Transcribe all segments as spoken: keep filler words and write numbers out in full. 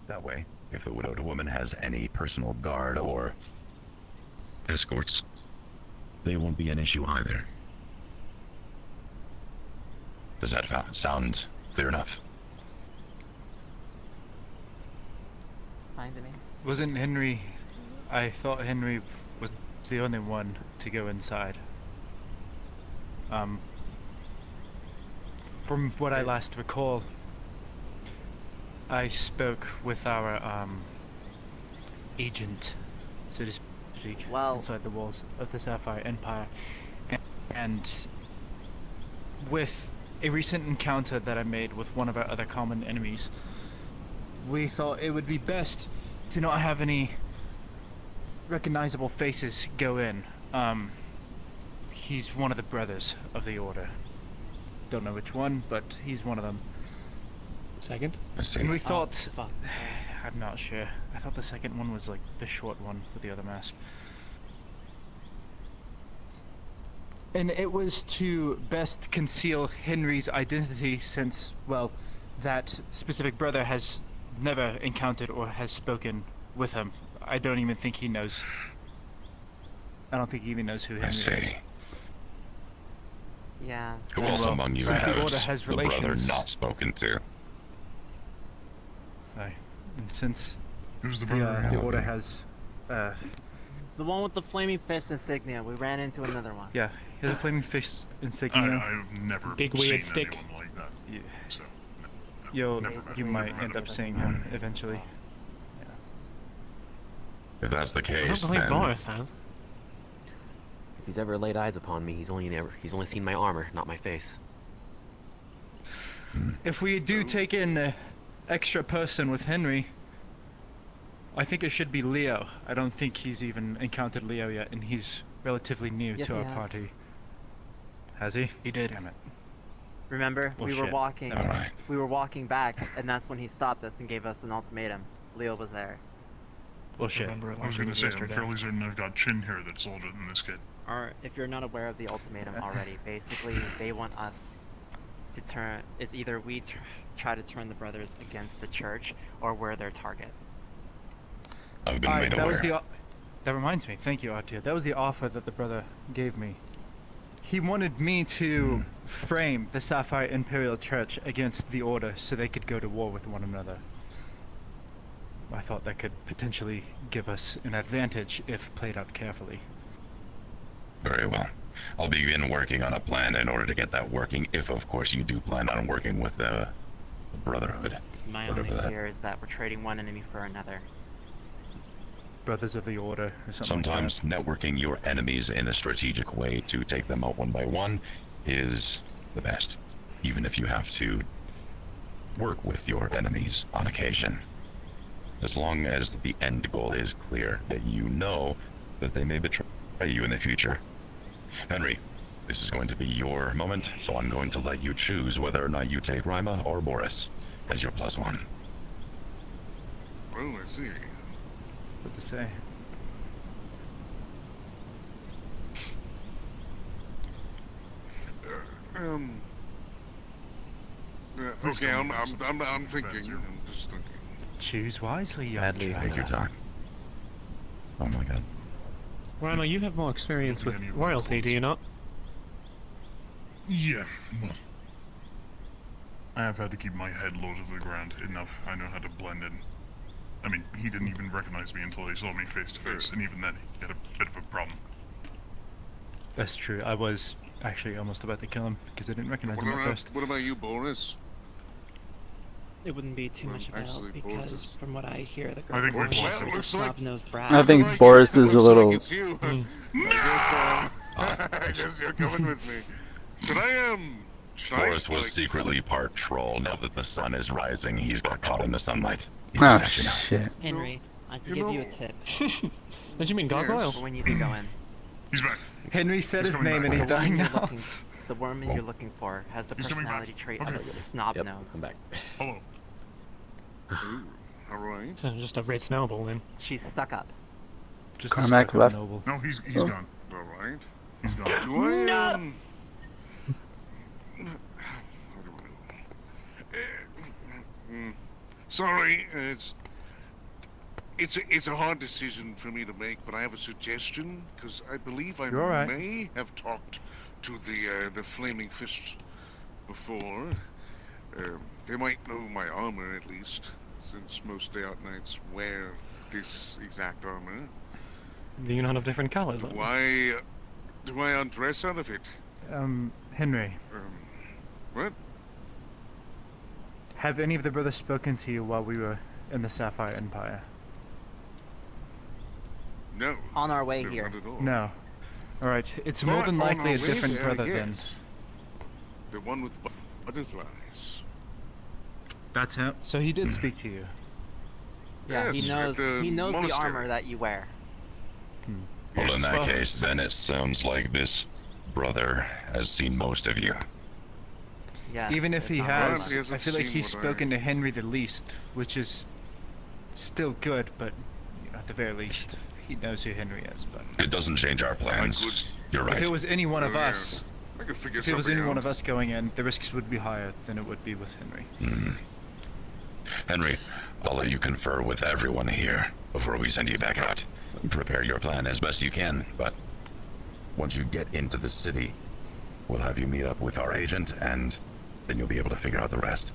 That way, if the widowed woman has any personal guard or escorts, they won't be an issue either. Does that sound clear enough? Fine to me. Wasn't Henry... I thought Henry was the only one to go inside. Um, from what I last recall, I spoke with our um, agent, so to speak, well, inside the walls of the Sapphire Empire, and, and with a recent encounter that I made with one of our other common enemies, we thought it would be best to not have any recognizable faces go in. Um, he's one of the brothers of the Order. Don't know which one, but he's one of them. Second? And we thought... Oh, fuck. I'm not sure. I thought the second one was like the short one with the other mask. And it was to best conceal Henry's identity since, well, that specific brother has never encountered or has spoken with him. I don't even think he knows. I don't think he even knows who Henry I see. is. Yeah. Who else well, among you since has the Order has the brother relations- not spoken to? Aye. And since Who's the the, brother? uh, the Order has... Uh, The one with the flaming fist insignia. We ran into another one. yeah, he has a flaming fist I, insignia. I've never Big seen weird stick. anyone like that. You, So, no, you'll, never met you him, might never end met up him. seeing him eventually. If that's the I don't case, believe then Boris has. If he's ever laid eyes upon me, he's only never he's only seen my armor, not my face. If we do take in an extra person with Henry, I think it should be Leo. I don't think he's even encountered Leo yet, and he's relatively new Yes, to he our has. party. Has he? He did. Damn it. Remember, Oh, we were shit. walking. all right. We were walking back, and that's when he stopped us and gave us an ultimatum. Leo was there. Well, shit. Remember it I was like gonna it say, yesterday. I'm fairly certain I've got chin hair that's older than this kid. Or if you're not aware of the ultimatum already, basically they want us to turn. It's either we tr try to turn the brothers against the church, or we're their target. I've been Alright, made that aware. was the. o- That reminds me. Thank you, Artia. That was the offer that the brother gave me. He wanted me to frame the Sapphire Imperial Church against the Order so they could go to war with one another. I thought that could potentially give us an advantage if played out carefully. Very well. I'll begin working on a plan in order to get that working, if of course you do plan on working with the, the Brotherhood. My Whatever only that- fear is that we're trading one enemy for another. Brothers of the Order or something Sometimes like networking your enemies in a strategic way to take them out one by one is the best, even if you have to work with your enemies on occasion. As long as the end goal is clear, that you know that they may betray you in the future. Henry, this is going to be your moment, so I'm going to let you choose whether or not you take Rima or Boris as your plus one. Oh, I see. that. What to say? Um. Yeah, Please okay, tell I'm, me I'm, it's I'm, I'm thinking. fancy. I'm just thinking. Choose wisely, young Sadly, child. Take your time. Oh my god. Rhino, you have more experience Don't with think any of them royalty, do close. you not? Yeah, well, I have had to keep my head low to the ground enough. I know how to blend in. I mean, he didn't even recognize me until he saw me face to face, and even then, he had a bit of a problem. That's true. I was actually almost about to kill him because I didn't recognize What him at about, first. what about you, Boris? It wouldn't be too Well, much of a help actually, because, Boris- from what I hear, the I think girl we've is lost a him. Looks like- snub-nosed brat. I think Like, Boris it is a looks little. Like it's you. Mm. I guess, uh, Ah, I guess you're coming with me. Should I, um... Should Boris I, was like, secretly part troll. Now that the sun is rising, he's got caught in the sunlight. He's Oh attaching out. shit. Henry, I can You give you a know- tip. Don't you mean Yes. gargoyle? But we need to go in. He's back. Henry said He's his coming name back. and The he's woman dying you're now. looking, the woman you're looking for has the He's coming back. personality trait Okay. of a snub Yep, nose. I'm back. Hello. Ooh, alright. Uh, Just a red snowball then. She's stuck up. Just Carmack stuck up left. Noble. No, he's he's Oh. gone. Alright. He's gone. Do I, No! um... How do I... Eh, mm, Sorry, it's... it's a, it's a hard decision for me to make, but I have a suggestion because I believe I You're all right. may have talked to the uh, the Flaming Fist before. Um, they might know my armor at least, since most Day Out Knights wear this exact armor. Do you not have different colors on? Why do I undress out of it? Um, Henry, Um, what? have any of the brothers spoken to you while we were in the Sapphire Empire? No. On our way no, here. Not at all. No. Alright, it's more But than on likely our a way different there, brother then. yes. The one with bu- butterflies. That's him. So he did speak to you. Yeah, he Yes, at knows. the He knows the monastery. armor that you wear. Well, in that Well- case, then it sounds like this brother has seen most of you. Yes, Even if he not has, Well, he hasn't I feel like seen he's what I- spoken to Henry the least, which is still good, but you know, at the very least, he knows who Henry is. But It doesn't change our plans. could- You're right. if it was any one of Oh, yeah. us, I could figure if it was something any one out. of us going in, the risks would be higher than it would be with Henry. Mhm. Henry, I'll let you confer with everyone here before we send you back out. Prepare your plan as best you can, but once you get into the city, we'll have you meet up with our agent, and then you'll be able to figure out the rest.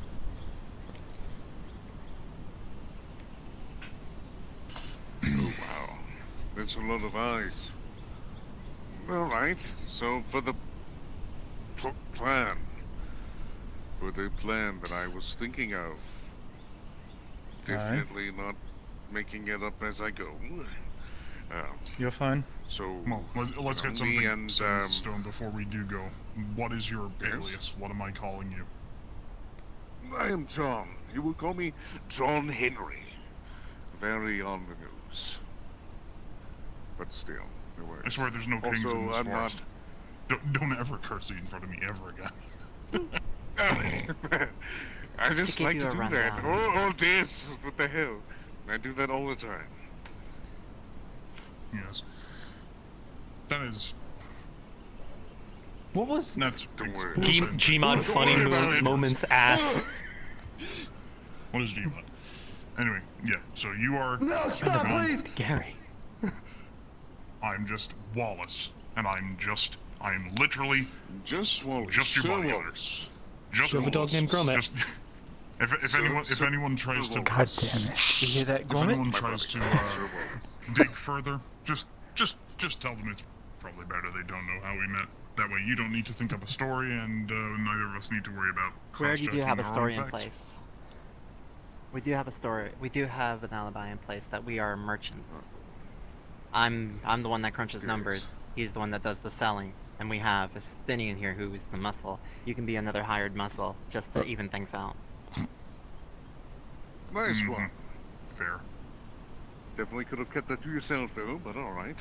Oh, wow. That's a lot of eyes. Alright, so for the pl- plan. For the plan that I was thinking of. Definitely not making it up as I go. Uh, You're fine. so, Well, let's, let's Well, get me something and, set in um, stone before we do go. What is your Yes? alias? What am I calling you? I am John. You will call me John Henry. Very on the nose. But still, no worries. I swear there's no kings Also, in this I'm forest. Don't, don't ever curtsy in front of me ever again. I just give like you to a do rundown. that. Oh, oh, this. What the hell? I do that all the time. Yes. That is. What was? That's. Don't worry. G- listen, Gmod Don't funny worry mo- about it. moments ass. What is Gmod? Anyway, yeah. So you are. No, stop, John. please. Gary. I'm just Wallace, and I'm just. I'm literally Just Wallace. Just your Sir body armor. Wallace. just. You have a dog Wallace. named Gromit. Just. If, if So- anyone if so- anyone tries to God damn it! You hear that, if Gromit? anyone My tries to brother. uh, Sir Wallace. dig further, just just just tell them it's probably better they don't know how we met. That way you don't need to think up a story, and uh, neither of us need to worry about We already do have a cross-checking our story own in facts. place. We do have a story. We do have an alibi in place that we are merchants. I'm I'm the one that crunches Yes. numbers. He's the one that does the selling, and we have a Stinian here who is the muscle. You can be another hired muscle just to even things out. Nice Mhm. one. Fair. Definitely could have kept that to yourself, though, but alright.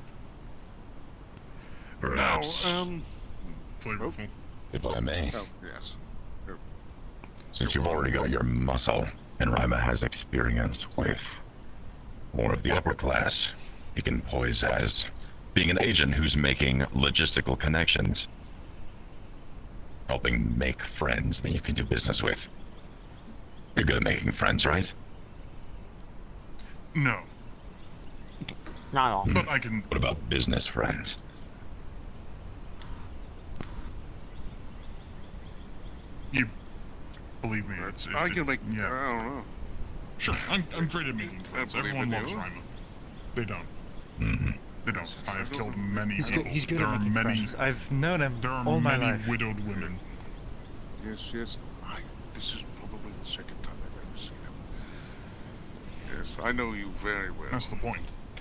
Perhaps, Now, um... Flavorful. if I may, Oh, yes. since you've already got your muscle, and Rima has experience with more of the upper class, he can poise as being an agent who's making logistical connections, helping make friends that you can do business with. You're good at making friends, right? No, Not all. but I can. What about business friends? You believe me? It's, it's, I can it's- make... Yeah. I don't know. Sure. I'm I'm great at making friends. believe Everyone in loves you. Rima. They don't. Mm-hmm. They don't. I have killed many He's people. good. He's good there at are making many. friends. I've known him There are all my many life. widowed women. Yes, yes. I, this is probably the second time I've ever seen him. Yes, I know you very well. That's the point.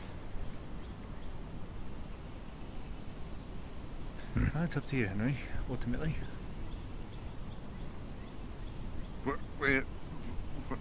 Well, it's up to you, Henry. Ultimately. Where, where, where-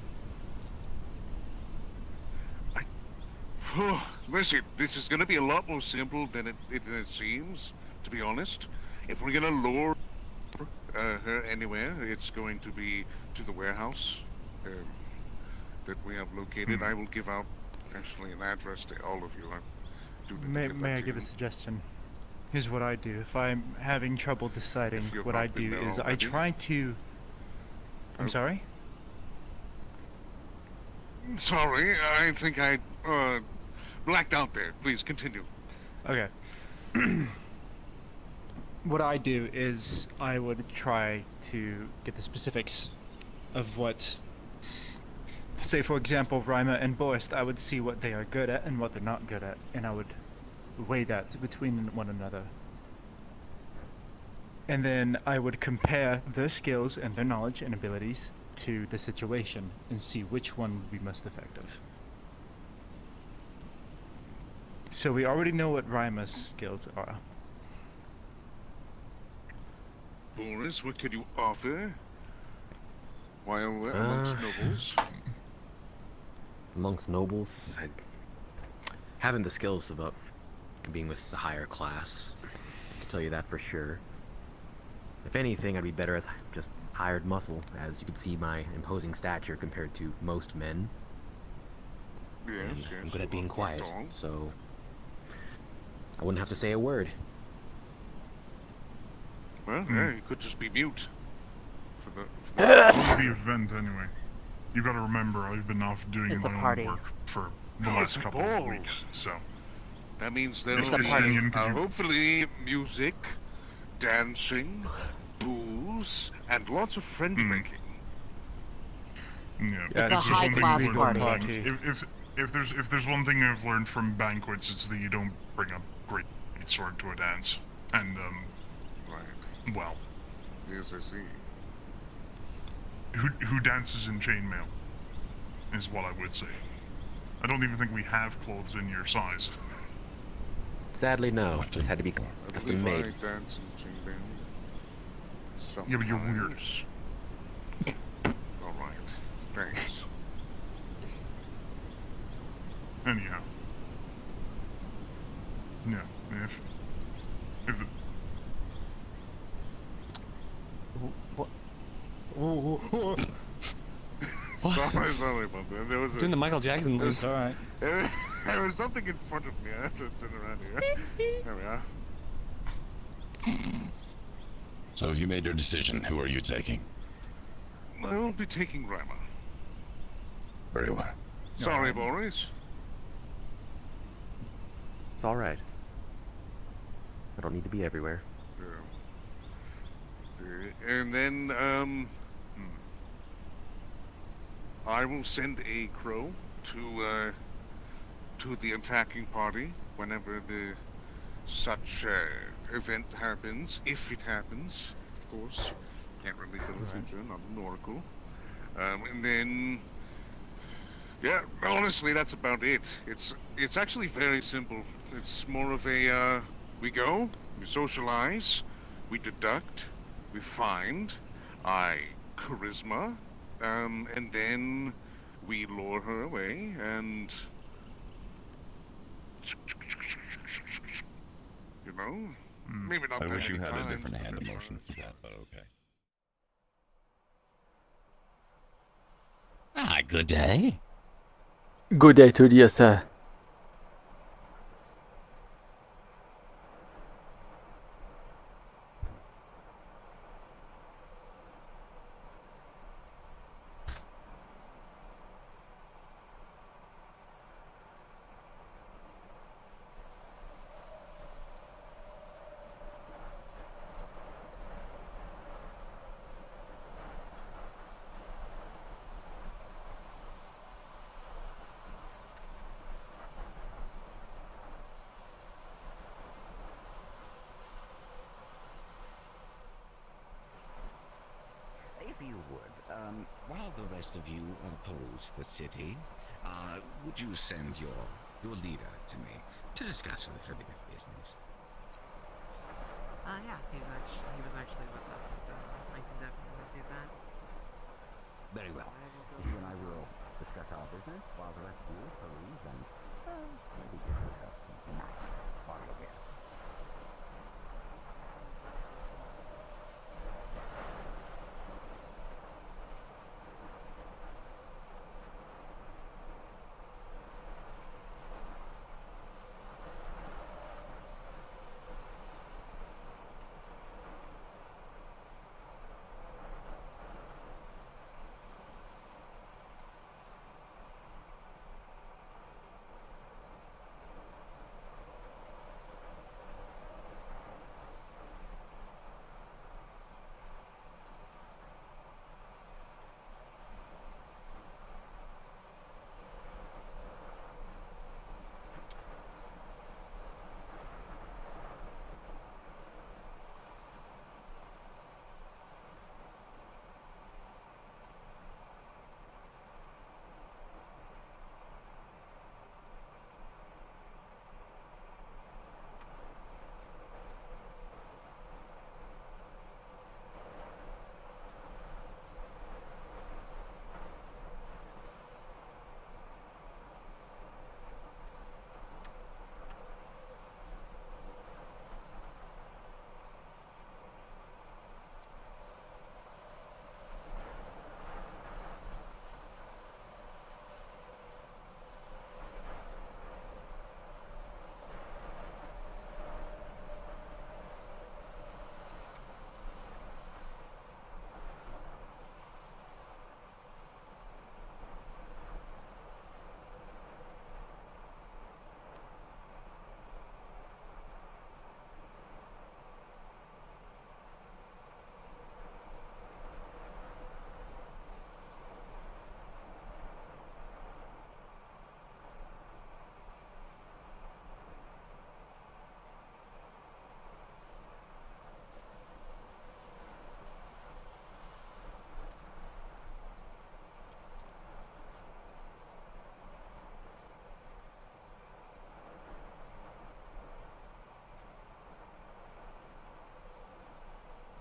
I, oh, listen, this is going to be a lot more simple than it, it, it seems, to be honest. If we're going to lure uh, her anywhere, it's going to be to the warehouse um, that we have located. I will give out, actually, an address to all of you. I do need to May, get may that I to give a you. suggestion? Here's what I do. If I'm having trouble deciding, If you've what not I been do there is I already. try to... I'm Oh. sorry? Sorry, I think I uh, blacked out there. Please continue. Okay. What I do is I would try to get the specifics of what, say for example, Rima and Borst. I would see what they are good at and what they're not good at, and I would weigh that between one another. And then I would compare their skills and their knowledge and abilities to the situation and see which one would be most effective. So we already know what Rima's skills are. Boris, what could you offer? While we're amongst Uh, nobles. Amongst nobles, I, having the skills about being with the higher class, I can tell you that for sure. If anything, I'd be better as just hired muscle, as you can see my imposing stature compared to most men. Yes, And yes. I'm good at you being are quiet, tall. so I wouldn't have to say a word. Well, Hmm. yeah, you could just be mute. For the, For the event, anyway. You gotta remember, I've been off doing It's a my party. own work for the Oh, it's last a couple of ball. weeks, so. that means there It's will a be party. Could uh, you- hopefully music, dancing, booze, and lots of friend Hmm. making. Yeah, Yeah, if It's a there's one high thing class you've learned from party. bank- If, if if there's if there's one thing I've learned from banquets, it's that you don't bring a great sword to a dance. And um, Right. well, Yes, I see. who who dances in chainmail is what I would say. I don't even think we have clothes in your size. Sadly, no. Left This him had to be before. I custom believe made. I dance in chainmail. Yeah, but you're weird. Sometimes. All right. Thanks. Anyhow. Yeah, if if the, What? Sorry, sorry about that. There was Doing the a, Michael Jackson There's- moves. Alright. there was something in front of me. I have to turn around here. There we are. So have you made your decision? Who are you taking? I will be taking Rama. Very well. Sorry, Boris. It's alright. I don't need to be everywhere. Yeah. Uh, and then, um, hmm. I will send a crow to uh, to the attacking party whenever the such uh, event happens, if it happens, of course. Can't really tell the future, not an oracle. Um, and then, yeah, honestly, that's about it. It's it's actually very simple. It's more of a uh, we go, we socialize, we deduct, we find, I charisma, um, and then we lure her away and. You know, Hmm. maybe not. I that wish you many had a times, different but hand it's emotion fine. for that, but okay. Ah, good day. Good day to you, sir. If you would, um, while the rest of you oppose the city, uh, would you send your your leader to me to discuss a little bit of business? Uh, yeah, he's actually, he was actually with us, so I can definitely do that. Very well. You and I will discuss our business while the rest of you oppose and uh, maybe get yourself something nice while you're here.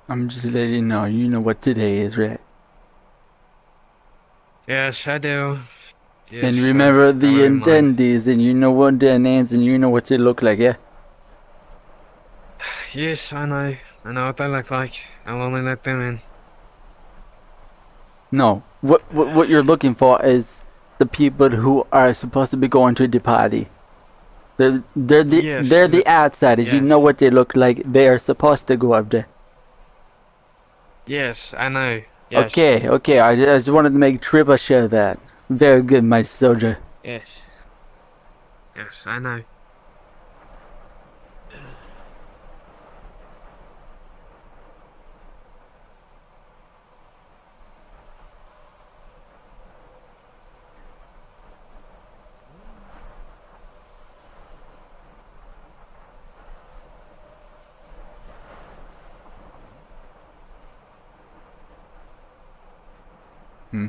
I'm just letting you know. You know what today is, right? Yes, I do. Yes, And remember I've got the it in mind. attendees, and you know what their names, and you know what they look like, yeah? Yes, I know. I know what they look like. I'll only let them in. No. What, what what you're looking for is the people who are supposed to be going to the party. They're they're the Yes, they're the the- outsiders. You know yes. what they look like. They are supposed to go up there. Yes, I know. Yes. Okay, okay. I ju- I just wanted to make triple sure of that. Very good, my soldier. Yes. Yes, I know. Hmm.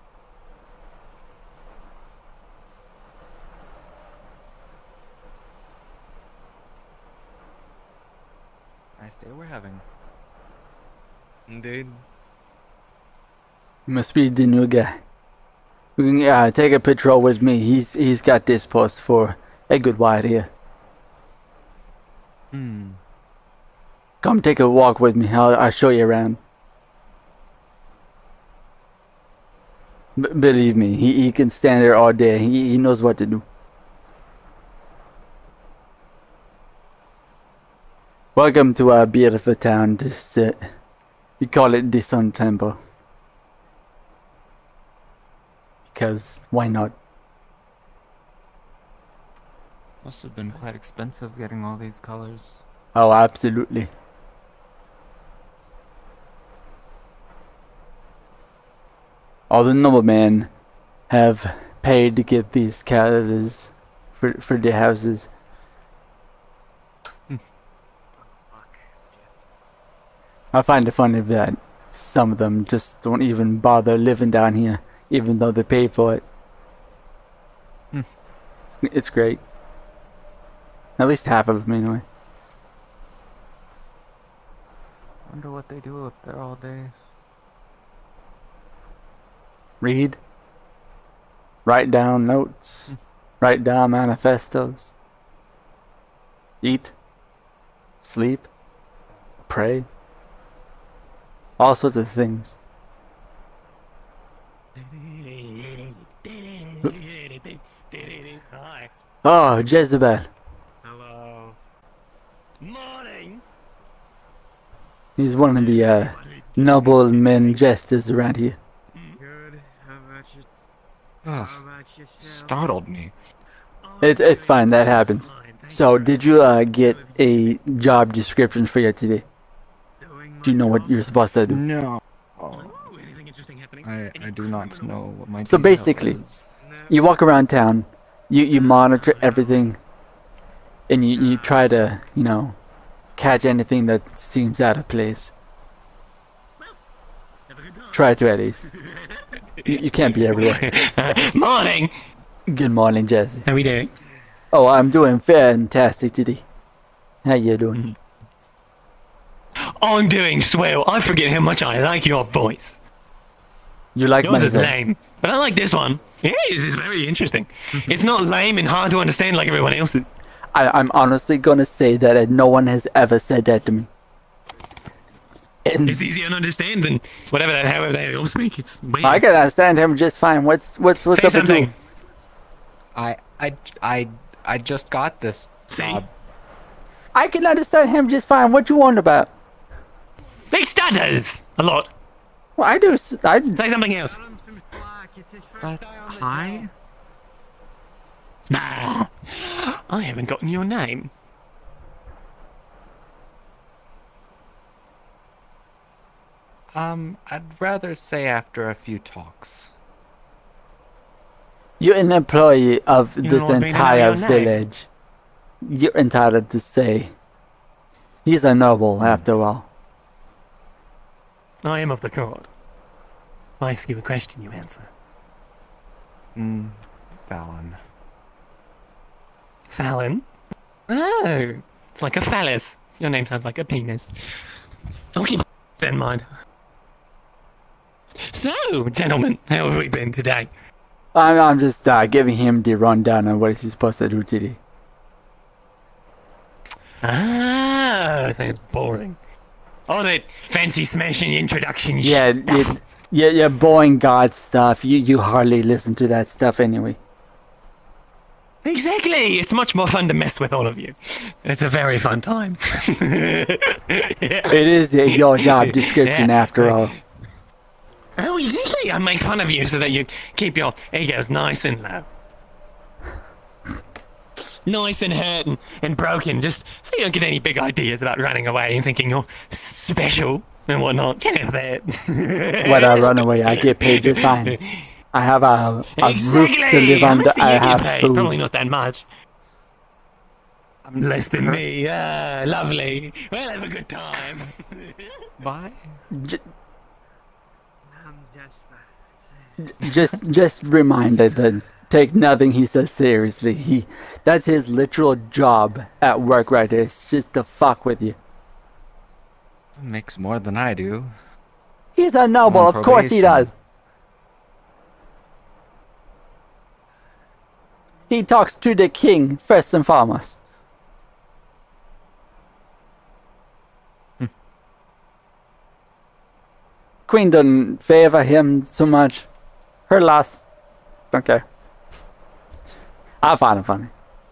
Nice day we're having. Indeed. Must be the new guy. We can uh, take a patrol with me. He's he's got this post for a good while here. Hmm. Come take a walk with me. I'll I'll show you around. B- believe me, he he can stand there all day. He he knows what to do. Welcome to our beautiful town. This uh, we call it the Sun Temple. Because why not? Must have been quite expensive getting all these colors. Oh, absolutely. All the noblemen have paid to get these colors for for their houses. I find it funny that some of them just don't even bother living down here, even though they pay for it. Hmm. It's, it's great. At least half of them, anyway. Wonder what they do up there all day. Read. Write down notes. Write down manifestos. Eat. Sleep. Pray. All sorts of things. Hi. Oh, Jezebel. Hello. Morning. He's one of the uh, noble men jesters around here. Good. How about you? Ugh. How about yourself? Startled me. It's it's fine. That happens. So, did you uh, get a job description for you today? Do you know what you're supposed to do? No. Anything interesting happening? I, I do not know what my So detail basically, is. you walk around town, you, you monitor everything, and you, you try to, you know, catch anything that seems out of place. Try to at least. You, you can't be everywhere. Morning. Good morning, Jesse. How we doing? Oh, I'm doing fantastic today. How you doing? I'm doing swell. I forget how much I like your voice. You like Yours my is voice? lame, but I like this one. Yes, it's very interesting. It's not lame and hard to understand like everyone else's. I, I'm honestly gonna say that uh, no one has ever said that to me. And It's easier to understand than whatever that, however they all speak. It's weird. I can understand him just fine. What's what's what's Say up with something. you? I I I I just got this See? job. I can understand him just fine. What you want about? He stutters a lot. Well, I do. s- I Say something else. But hi? Nah. I haven't gotten your name. Um, I'd rather say after a few talks. You're an employee of You this don't want me to know entire your name. village. You're entitled to say. He's a noble, after all. I am of the court. If I ask you a question, you answer. Hmm. Fallon. Fallon? Oh, it's like a phallus. Your name sounds like a penis. Okay. Then mind. So, gentlemen, how have we been today? I'm, I'm just uh, giving him the rundown on what he's supposed to do today. Ah, sounds boring. All that fancy smashing introduction Yeah, stuff. it, yeah, yeah, boring God stuff. You, you hardly listen to that stuff anyway. Exactly. It's much more fun to mess with all of you. It's a very fun time. It is uh, your job description Yeah. after all. Oh, exactly. I make fun of you so that you keep your egos nice and low. Nice and hurt and, and broken, just so you don't get any big ideas about running away and thinking you're special and whatnot. Can't have that. When I run away, I get paid just fine. I have a, a Exactly. roof to live How under. much do you I get have paid? food. Probably not that much. Less than me. Ah, lovely. Well, have a good time. Bye. J- I'm just. Uh, just, just reminded that take nothing he says seriously. He, that's his literal job at work right there. It's just to fuck with you. Makes more than I do. He's a noble, On of course he probation. does. He talks to the king first and foremost. Queen doesn't favor him so much. Her loss. Don't care. I find it funny.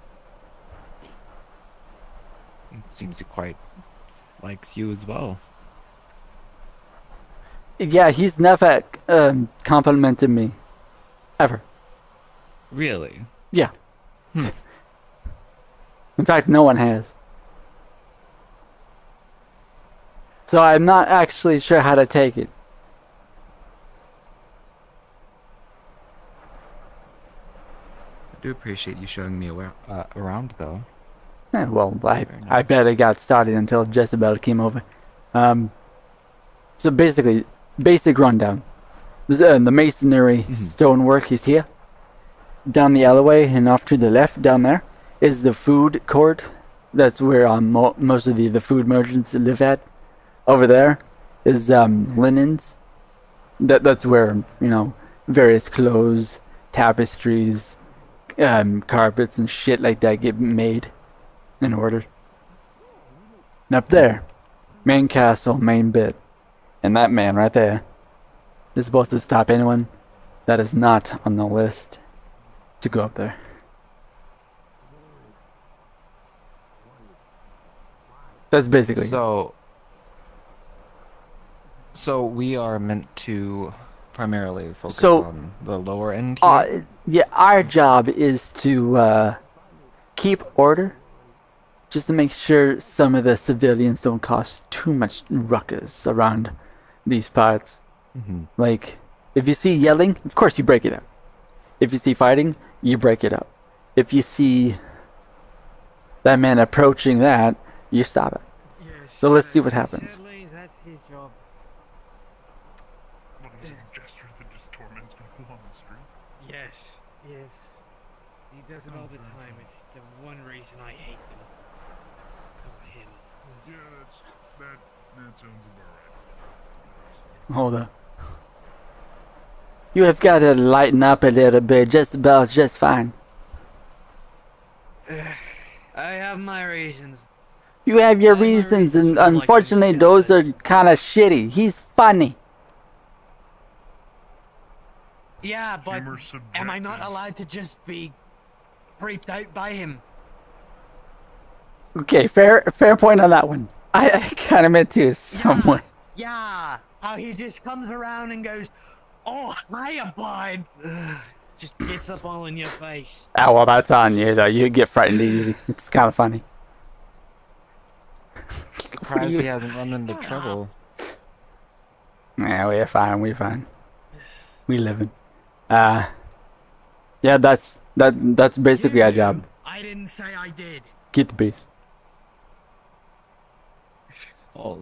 Seems he quite likes you as well. Yeah, he's never um, complimented me. Ever. Really? Yeah. In fact, no one has. So I'm not actually sure how to take it. I do appreciate you showing me awa- uh, around, though. Yeah, well, I, Very I nice. barely got started until Jezebel came over. Um, so basically, basic rundown. This, uh, the masonry Mhm. stonework is here. Down the alleyway and off to the left, down there, is the food court. That's where um, mo- most of the, the food merchants live at. Over there is um, linens. That That's where, you know, various clothes, tapestries, um, carpets and shit like that get made and ordered. And up there, main castle, main bit. And that man right there is supposed to stop anyone that is not on the list to go up there. That's basically. So, so we are meant to primarily focus So, on the lower end here? Uh, yeah, our job is to uh, keep order, just to make sure some of the civilians don't cause too much ruckus around these parts. Mm-hmm. Like, if you see yelling, of course you break it up. If you see fighting, you break it up. If you see that man approaching that, you stop it. So let's see what happens. That's his job. What is a gesture that just torments people on the street? Yes, yes. He does it all the time. It's the one reason I hate them. Because of him. Yeah, that's that. That sounds about right. Hold up. You have got to lighten up a little bit. Jezebel's just fine. I have my reasons. You have your I have my reasons, and reasons for liking unfortunately, this those are place. kind of shitty. He's funny. Yeah, but Humor's am I not subjective. allowed to just be creeped out by him? Okay, fair, fair point on that one. I, I kind of meant to somewhat. Yeah, how he just comes around and goes, "Oh, hiya, bud." Ugh, just gets up all in your face. Ah, well, that's on you though. You get frightened easy. It's kind of funny. Surprised he hasn't run into trouble. Yeah, we're fine. We're fine. We living. Uh, yeah, that's that. That's basically our job. I didn't say I did. Keep the peace. Oh.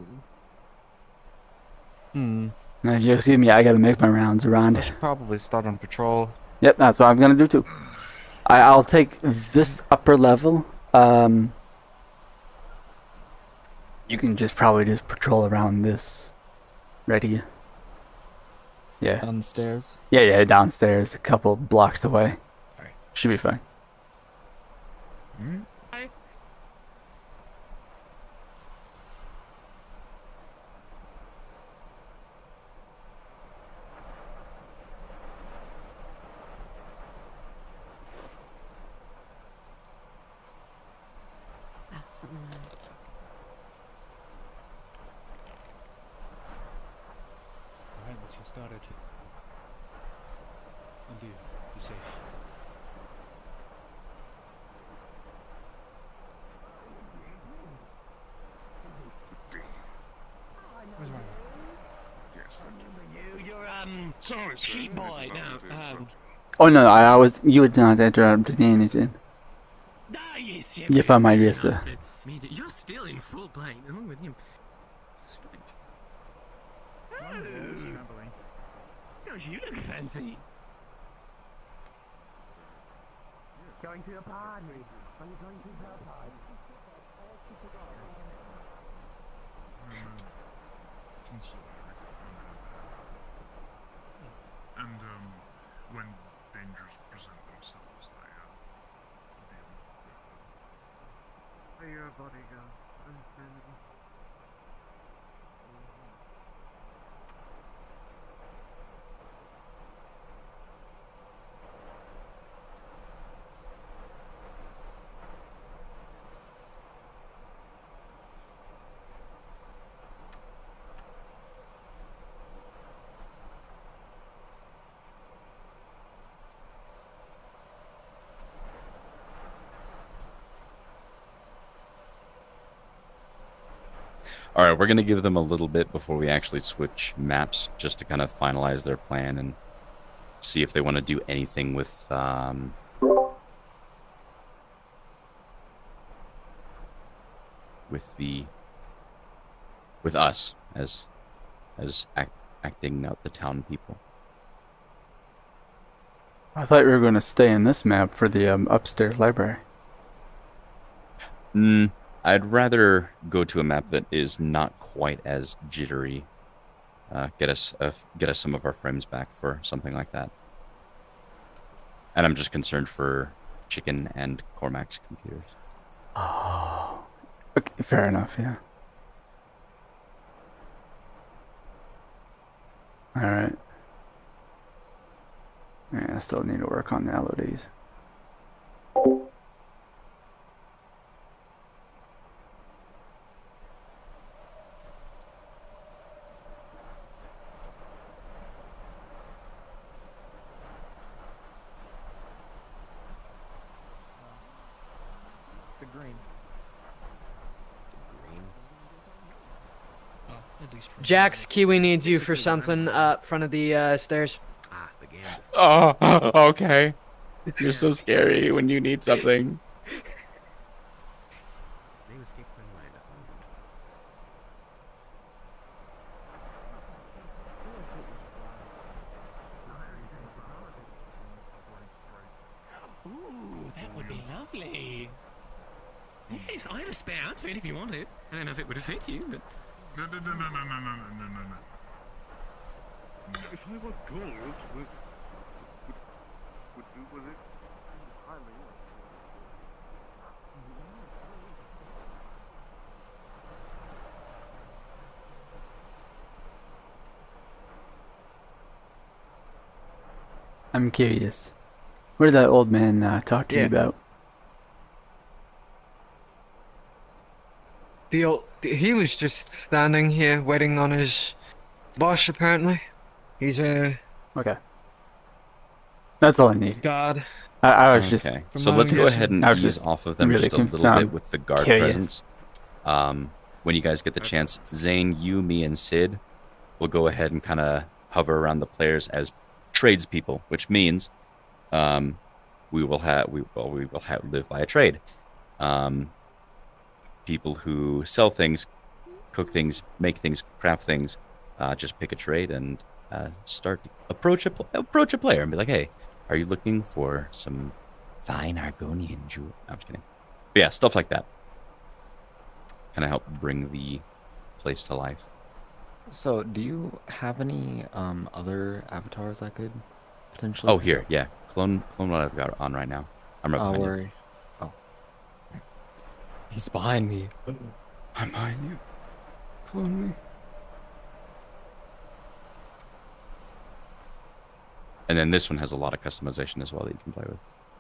Hmm. Now, if you excuse me, I gotta make my rounds around. Should probably start on patrol. Yep, that's what I'm gonna do too. I, I'll take this upper level. Um, you can just probably just patrol around this ready. Yeah. Downstairs? Yeah, yeah, downstairs, a couple blocks away. Alright. Should be fine. Alright. Alright, let's get started. And you, be safe. Where's my Yes, You, you're, um, sorry, sir. sheep I boy did not now. mean to Um, interrupt Oh no, I, I was. You would not interrupt me anything. Ah, yes, yeah, If I might, yes, sir. I mean, you're still in full plane, along with him. Strange. traveling. Gosh, you look fancy. going to a party. Are you going to the party? And um, when dangers present themselves, I uh, deal with them. Are you a bodyguard? Understandable. All right, we're going to give them a little bit before we actually switch maps, just to kind of finalize their plan and see if they want to do anything with um, with the with us as as act, acting out the town people. I thought we were going to stay in this map for the um, upstairs library. Mm, I'd rather go to a map that is not quite as jittery. Uh, get us uh, get us some of our frames back for something like that. And I'm just concerned for Chicken and Cormac's computers. Oh, okay, fair enough. Yeah. All right. Yeah, I still need to work on the L O Ds. The green. Oh, at least for Jax, Kiwi needs you for something up front of the uh, stairs. Ah, the Gambus. Oh, okay. You're so scary when you need something. Name escaped my mind at the moment. Ooh, that would be lovely. Yes, I have a spare outfit if you want it. I don't know if it would fit you, but... No, no, no, no, no, no, no, no, no, no. If I were gold, would, would, would do with it highly. I'm curious. What did that old man uh, talk to Yeah. you about? The old, he was just standing here waiting on his boss. Apparently, he's a Okay. That's all I need. god. I, I was just. Okay, From so my let's go guessing, ahead and I was ease just off of them really just a little confirmed- bit with the guard curious. presence. Um, when you guys get the chance, Zane, you, me, and Sid will go ahead and kind of hover around the players as tradespeople, which means um, we will have we well we will have live by a trade. Um, people who sell things, cook things, make things, craft things. Uh, just pick a trade and uh, start approach a pl- approach a player and be like, hey. Are you looking for some fine Argonian jewel? No, I'm just kidding. But yeah, stuff like that. Kind of help bring the place to life. So, do you have any um other avatars I could potentially? Oh, pick here, up? yeah. Clone, clone what I've got on right now. I'm right Uh, behind you. where? Oh, he's behind me. I'm behind you. Clone me. And then this one has a lot of customization as well that you can play with.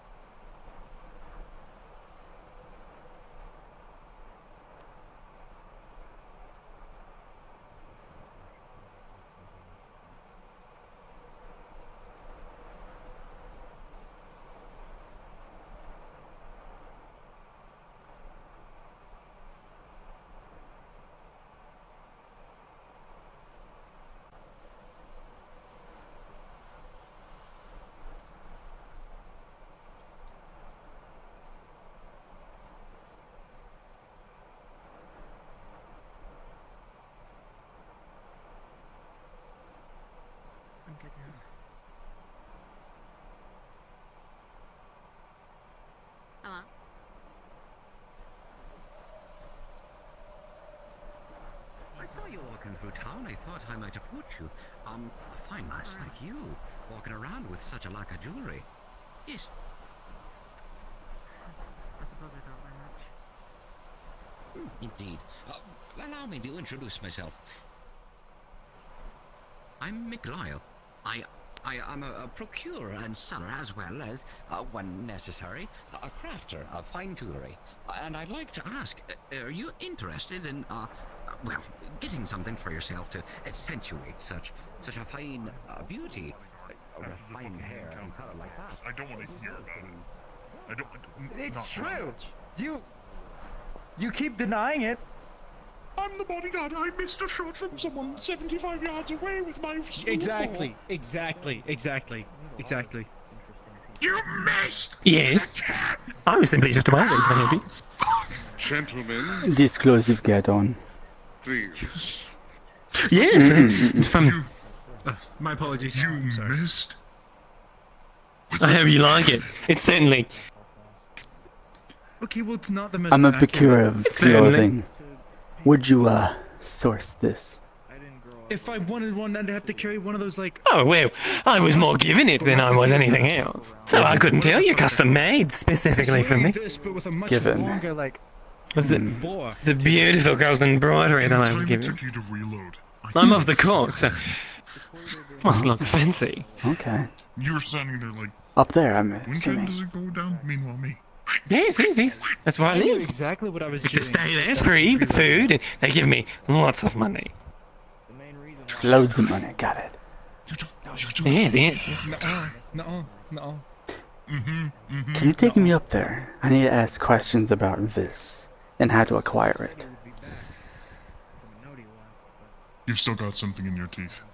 I'm good now. Hello? I saw you walking through town. I thought I might approach you. Um, a fine lass like you, walking around with such a lack of jewelry. Yes. I suppose I don't wear much. Hmm, indeed. Uh, allow me to introduce myself. I'm Mick Lyle. I, I am a, a procurer and seller as well as, uh, when necessary, a crafter of fine jewelry. And I'd like to ask, uh, are you interested in, uh, uh, well, getting something for yourself to accentuate such, such a fine uh, beauty, uh, or a fine hair and color like that? I don't want to hear about it. I don't. n- It's not true. much. You, you keep denying it. I'm the bodyguard. I missed a shot from someone seventy-five yards away with my school Exactly, ball. exactly, exactly, exactly. You missed! Yes. I was simply just waiting for him. Gentlemen, Disclosive get on. please. Yes. Mm. From, Uh, my apologies. You I'm sorry. missed. I hope you like it. It's certainly. Okay, well, it's not the most. I'm a accurate- procurer of Certainly. clothing. Would you, uh, source this? If I wanted one, I'd have to carry one of those like. Oh, well, I was more given it than I was anything else. So I couldn't tell you custom made specifically for me. This, but with a much Given. longer like. With the, bore. the beautiful golden embroidery that I Time was it given. took you to reload. I I'm of the court, so must look fancy. Okay. You were standing there like, Up there, I'm when time assuming. does it go down? Meanwhile, me. Yes, yes, yes. That's where I I knew live. exactly what I was To doing. stay there, free with food, and they give me lots of money. Loads of money, got it. You do, you do. Yes, yes. No, no, no. Mm-hmm, mm-hmm. Can you take me up there? I need to ask questions about this and how to acquire it. You've still got something in your teeth.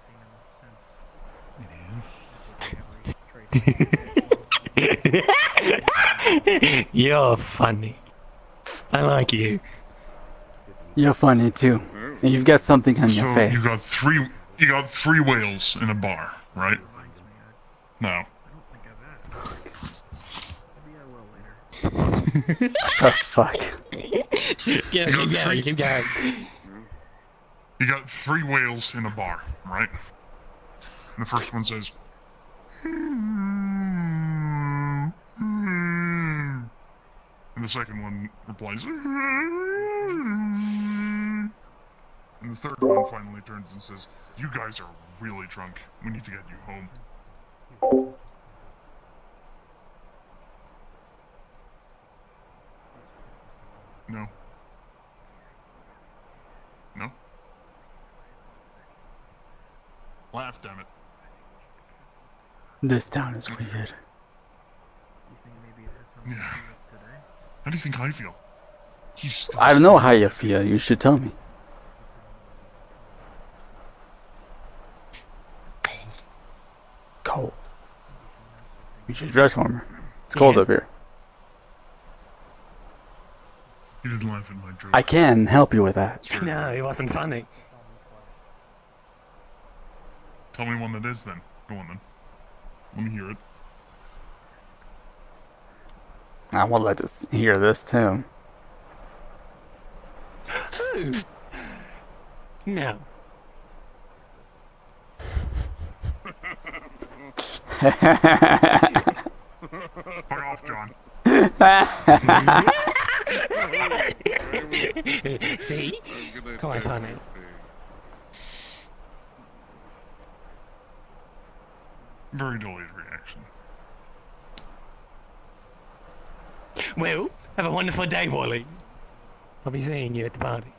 You're funny. I like you. You're funny too. And you've got something on So your face. you got three. You got three whales in a bar, right? Now. The fuck? Yeah, You got keep three- going, keep going. You got three whales in a bar, right? And the first one says, "Hmm, hmm." And the second one replies, "Hmm." And the third one finally turns and says, "You guys are really drunk. We need to get you home." No. No? Laugh, damn it. This town is weird. Yeah. How do you think I feel? He's still I don't know how you feel. You should tell me. Cold. You should dress warmer. It's cold Yes. up here. You didn't laugh at my joke. I can help you with that. No, it wasn't funny. Tell me one that is then. Go on then. Let me hear it. I will let us hear this too. No. Fuck off, John. See? Come on, Tommy. Very delayed reaction. Well, have a wonderful day, Wally. I'll be seeing you at the party.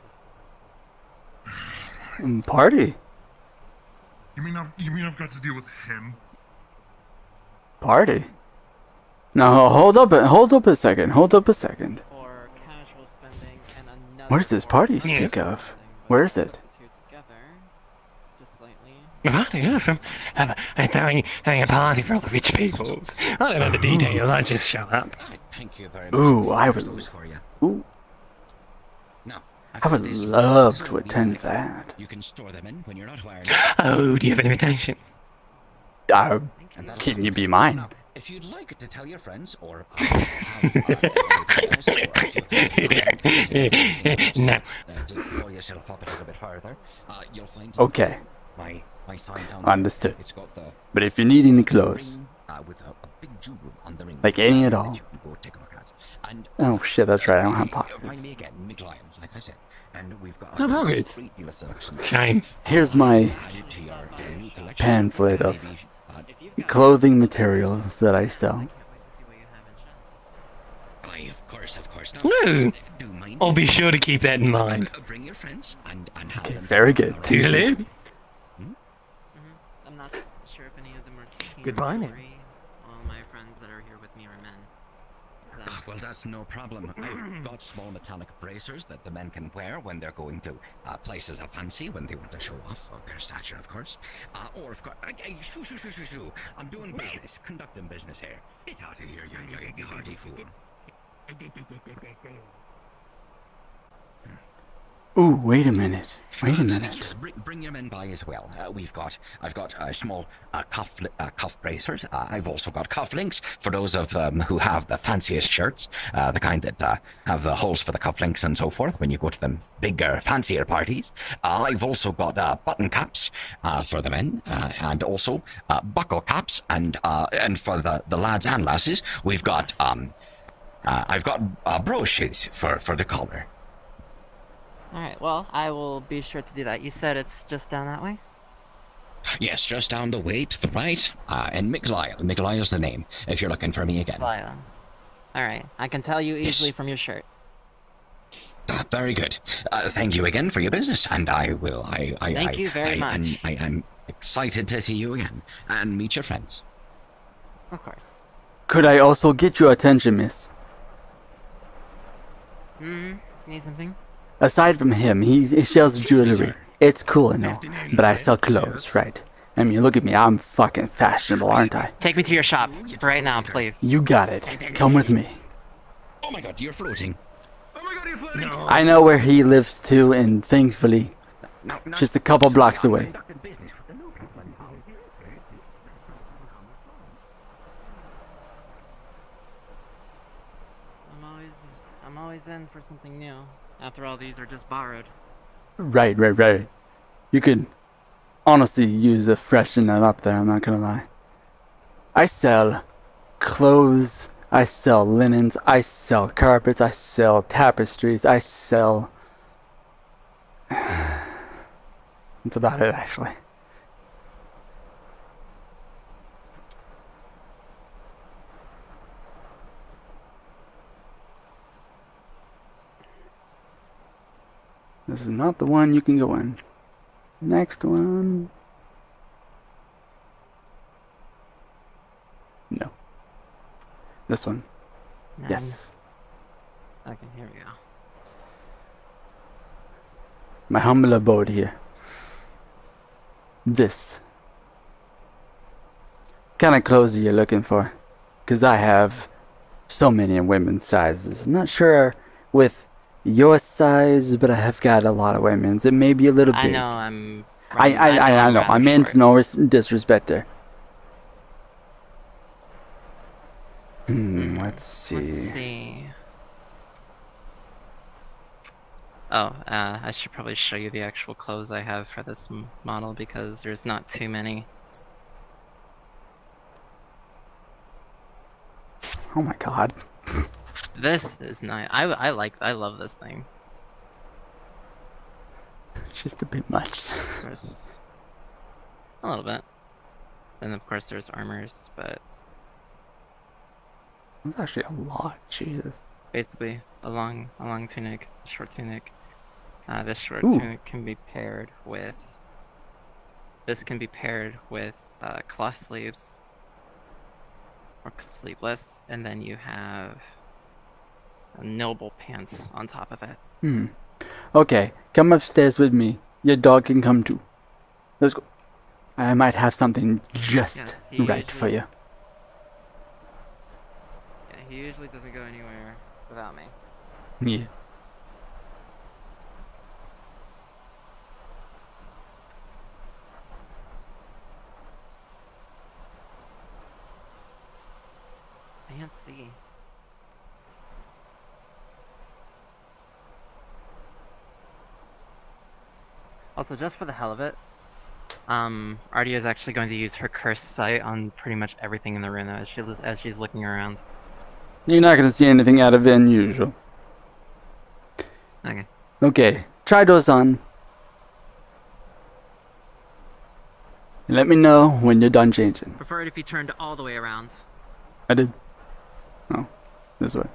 Mm, Party? You mean I've, you mean I've got to deal with him? Party? No, hold up, a, hold up a second. Hold up a second. For casual spending and another What is this party you for speak casual of? spending, but Where is it? two together, just slightly. A party, yeah, from have a, I'm throwing, throwing a party for all the rich people. I don't know the details, I just show up. Thank you very much. Ooh, I would. Those for you. Ooh, No, I would love to attend that. you can store them in when you're not wired. Oh, do you have an invitation? Uh, And that'll can be you it. be mine? Now, if you'd like to tell your friends or uh, have, uh, else, or if you No. uh, to blow yourself up a little bit further, uh, you'll find Okay, my my sign down. understood. It's got the But if you need any clothes, ring, uh, with a, a big jewel on the ring. like any at that all. you can go take a look at. And Oh shit, that's right. I don't have uh, pockets. Find me again, McLion, like I said. And we've got No a pockets. great deal of selection. Shame. Here's my Added to your, your new collection. pamphlet Uh, of maybe, uh, clothing materials that I sell. Aye, of course, of course. Now, Woo. do mind. I'll be sure to keep that in mind. Uh, bring your friends and, and have Okay, them very take good. a Thank you. Toodaloo. Mm-hmm. I'm not sure if any of them are keen Goodbye or now. jewelry. All my friends that are here with me are men. So, Ah, well, that's no problem. I've got small metallic bracers that the men can wear when they're going to uh, places of fancy, when they want to show off of their stature, of course. Uh, or, of course, uh, shoo, shoo, shoo, shoo, shoo. I'm doing business, conducting business here. Get out of here, you, you, you hardy fool. Ooh, wait a minute. Wait a minute. Yes, bring, bring your men by as well. Uh, we've got, I've got uh, small uh, cuff uh, cuff bracers. Uh, I've also got cufflinks for those of um, who have the fanciest shirts, uh, the kind that uh, have the holes for the cufflinks and so forth when you go to them bigger, fancier parties. Uh, I've also got uh, button caps uh, for the men, uh, and also uh, buckle caps, and uh, and for the, the lads and lasses, we've got um, uh, I've got uh, brooches for for the collar. alright, well, I will be sure to do that. You said it's just down that way? Yes, just down the way to the right, uh, and McLyle. McLyle's the name, if you're looking for me again. Lyle. Alright, I can tell you easily Yes. from your shirt. Uh, very good. Uh, thank you again for your business, and I will. I. I Thank I, you very I, much. And I am excited to see you again and meet your friends. Of course. Could I also get your attention, miss? Hmm, need something? Aside from him, he, he sells jewelry. It's cool and all, but I sell clothes, right? I mean, look at me. I'm fucking fashionable, aren't I? Take me to your shop, right now, please. You got it. Come with me. Oh my God, you're floating. Oh my God, you're floating. No. I know where he lives too, and thankfully, No, no, just a couple blocks away. conducting business with the local one. I'm always, I'm always in for something new. After all, these are just borrowed. Right, right, right. You could honestly use a freshen that up there, I'm not gonna lie. I sell clothes, I sell linens, I sell carpets, I sell tapestries, I sell... That's about it, actually. This is not the one you can go in. Next one. No. This one. None. Yes. Okay, here we go. My humble abode here. This. Kind of clothes are you looking for? Because I have so many women's sizes. I'm not sure with your size, but I have got a lot of women's. It may be a little I big. know I'm. I, I, I, I know. I I'm meant short. no res- disrespect there. Hmm, let's see. Let's see. Oh, uh, I should probably show you the actual clothes I have for this m model because there's not too many. Oh my god. This is nice. I, I like, I love this thing. Just a bit much. Of course. A little bit. Then of course there's armors, but That's actually a lot. Jesus. basically a long, a long tunic, a short tunic. Uh, this short Ooh. tunic can be paired with. This can be paired with uh, cloth sleeves or sleeveless, and then you have noble pants on top of it. Hmm. Okay, come upstairs with me. Your dog can come too. Let's go. I might have something just Yes, he right for usually- you. Yeah, he usually doesn't go anywhere without me. Yeah. Fancy. Also, just for the hell of it, um, Ardia is actually going to use her cursed sight on pretty much everything in the room as she as she's looking around. You're not gonna see anything out of it unusual. Okay. Okay, try those on. And let me know when you're done changing. Prefer it if you turned all the way around. I did. Oh, this way.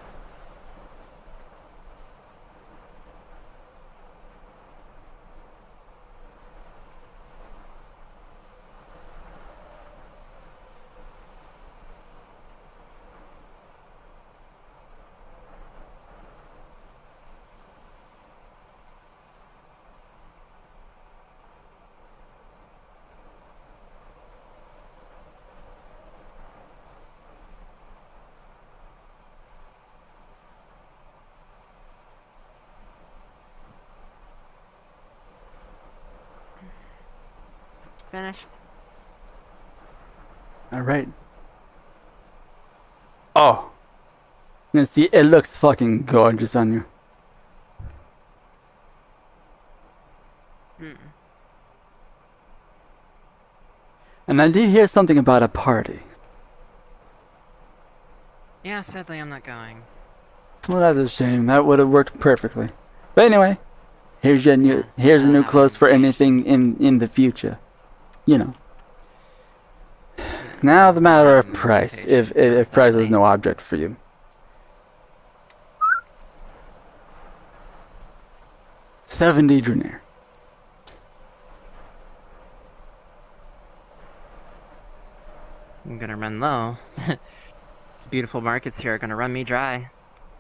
Finished. Alright. Oh. You see, it looks fucking gorgeous on you. Hmm. And I did hear something about a party. Yeah, sadly I'm not going. Well, that's a shame. That would have worked perfectly. But anyway, here's your new here's a new clothes for anything in in the future. You know. Now the matter of price. If if, if price is no object for you. Seventy Draenir. I'm gonna run low. Beautiful markets here are gonna run me dry.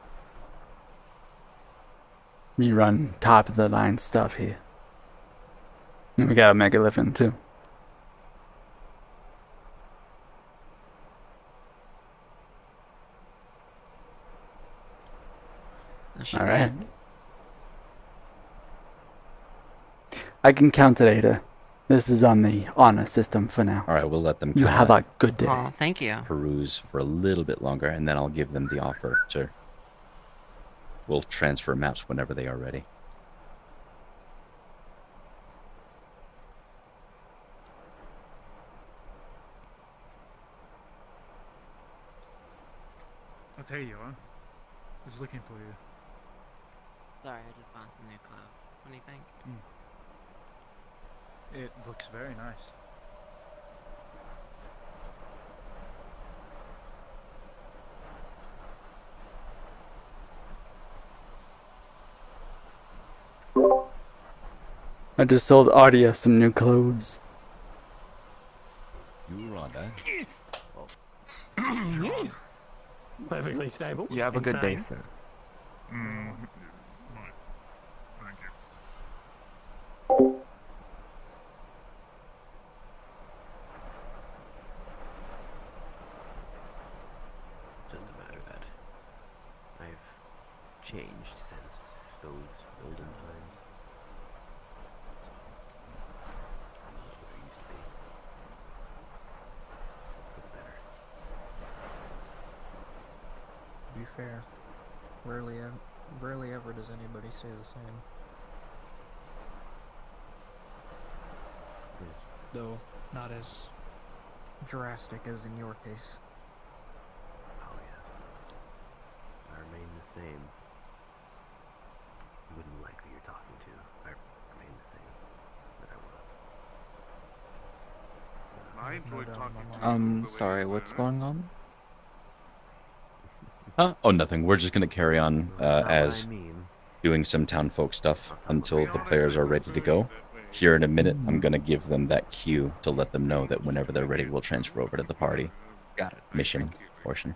We run top of the line stuff here. And we got a megalithon too. Alright. I can count it, Ada. This is on the honor system for now. All right, we'll let them. You kinda have a good day. Oh, thank you. Peruse for a little bit longer, and then I'll give them the offer to. We'll transfer maps whenever they are ready. Oh, there you are. I was looking for you. Sorry, I just bought some new clothes. What do you think? It looks very nice. I just sold Audia some new clothes. You Rhonda. Perfectly stable. You have a good day, Insane. sir. Mm, right. Thank you. Just a matter that I've changed since those olden times. So, I'm not where I used to be. For the better. To be fair, rarely, ev- rarely ever does anybody say the same. Though, not as drastic as in your case. Oh same, you wouldn't like who you're talking to. I remain the same as I was. I enjoyed talking to you. Um, the way sorry, you what's were. going on? Huh? Oh, nothing. We're just gonna carry on Well, that's uh, not what as I mean. doing some town folk stuff until the players are ready to go. That way. Here in a minute, I'm gonna give them that cue to let them know that whenever they're ready, we'll transfer over to the party Got it. mission portion.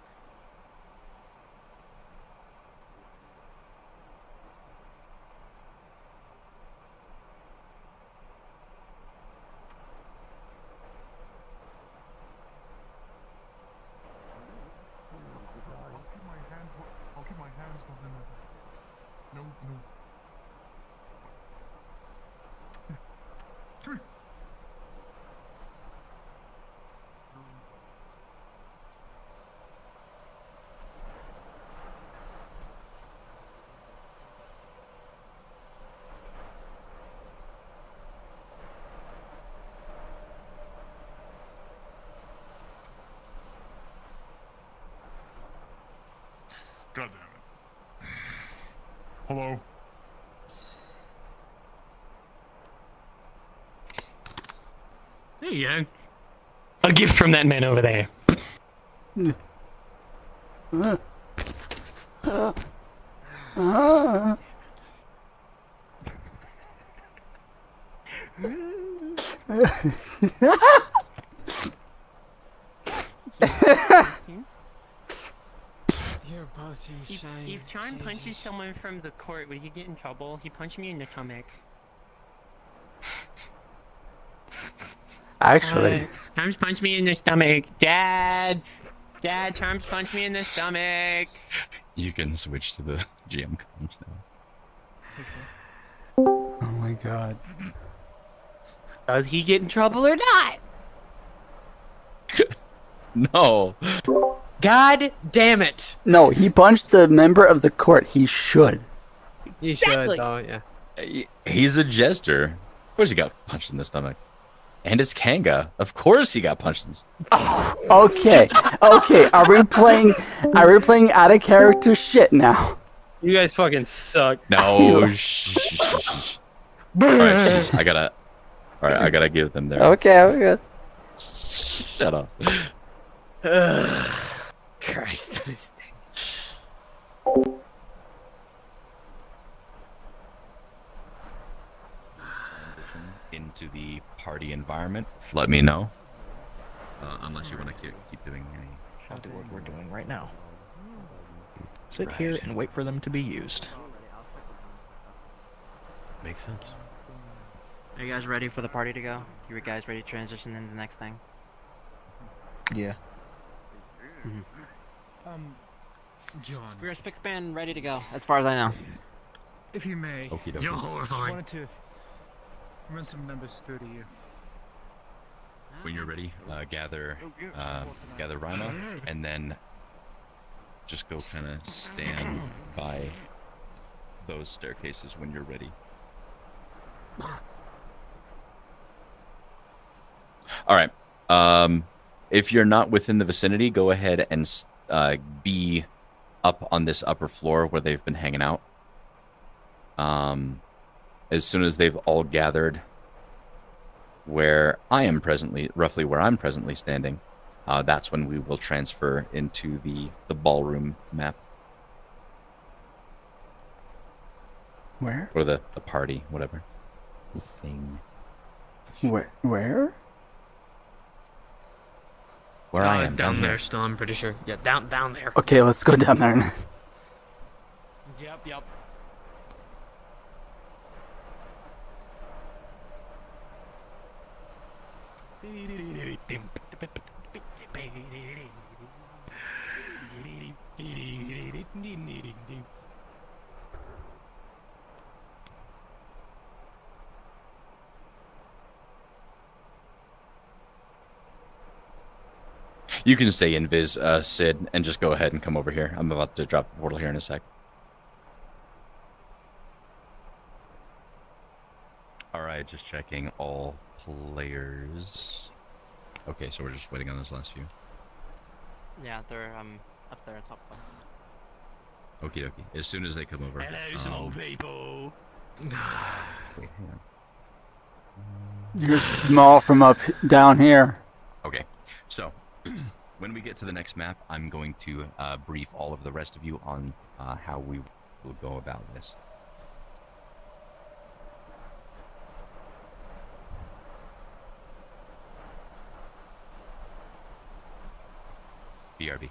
I'll keep my hand. I'll keep my hands on them. No, no. Come here. God damn it. Hello? There you go. A gift from that man over there. You're both If, insane. if John punches someone from the court, would he get in trouble? He punched me in the stomach. Actually, Uh, Charms punched me in the stomach. Dad! Dad, Charms punched me in the stomach. You can switch to the G M comms now. oh my god. Does he get in trouble or not? No. God damn it! No, he punched the member of the court. He should. You Exactly. should, though, yeah. He- He's a jester. Of course he got punched in the stomach. And it's Kanga. Of course he got punched in the stomach. Okay, okay. Are we playing? Are we playing out of character shit now? You guys fucking suck. No. shh, shh, shh, shh. Alright, I gotta... Alright, I gotta give them their... Okay, okay. Shut up. Christ, that is thing. Into the party environment. Let me know. Uh, unless you want to keep, keep doing any... I'll do what we're doing right now. Sit Right. here and wait for them to be used. Makes sense. Are you guys ready for the party to go? You guys ready to transition into the next thing? Yeah. Um, John, We're a six band ready to go, as far as I know. if you may, Okie dokie. You're I horrifying. wanted to run some numbers through to you. When you're ready, uh, gather, uh, gather Rima, and then just go kind of stand by those staircases when you're ready. All right. Um, if you're not within the vicinity, go ahead and uh, be up on this upper floor where they've been hanging out. Um, as soon as they've all gathered where I am presently, roughly where I'm presently standing, uh, that's when we will transfer into the, the ballroom map. Where? Or the, the party, whatever. The thing. Where? Where? Where Uh, I am, down, down there here. still, I'm pretty sure. Yeah, down down there. Okay, let's go down there. Yep, yep. You can stay in Viz, uh, Sid, and just go ahead and come over here. I'm about to drop the portal here in a sec. Alright, just checking all players. Okay, so we're just waiting on those last few. Yeah, they're um up there, top one. Okie dokie. As soon as they come over. Hello, small um, people. Wait, hang on. You're small from up down here. Okay, so when we get to the next map, I'm going to uh, brief all of the rest of you on uh, how we will go about this. B R B.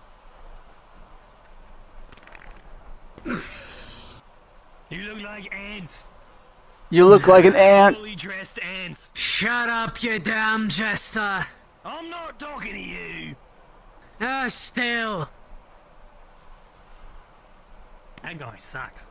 You look like ants. You look like an ant. Fully dressed ants. Shut up, you damn jester. I'm not talking to you. Ah, still. That guy sucks.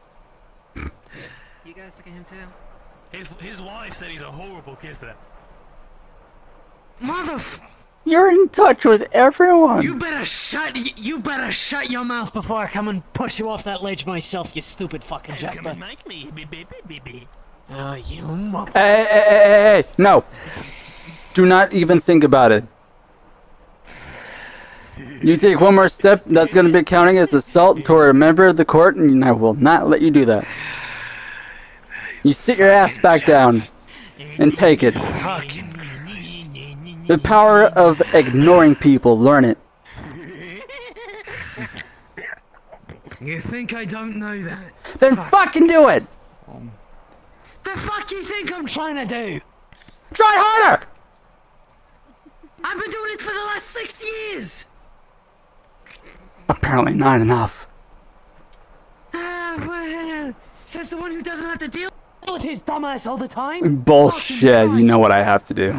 You guys look at him too? His, his wife said he's a horrible kisser. Motherf... You're in touch with everyone. You better shut... y- You better shut your mouth before I come and push you off that ledge myself, you stupid fucking Come jester. and make me. Beep, beep, beep, beep, beep. Oh, you mother... Hey, hey, hey, hey, hey, no. Do not even think about it. You take one more step, that's going to be counting as assault toward a member of the court, and I will not let you do that. You sit your ass back down and take it. The power of ignoring people, learn it. You think I don't know that? Then fucking do it! The fuck you think I'm trying to do? Try harder! I've been doing it for the last six years! Apparently not enough. Ah, well, says the one who doesn't have to deal with his dumbass all the time. Bullshit, you know what I have to do.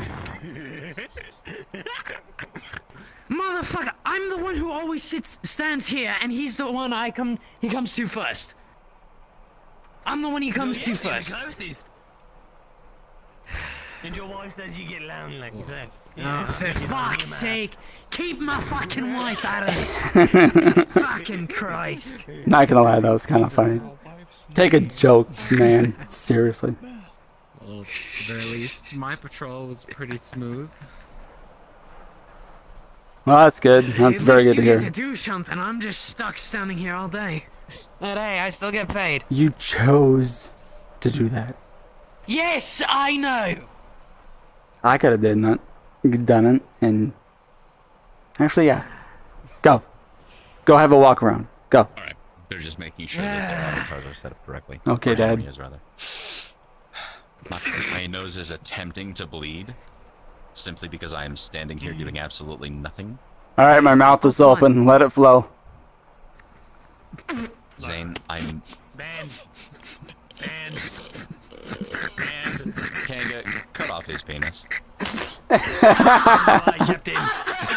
Motherfucker, I'm the one who always sits, stands here, and he's the one I come, he comes to first. I'm the one he comes You're to the first. closest. And your wife says you get lonely, like you said. Oh, for fuck's sake, keep my fucking wife out of this. Fucking Christ. Not gonna lie, that was kind of funny. Take a joke, man. Seriously. Well, at the very least, my patrol was pretty smooth. Well, that's good. That's At very least good to you hear. get to do something. I'm just stuck standing here all day. But hey, I still get paid. You chose to do that. Yes, I know. I could have done that, done it, and actually, yeah. Go, go have a walk around. Go. All right, they're just making sure that their avatars are set up correctly. Okay, Or Dad. Henry is, rather. My, my nose is attempting to bleed, simply because I am standing here doing absolutely nothing. All right, my mouth is open. Let it flow. Zane, I'm. Man. Man. Kanga, cut off his penis. I kept him.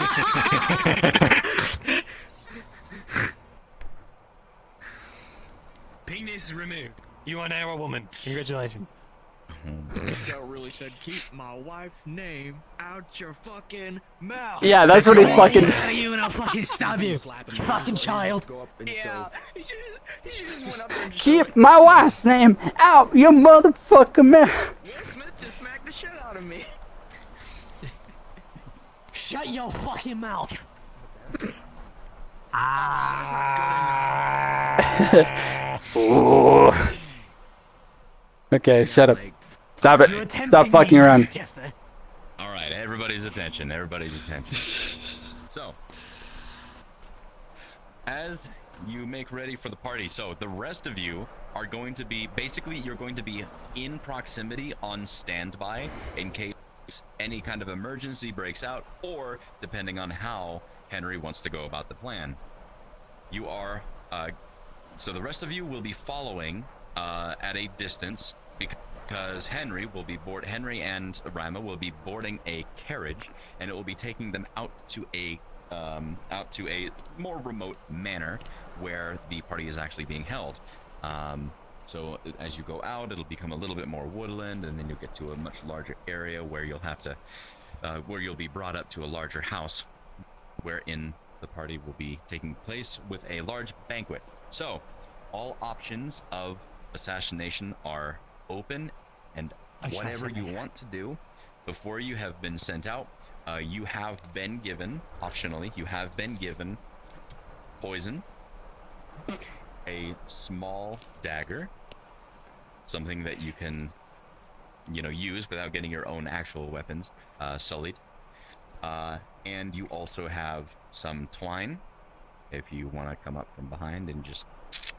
Penis removed. You are now a woman. Congratulations. Joe really said, keep my wife's name out your fucking mouth. Yeah, that's what he fucking. Out of you and I'll fucking stab you. Fucking child. Yeah. He just, he just went up there and just Keep my wife's name out your motherfucking mouth. Will Smith just smacked the shit out of me. Shut your fucking mouth. Ooh. Okay, shut up. Stop it. Stop fucking around. All right, everybody's attention. Everybody's attention. So, as you make ready for the party, so the rest of you are going to be basically you're going to be in proximity on standby in case any kind of emergency breaks out, or depending on how Henry wants to go about the plan. You are uh, so the rest of you will be following uh, at a distance because Henry will be board. Henry and Rama will be boarding a carriage, and it will be taking them out to a um, out to a more remote manor where the party is actually being held. Um, so as you go out, it'll become a little bit more woodland, and then you'll get to a much larger area where you'll have to, uh, where you'll be brought up to a larger house, wherein the party will be taking place with a large banquet. So, all options of assassination are open, and whatever you want to do before you have been sent out, uh, you have been given, optionally, you have been given poison, a small dagger, something that you can, you know, use without getting your own actual weapons uh, sullied. Uh, and you also have some twine, if you want to come up from behind and just...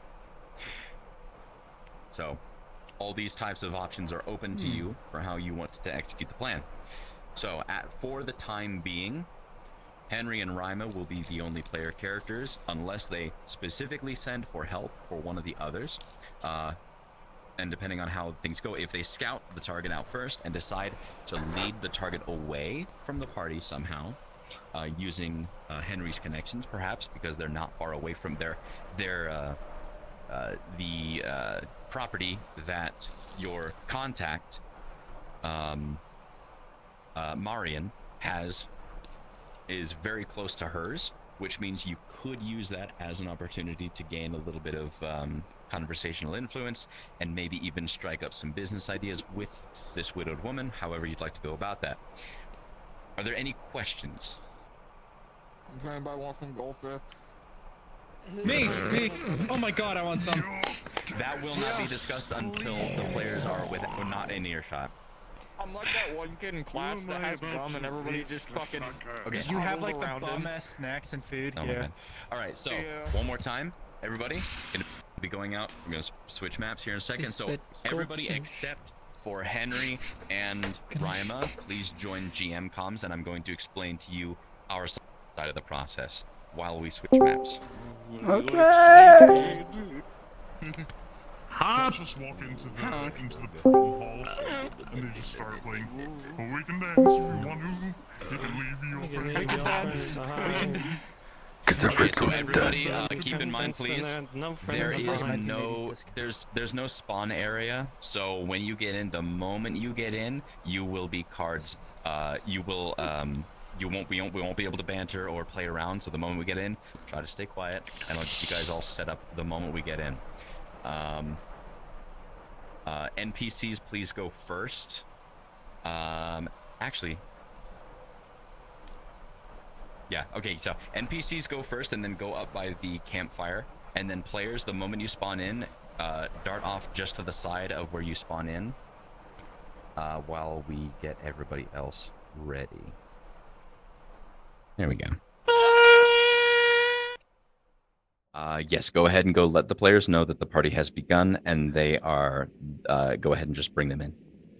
So, all these types of options are open to Hmm. you for how you want to execute the plan. So, at for the time being, Henry and Rima will be the only player characters unless they specifically send for help for one of the others. Uh, and depending on how things go, if they scout the target out first and decide to lead the target away from the party somehow, uh, using uh, Henry's connections, perhaps, because they're not far away from their their uh, uh, the uh, property that your contact, um, uh, Marian, has is very close to hers, which means you could use that as an opportunity to gain a little bit of um, conversational influence and maybe even strike up some business ideas with this widowed woman, however you'd like to go about that. Are there any questions? Does anybody want some goldfish? Me! Me! Oh my god, I want some. That will not be discussed until the players are with not in earshot. I'm like that one kid in class am that I has about gum and to everybody raise just the fucking fuck up? Okay. You have like the around him. bomb-ass snacks and food. Oh my yeah. god. All right, so Yeah. one more time, everybody. Gonna be going out. We're gonna s- switch maps here in a second. It So said everybody goldfish. except for Henry and Rima, please join G M comms, and I'm going to explain to you our side of the process while we switch maps. Okay. Let's just walk into the into the prom hall and they just start playing. Oh, we can dance if you want to. You can leave your friends. Okay, so everybody, uh, keep in mind, please, there is no, there's, there's no spawn area. So when you get in, the moment you get in, you will be cards. Uh, you will, um, you won't, we won't, we won't be able to banter or play around. So the moment we get in, try to stay quiet, and I'll get you guys all set up the moment we get in. Um, uh, N P Cs, please go first. Um, actually. Yeah, okay, so N P Cs go first and then go up by the campfire. And then players, the moment you spawn in, uh, dart off just to the side of where you spawn in uh, while we get everybody else ready. There we go. Uh, yes, go ahead and go let the players know that the party has begun and they are, uh, go ahead and just bring them in.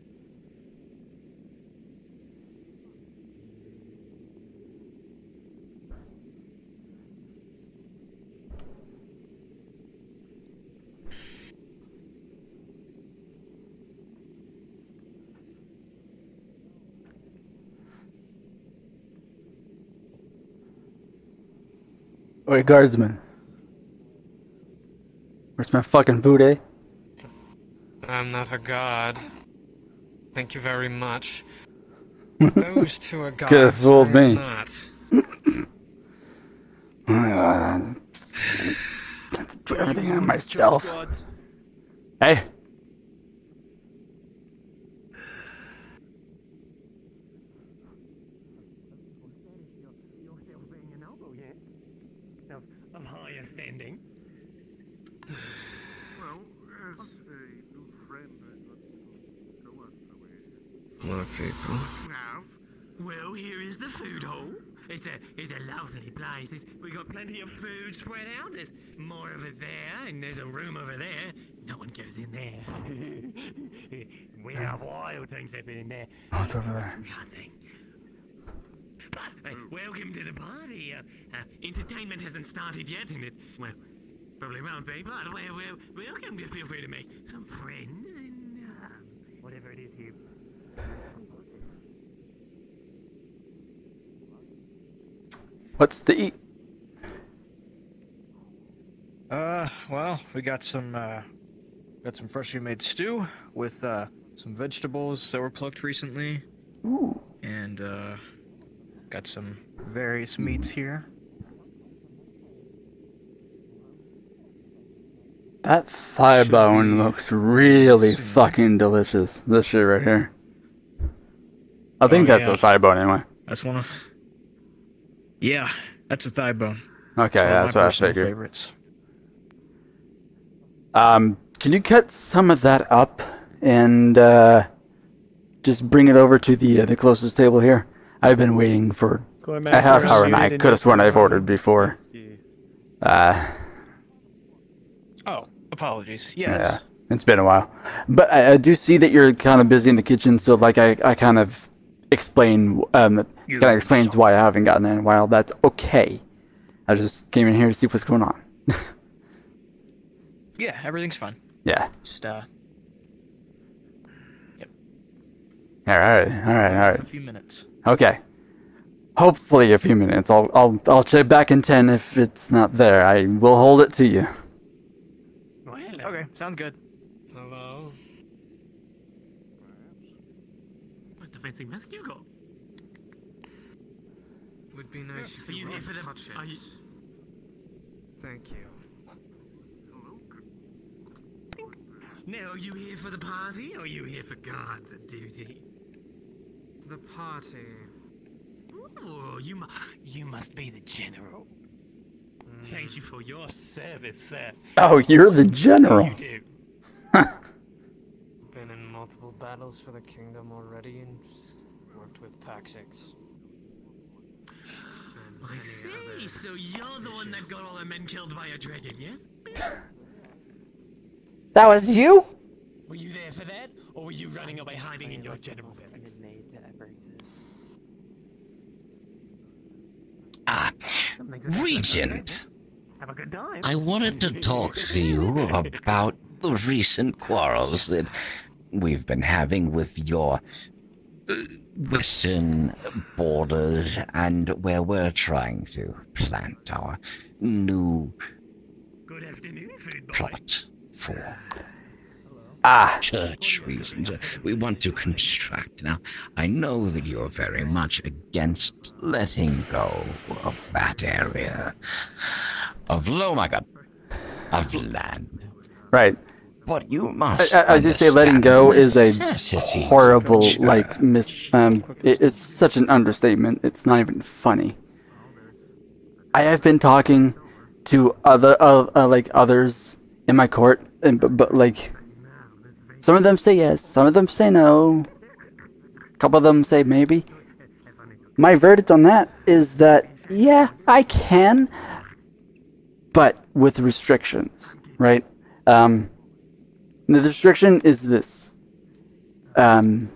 Wait, guardsman. Where's my fucking food, eh? I'm not a god. Thank you very much. Those two are gods. Could have fooled I am me. not. Uh, do everything on myself. Hey. Of higher standing. Well, as a new friend, I got to show us the way. More people. Now, well, here is the food hall. It's a it's a lovely place. It's, we got plenty of food spread out. There's more of it there, and there's a room over there. No one goes in there. We have wild things happen in there. Oh, it's over there. Nothing. But uh, welcome to the party. Uh, uh, entertainment hasn't started yet, and it well probably won't be. But well, well, welcome. Just feel free to make some friends and uh, whatever it is you. What's to eat? Uh, well, we got some, uh, got some freshly made stew with, uh, some vegetables that were plucked recently. Ooh. And, uh, got some various meats here. That thigh bone looks really fucking delicious. This shit right here. I think Oh, that's yeah. a thigh bone anyway. That's one of... Yeah, that's a thigh bone. Okay, It's one of that's my what I personal figured. favorites. Um, can you cut some of that up and uh, just bring it over to the uh, the closest table here? I've been waiting for Going a back half to hour, and I negotiating could have sworn I've with, ordered before. Uh, Oh, apologies. Yes. yeah, it's been a while, but I, I do see that you're kind of busy in the kitchen. So, like, I, I kind of explain, um, kind of explains why I haven't gotten in a while. That's okay. I just came in here to see what's going on. Yeah, everything's fine. Yeah. Just uh. All right, all right, all right. A few minutes. Okay. Hopefully a few minutes. I'll I'll I'll check back in ten if it's not there. I will hold it to you. Okay, sounds good. Hello. What's the fancy mask you got? Would be nice if Are you you here would for the? touch it. Are you, Thank you. now, are you here for the party, or are you here for guard duty? The party. Oh, you mu- you must be the general. Thank you for your service, sir. Oh, you're the general. You do. Been in multiple battles for the kingdom already and just worked with tactics. I see. So you're the one that got all the men killed by a dragon, yes? That was you? Were you there for that, or were you running away hiding in your general's barracks? To ever exist. Ah, Regent. Have a good time. I wanted to talk to you about the recent quarrels that we've been having with your uh, western borders and where we're trying to plant our new Good afternoon, food boy. plot for ah. church reasons. Uh, We want to construct. Now, I know that you're very much against letting go of that area of, oh my god, of land. Right. But you must I- I- As you say, letting go is a necessities horrible, of like, mis. Um, it, it's such an understatement. It's not even funny. I have been talking to other, uh, uh, like others in my court, and but, but like, some of them say yes, some of them say no, a couple of them say maybe. My verdict on that is that yeah, I can, but with restrictions, right? Um. The restriction is this. Um,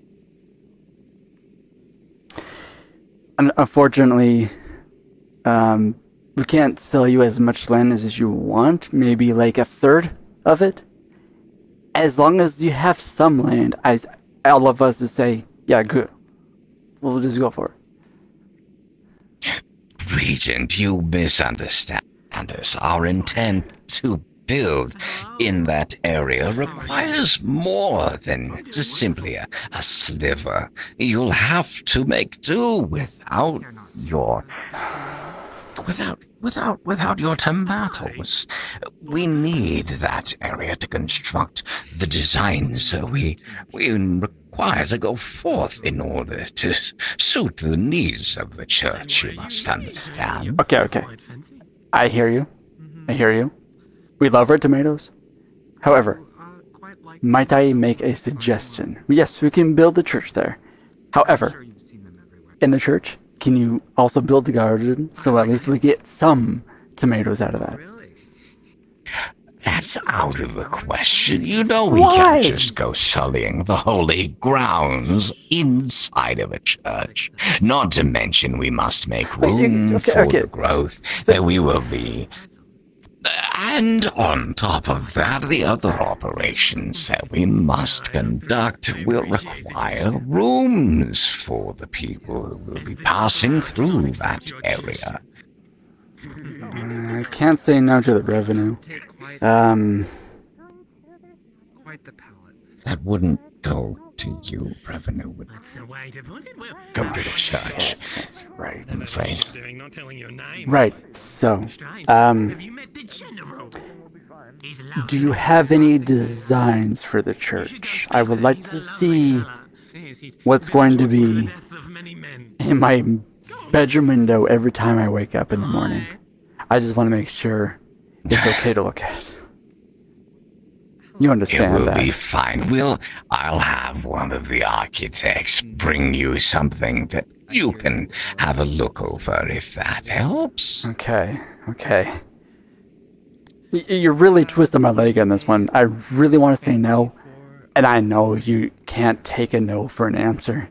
un- unfortunately, um, we can't sell you as much land as you want, maybe like a third of it. As long as you have some land, as all of us to say, yeah, good. We'll just go for it. Regent, you misunderstand us. Our intent to build in that area requires more than just simply a, a sliver. You'll have to make do without your without without without your tomatoes. We need that area to construct the designs we we require to go forth in order to suit the needs of the church. You must understand. Okay, okay. I hear you. I hear you. We love our tomatoes. However, might I make a suggestion? Yes, we can build a church there. However, in the church, can you also build a garden so at least we get some tomatoes out of that? That's out of the question. You know we Why? can't just go sullying the holy grounds inside of a church. Not to mention we must make room okay, for okay. the growth that we will be. And on top of that, the other operations that we must conduct will require rooms for the people who will be passing through that area. Uh, I can't say no to the revenue. Um, That wouldn't go to you. Revenue would That's the way to put it. Well, go to the church. That's right. I'm afraid. doing not telling your name. right, so, um, Have you met the general? He's do you have any designs for the church? I would like to see what's going to be in my bedroom window every time I wake up in the morning. I just want to make sure it's okay to look at. You It understand will that. be fine. We'll. I'll have one of the architects bring you something that you can have a look over if that helps. Okay, okay. Y- You're really twisting my leg on this one. I really want to say no, and I know you can't take a no for an answer.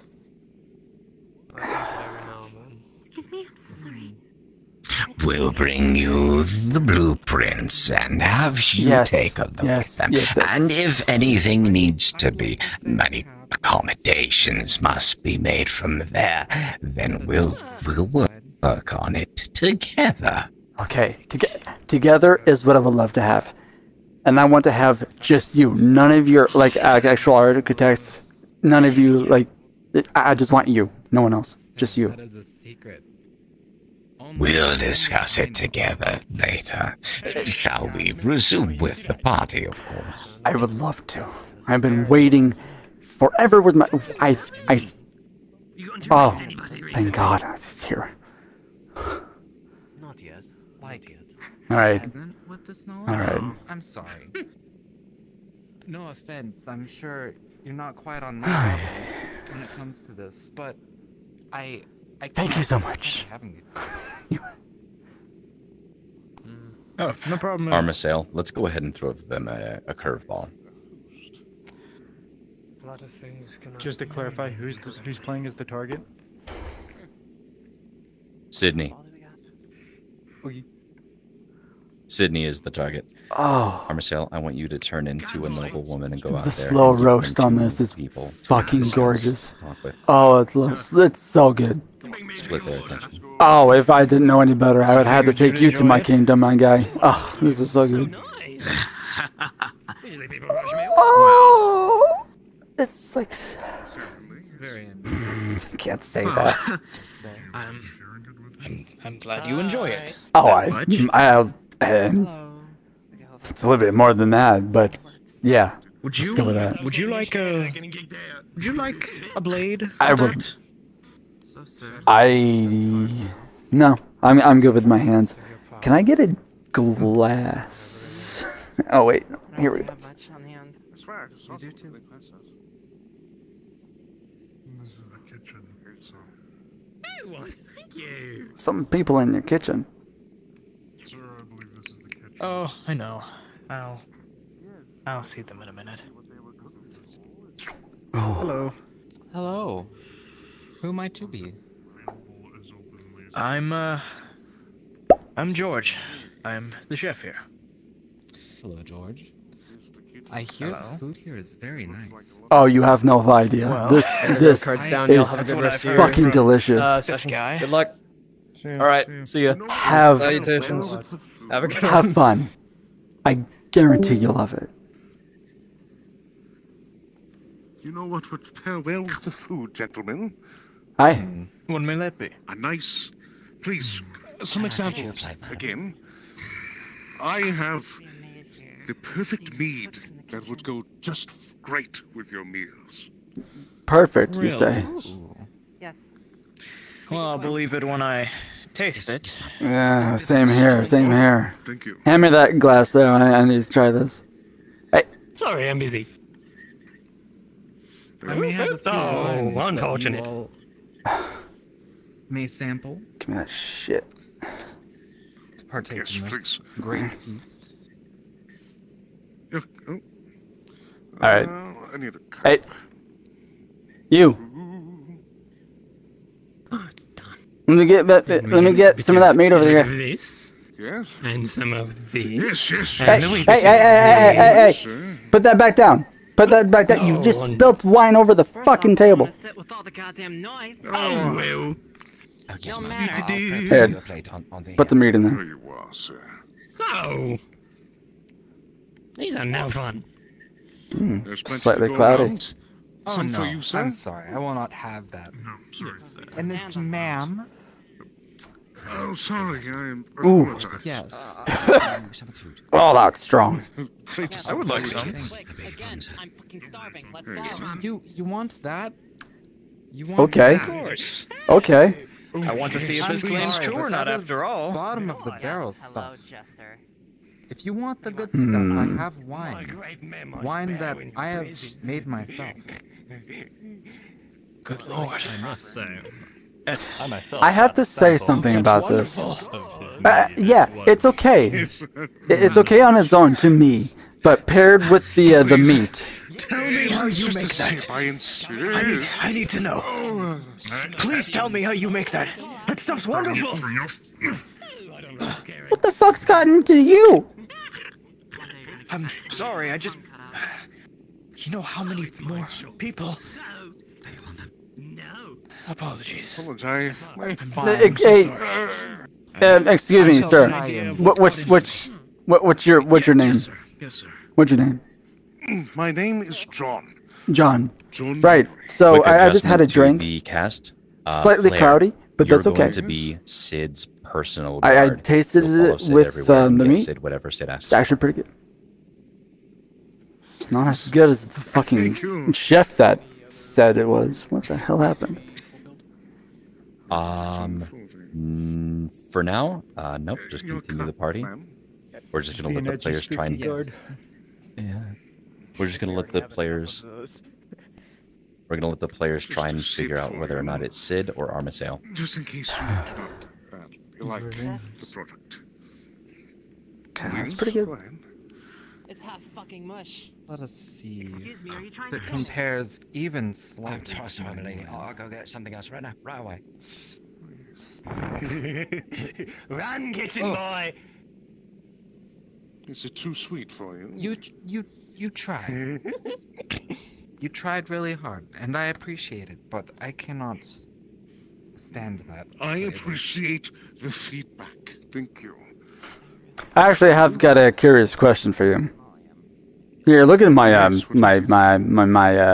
Excuse me, I'm so sorry. We'll bring you the blueprints and have you Yes, take a look yes, at them. yes, yes. And if anything needs to be, any accommodations must be made from there, then we'll we'll work on it together. Okay, toge- together is what I would love to have. And I want to have just you. None of your, like, ac- actual architects. None of you, like, I I just want you. No one else. Just you. That is a secret. We'll discuss it together later. Shall we resume with the party, of course? I would love to. I've been waiting forever with my. I. I. Oh, thank God it's here. Not yet. Not yet. All right. Present with this knowledge? All right. I'm sorry. No offense, I'm sure you're not quite on my level when it comes to this, but I. I Thank you so much. Having these. Oh, no problem. Armisail, let's go ahead and throw them a, a curveball. A lot of things can Just to clarify, who's the, who's playing as the target? Sydney. Sydney is the target. Oh. Armisail, I want you to turn into a noble woman and go out The there. slow and give roast them on two this is people to fucking discuss, gorgeous. talk with, Oh, it's lo- it's so good. split their attention. Oh, if I didn't know any better, I would have to take you to my kingdom, my guy. Oh, this is so good. Oh, it's like. Very Can't say that. I'm, I'm, I'm glad you enjoy it. Oh, that I, much. I have, and it's a little bit more than that, but yeah. Would let's you? go with that. Would you like a? Would you like a blade? I of would. that? I no, I'm I'm good with my hands. Can I get a glass? Oh wait, here we go. You do too. This is the kitchen, so. Oh, thank you. Some people in your kitchen. Sir, I believe this is the kitchen. Oh, I know. I'll. I'll see them in a minute. Hello. Hello. Who might you be? I'm uh. I'm George. I'm the chef here. Hello, George. I hear Hello. the food here is very nice. Oh, you have no idea. Well, this there go, this cards is down, y'all. Have a good rest of your- fucking delicious. Uh, this guy. Good luck. All right, see ya. Have Salutations. Have a good have one. fun. I guarantee you'll love it. You know what would pair well with the food, gentlemen? Hi. What may that be? A nice, please, some examples. Again, I have the perfect mead that would go just great with your meals. Perfect, you Really? say. Yes. Well, I'll believe it when I taste it. Yeah, same here, same here. Thank you. Hand me that glass there. I, I need to try this. Hey, Sorry, I'm busy. I may have a few Oh, wines that unfortunate. you all may sample. give me that shit. To partake Yes, in this please. great feast. Yeah, oh. All right. Uh, I need a cup. Hey, you. Let me get that. Let me get some of that meat over here. This Yes. and some of these. Yes, yes. Hey, And hey, the hey, hey, hey, hey, hey! Put that back down. Put that back down. You just spilled wine over the fucking table. Sit with all the goddamn noise. Oh, well. Oh, yes, Don't ma'am. matter. I'll prepare Here, you a plate on, on the put the meat in There there. you are, sir. Oh. These are no fun. Mm, There's plenty slightly to go cloudy. around. Oh Some no, for you, sir. I'm sorry. I will not have that. No, sorry. And it's ma'am. Oh, sorry. I Ooh. apologize. Yes. Oh, that's strong. I would like some. Again, I'm fucking starving. Let's Yes, go. You you want that? You want Okay. that? Of course. Okay. I want to see if I'm this claim's sorry, true but or not that is after all. Bottom of the barrel Hello, stuff. Jester. If you want the good Hmm. stuff, I have My wine. great memory Wine that bearing I have presence. made myself. Good lord. I must say. It's, I myself I have to say something That's about this. wonderful. Uh, yeah, it's okay. It- It's okay on its own to me, but paired with the uh, the meat. Tell me how you make that. I need, I need to know. Please tell me how you make that. That stuff's wonderful. What the fuck's gotten into you? I'm sorry, I just... You know how many more people... Apologies. Apologize. I'm Uh, fine, I'm so hey, sorry. uh, excuse me, I'm so sir. sorry. What, which, which, what, what's your, what's your name? Yes, sir. Yes, sir. What's your name? My name is John. John. John Right. So Quick I, I just had a adjustment to drink. The cast. Uh, Slightly Flair, cloudy, but you're that's okay. going to be Sid's personal I, I guard. tasted You'll follow it Sid with everywhere um, and the get meat. Sid whatever Sid asks. It's actually pretty good. It's not as good as the fucking chef that said it was. What the hell happened? Um, mm, for now, uh, nope. Just continue the party. We're just gonna let the players try and. Yeah. We're just gonna let the players. We're gonna let the players try and figure out whether or not it's Sid or Armisail. Just in case you do not uh, like the product. Okay, that's pretty good. It's half fucking mush. Let us see. Excuse me, are you trying That to compares even I'm slightly. sorry, sorry, lady. I'll, I'll go get something else right now, right away. Run, kitchen Oh. boy! Is it too sweet for you? You, you, you tried. You tried really hard, and I appreciate it, but I cannot stand that. I appreciate the feedback. Thank you. I actually have got a curious question for you. Here, look at my um, my my my my uh,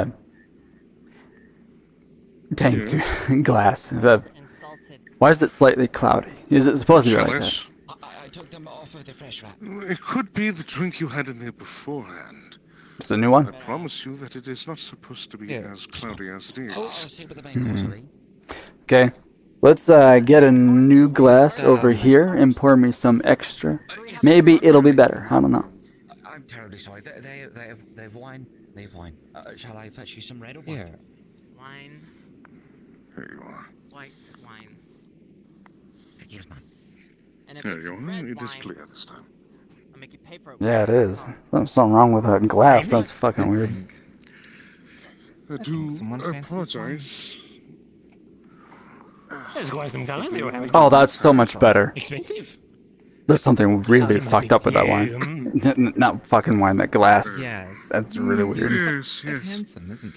tank glass. Uh, why is it slightly cloudy? Is it supposed to be like that? Jealous? I took them off of the fresh wrap. It could be the drink you had in there beforehand. It's a new one. I promise you that it is not supposed to be Yeah. as cloudy as it is. Oh, I'll see what the main course will be. Okay, let's uh, get a new glass over here and pour me some extra. Maybe it'll be better. I don't know. I'm terribly sorry. They, they, they, have, they have wine. They have wine. Uh, shall I fetch you some red or white? Yeah. Wine, There you are. white wine. Here's mine. And if There it's you are. red It is wine, clear this time. I'll make you pay for it. Yeah, it is. There's something wrong with that glass. That's fucking weird. I do someone fancies apologize. There's quite some colours you were having. Oh, that's so much better. Expensive. There's something really Oh, must fucked be- up with that yeah, wine. N- Not fucking wine, that glass. Yes. That's really weird. Yes, Quite yes. handsome, isn't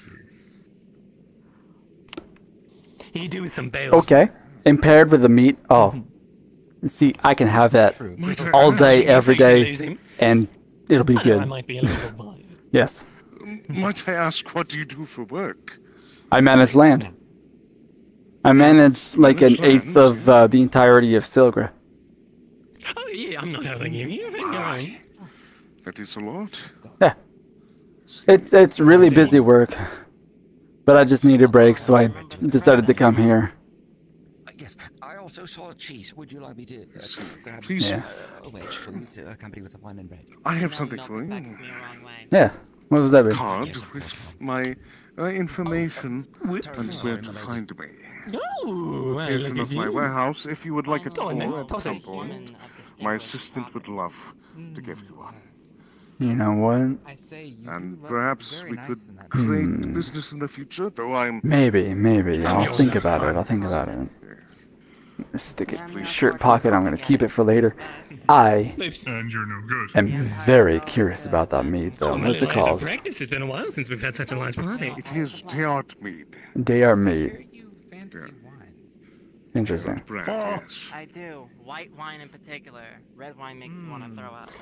he? You do some bells. Okay. And paired with the meat. Oh. See, I can have that True. all day, every day, Lose him. and it'll be I know I good. might be a little biased. Yes. Might I ask, what do you do for work? I manage land. I manage like an eighth of uh, the entirety of Silgra. Oh yeah, I'm not having you. You've been going. That is a lot. Yeah. It's it's really busy work. But I just need a break, so I decided to come here. Uh, yes, I also saw cheese. Would you like me to uh, grab Please. uh, a wedge for you to accompany with the wine and bread? I have something for you. Yeah. What was that? Be? Card with my uh, information and where to find me. Oh, well, Location look of at my you. warehouse. If you would like a Go on then, tour at toss some it. point, my assistant would love to give you one. You know what? I say you And do look perhaps very we nice could in that. create Hmm. business in the future, though I'm... Maybe, maybe. I'll yours think is about it. fine. I'll think about it. Stick it in my shirt pocket. I'm gonna keep it for later. I And you're no good. am very curious about that meat, though. Oh, What's it well, I had to called? practice. It's been a while since we've had such a large party. It is Teart mead. They are meat. Fancy Yeah. wine. Interesting. Brand, yes. I do. White wine in particular. Red wine makes me want to throw up.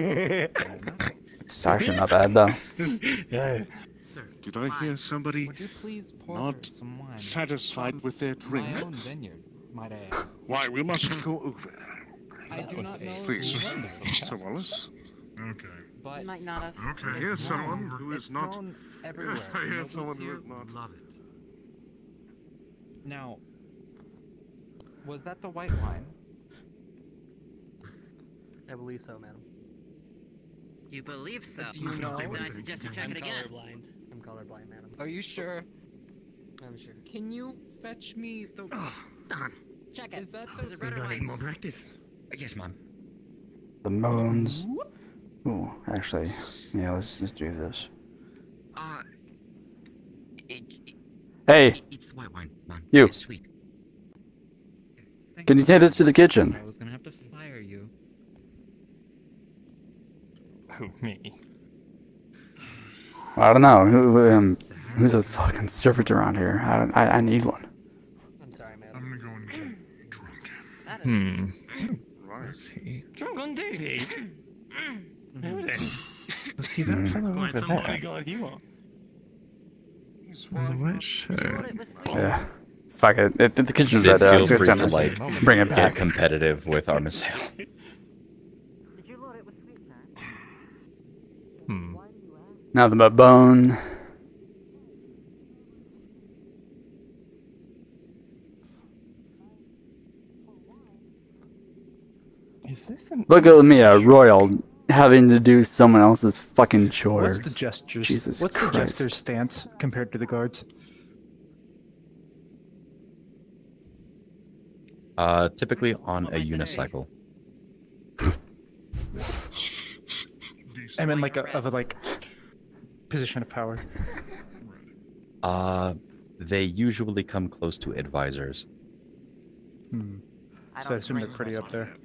It's actually not bad, though. Yeah. Sir, Did I hear somebody would you please pour not her some wine? satisfied with their drink? My own vineyard, might I add. Why, we must go over. I do not know Please, who won that, Sir Wallace. Okay. but You might not have. Okay. Here's it's someone known- who is it's not... known everywhere. Here's Nobles someone who here is not... love it. Now, was that the white wine? I believe so, madam. You believe so? Do you know? Then I suggest you check I'm it again. colorblind. I'm colorblind, madam. Are you sure? I'm sure. Can you fetch me the? Done. Check it. Is that Is the? it red or white? more practice. Yes, ma'am. The moons. Ooh, actually, yeah, let's just do this. Uh, it, it, Hey, it- it's the white wine, ma'am. you. It's sweet. Can you take this to the kitchen? I was gonna have to fire you. Who, me? I don't know. Who, um, who's a fucking servant around here? I, don't, I, I need one. I'm sorry, madam. I'm gonna go and get drunk. Hmm. Right. Is he? Drunk on duty? Who then? Was he that fellow Quite over some there? bodyguard you are. In the white shirt. Yeah. Fuck it. it the kitchen's Sid, right there. I feel was just free gonna to like bring it get back. competitive with Armisael. Did you load it with sweetener? Hmm. Now the bone. Is this an... Look at me, a royal, having to do someone else's fucking chores. What's the jester's? Jesus What's Christ. the jester's stance compared to the guards? Uh, typically on a unicycle. I mean, like a, of a like position of power. Uh, they usually come close to advisors. Hmm. I So I don't assume they're drink pretty up there.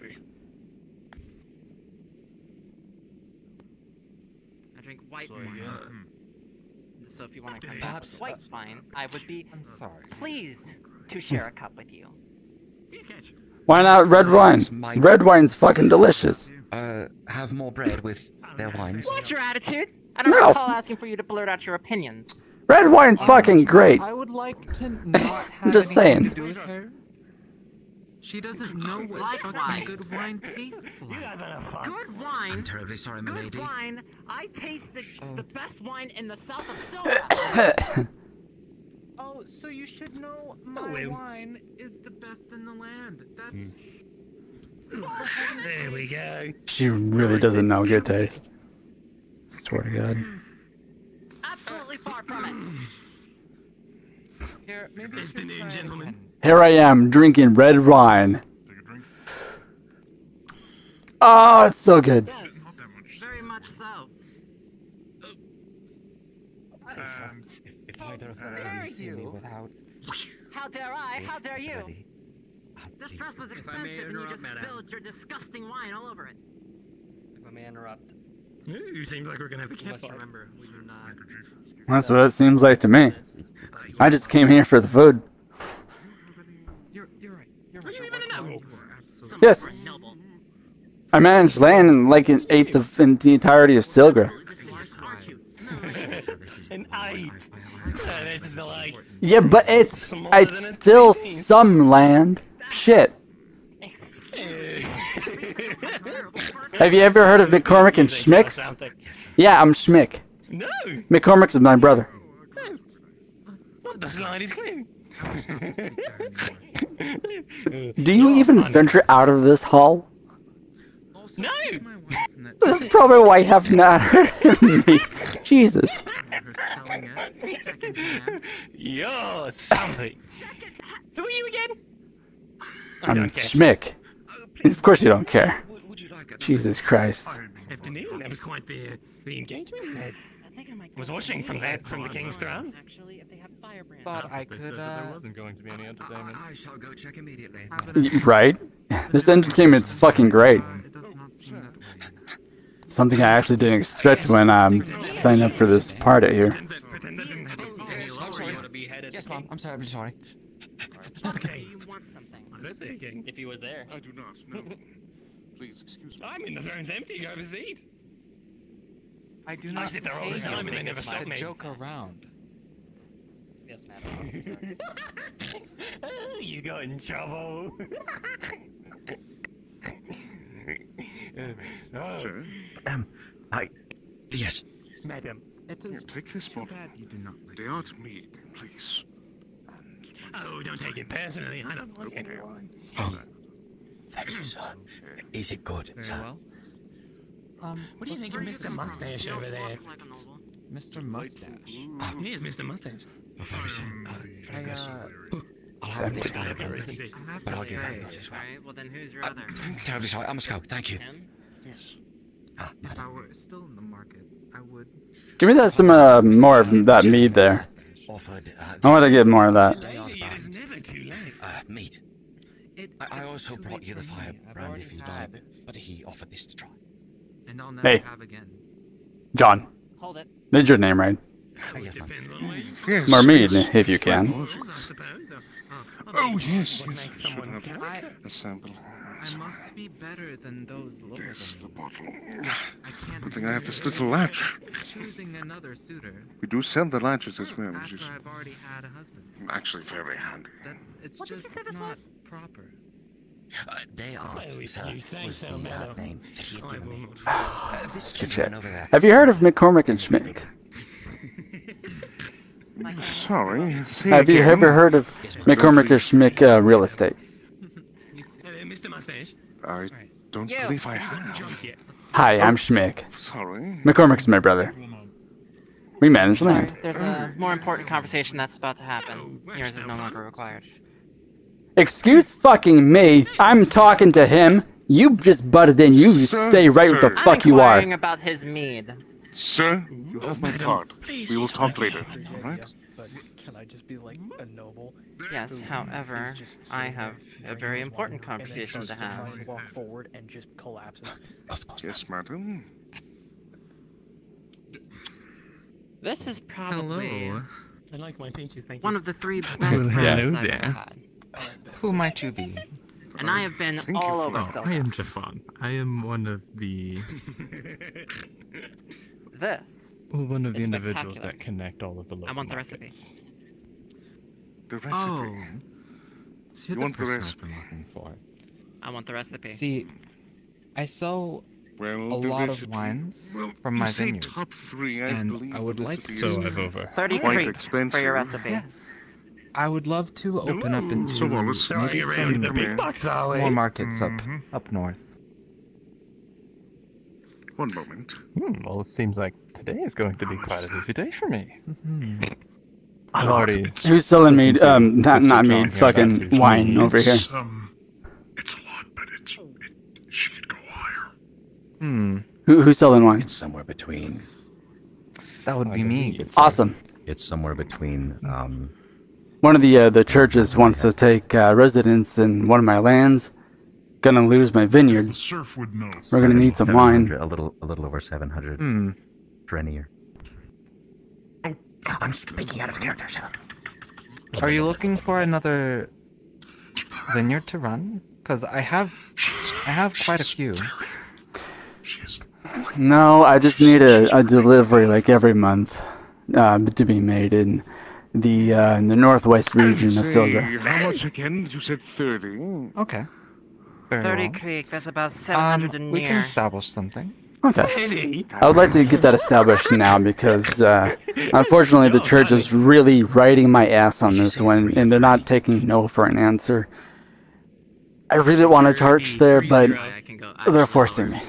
I drink white So, wine. yeah. Hmm. So if you want to come back Perhaps, with white wine, I would be I'm sorry. pleased to share a cup with you. Why not red wine? Might- Red wine's fucking delicious. Uh, have more bread with their wines. What's your attitude? I don't No. recall asking for you to blurt out your opinions. Red wine's fucking great. I would like to not have just anything saying. to do with her. She doesn't know what fucking Likewise. good wine tastes like. Good wine. Terribly sorry, my Good lady. wine. I tasted Oh. the best wine in the south of Silva. Oh, so you should know my well. wine is the best in the land. That's. There we go. She really doesn't know good taste. Swear to God. Absolutely far from Here, maybe you should Afternoon, try it gentlemen. again. Here I am drinking red wine. Take a drink. Oh, it's so good. it. Yes, very much so. And If either of How them dare see me you? without. How dare I? How dare you? Ready. This dress was If I may expensive and you interrupt, just madam. spilled your disgusting wine all over it. If I may interrupt, Ooh, seems like we're gonna have a you must campfire. remember we do not. handkerchief. That's what it seems like to me. I just came here for the food. You're, you're right. You're Were right. you even a noble? You are absolutely. Yes. Noble. I managed land in like an eighth of in the entirety of Silgra. An eight. So that's like Yeah, but it's Smaller it's than a still species. some land. Shit. Have you ever heard of McCormick and Schmick's? Yeah, I'm Schmick. No. McCormick is my brother. What the slide is clear. Do you even venture out of this hall? No. This is probably why you have not heard of me. Jesus. You're something. Who are you again? I I'm don't care. Schmick. Of course you don't care. Jesus Christ. Afternoon. That was quite the the engagement. I was watching from that from the King's Throne. Actually, if they have firebrand. Thought I could. Uh, wasn't going to be any entertainment. I shall go check immediately. Y- Right? This entertainment's fucking great. it does not seem that way. Something I actually didn't expect when I um, signed up for this party here. Pretend that, pretend that didn't happen. Yes, I'm sorry. Yes, ma'am. I'm sorry. I'm sorry. Okay. You want something? I don't see a king. If he was there. I do not. No. Please excuse me. I'm in the throne's empty. Go have a seat. I do I not sit there all the pay time and they you never stop to me. joke around. Yes, madam. Oh, you got in trouble. oh, Sir, Um, I. Yes. madam. It here, is take this too bottle. bad you do not like. They aren't mead, please. Oh, don't take it personally. I don't like everyone. Oh. Thank you, sir. Is it good? Very sir? well. Um, What do you think of Mister Mustache over there? Mister Mustache. Oh, here's Mister Mustache. Oh, very sorry. Uh, very I, good. uh, I'll have Empty. this guy empty, but I'll give that yours as well. Alright, well then who's your Uh, other? Terribly sorry. I must go. Thank you. Him? Yes. Ah, If I were still in the market, I would. Give me that some uh, more of that meat there. Offered, uh, I want to get more of that. Day off brand. Uh, meat. I, I also brought you the fire brand if you'd like, but he offered this to try. And I'll never Hey, have again. John. Hold it. That's your name, right? Yes. More meat, if you can. Oh, yes, yes. I should have a sample. I must be better than those lower Yes, the than me. bottle. I can't I think I have this stand little latch. choosing another suitor We do sell the latches as well, which after is I've already had a husband. actually very handy. That it's What did just you say this not was? proper. Uh, Day Art, Oh, sir, you think was so, the uh, madam? name that he had I given will me. not. Uh, this That's good shit. gentleman over there. Have you heard of McCormick and Schmick? Sorry. say Have you again. ever heard of McCormick and Schmick uh, Real Estate? Uh, Mister Mustache. I don't Yeah. believe I You got have. drunk yet? Hi, I'm Schmick. Sorry. McCormick's my brother. We manage land. There's a more important conversation that's about to happen. Yours is no longer required. Excuse fucking me. I'm talking to him. You just butted in. You just Sir, stay right where the sir. fuck I'm you are. inquiring about his mead. Sir, you have my card. We will talk later. Alright? But can I just be like a noble? Yes, who however, is just I sitting have there a drinking very his important wine and then conversation to starts try have. and walk forward and just collapses. Yes, madam. This is probably I like my peaches, thank you. one of the three best Hello brands I've there. ever had. Who might you be? And I have been Thank all you over for- Oh, Silva. I am Jafan. I am one of the This. well, one of the is individuals spectacular. that connect all of the local I want the recipe. markets. The recipe. Oh, so you're You the want the person recipe? I've been looking for. I want the recipe. See, I sell Well, a the lot recipe. of wines Well, from you my say vineyard, top three. I and believe I would the like recipe to. is So I've over. thirty quite creek expensive. for your recipe. Yes. I would love to open up into So, Wallace, maybe are you some ready for the big bucks, Ollie? more markets Mhm. up up north. One moment. Hmm, well, it seems like today is going to be quite a busy day for me. Mm-hmm. I I've love already. it. Who's selling meat? spoken to Um, not Mister not John meat. here Fucking about his wine needs. over here. It's, um, it's a lot, but it's it, she could go higher. Hmm. Who, who's selling wine? It's somewhere between. That would be me. good sir. Awesome. It's somewhere between. Um, One of the uh, the churches wants to take uh, residence in one of my lands. Gonna lose my vineyard. The surf would know. We're gonna need some wine. A little, a little over seven hundred. Hmm. Drenier. I'm speaking out of character, sir. Are you looking for another vineyard to run? Because I have, I have quite a few. No, I just need a, a delivery like every month uh, to be made in the uh, in the northwest region of Say, Silver. how much again? You said thirty. Okay. Very thirty well. creek, that's about seven hundred Um, and we can near. establish something. Okay. I would like to get that established now because uh, unfortunately the church is really riding my ass on this one and they're not taking no for an answer. I really want to charge there, but they're forcing me.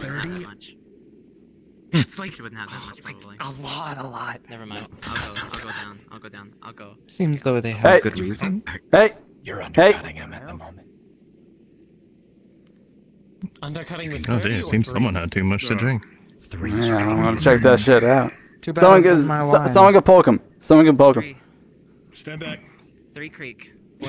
It's like you wouldn't have that much probably. A lot, a lot. Never mind. I'll go. I'll go down. I'll go down. I'll go. Seems though they have Hey. good reason. Hey! You're Hey! undercutting him at the moment. Undercutting with Oh thirty dear, or seems three? someone had too much to drink. Three. Yeah, I want to check that shit out. Too bad Someone I got can, my so, wine. someone can poke him. Someone can poke him. Three, Stand back. three creek.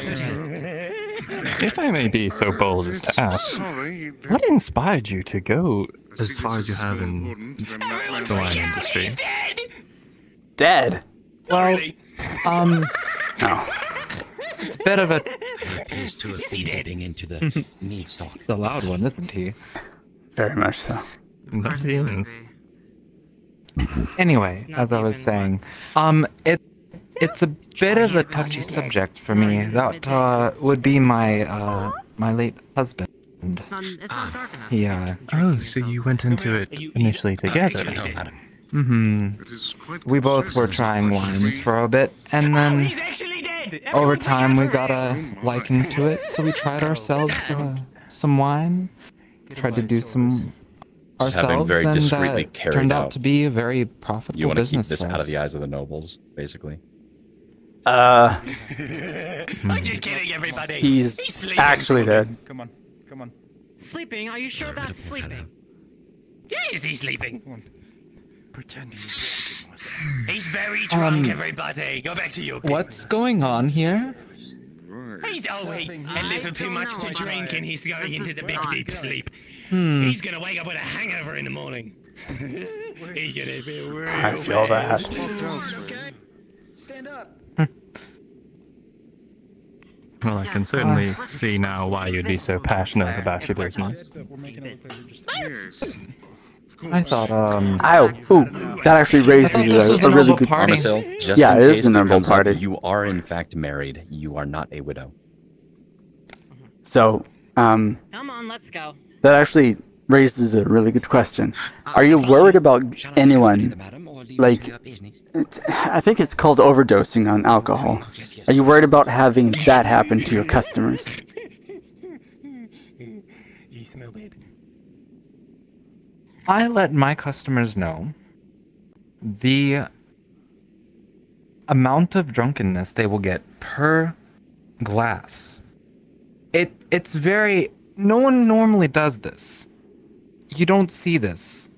If I may be so bold as to ask, Sorry. what inspired you to go as far as you have in the wine industry? Dead. Well, um, no. It's a bit of a. He appears to have been dipping into the meat stock. He's a loud one, isn't he? Very much so. Not feelings. Anyway, as I was saying, um, it it's a bit of a touchy subject for me. That uh, would be my uh my late husband. He uh. Oh, so you went into it initially together? Mm-hmm. We both were trying wines for a bit, and then over time we got a liking to it, so we tried ourselves uh, some wine. Tried to do some Just having ourselves, very and discreetly uh, carried turned out out. to be a very profitable You want to keep business this for out of us. the eyes of the nobles, basically. Uh, I'm just kidding, everybody. he's sleeping. actually dead. Come on, come on. Sleeping? Are you sure that's sleeping? Yeah, is he sleeping? Pretend he's walking with us. He's very drunk, Um, everybody. Go back to your business. What's going on here? He's always a little too much to drink and he's going into the big deep sleep. Hmm. He's gonna wake up with a hangover in the morning. He's gonna be real I feel bad. that. This is hard, okay? Stand up. Well, I can certainly see now why you'd be so passionate about your business. I thought, um... Oh, ooh, that actually raises I thought this was a, a a really noble good party. Armisil, just Yeah, in it case is a that noble comes up, party. you are in fact married. You are not a widow. So, um, Come on, let's go. that actually raises a really good question. Are you worried about anyone, like, it, I think it's called overdosing on alcohol. Are you worried about having that happen to your customers? You smell bad. I let my customers know the amount of drunkenness they will get per glass. It it's very no one normally does this. You don't see this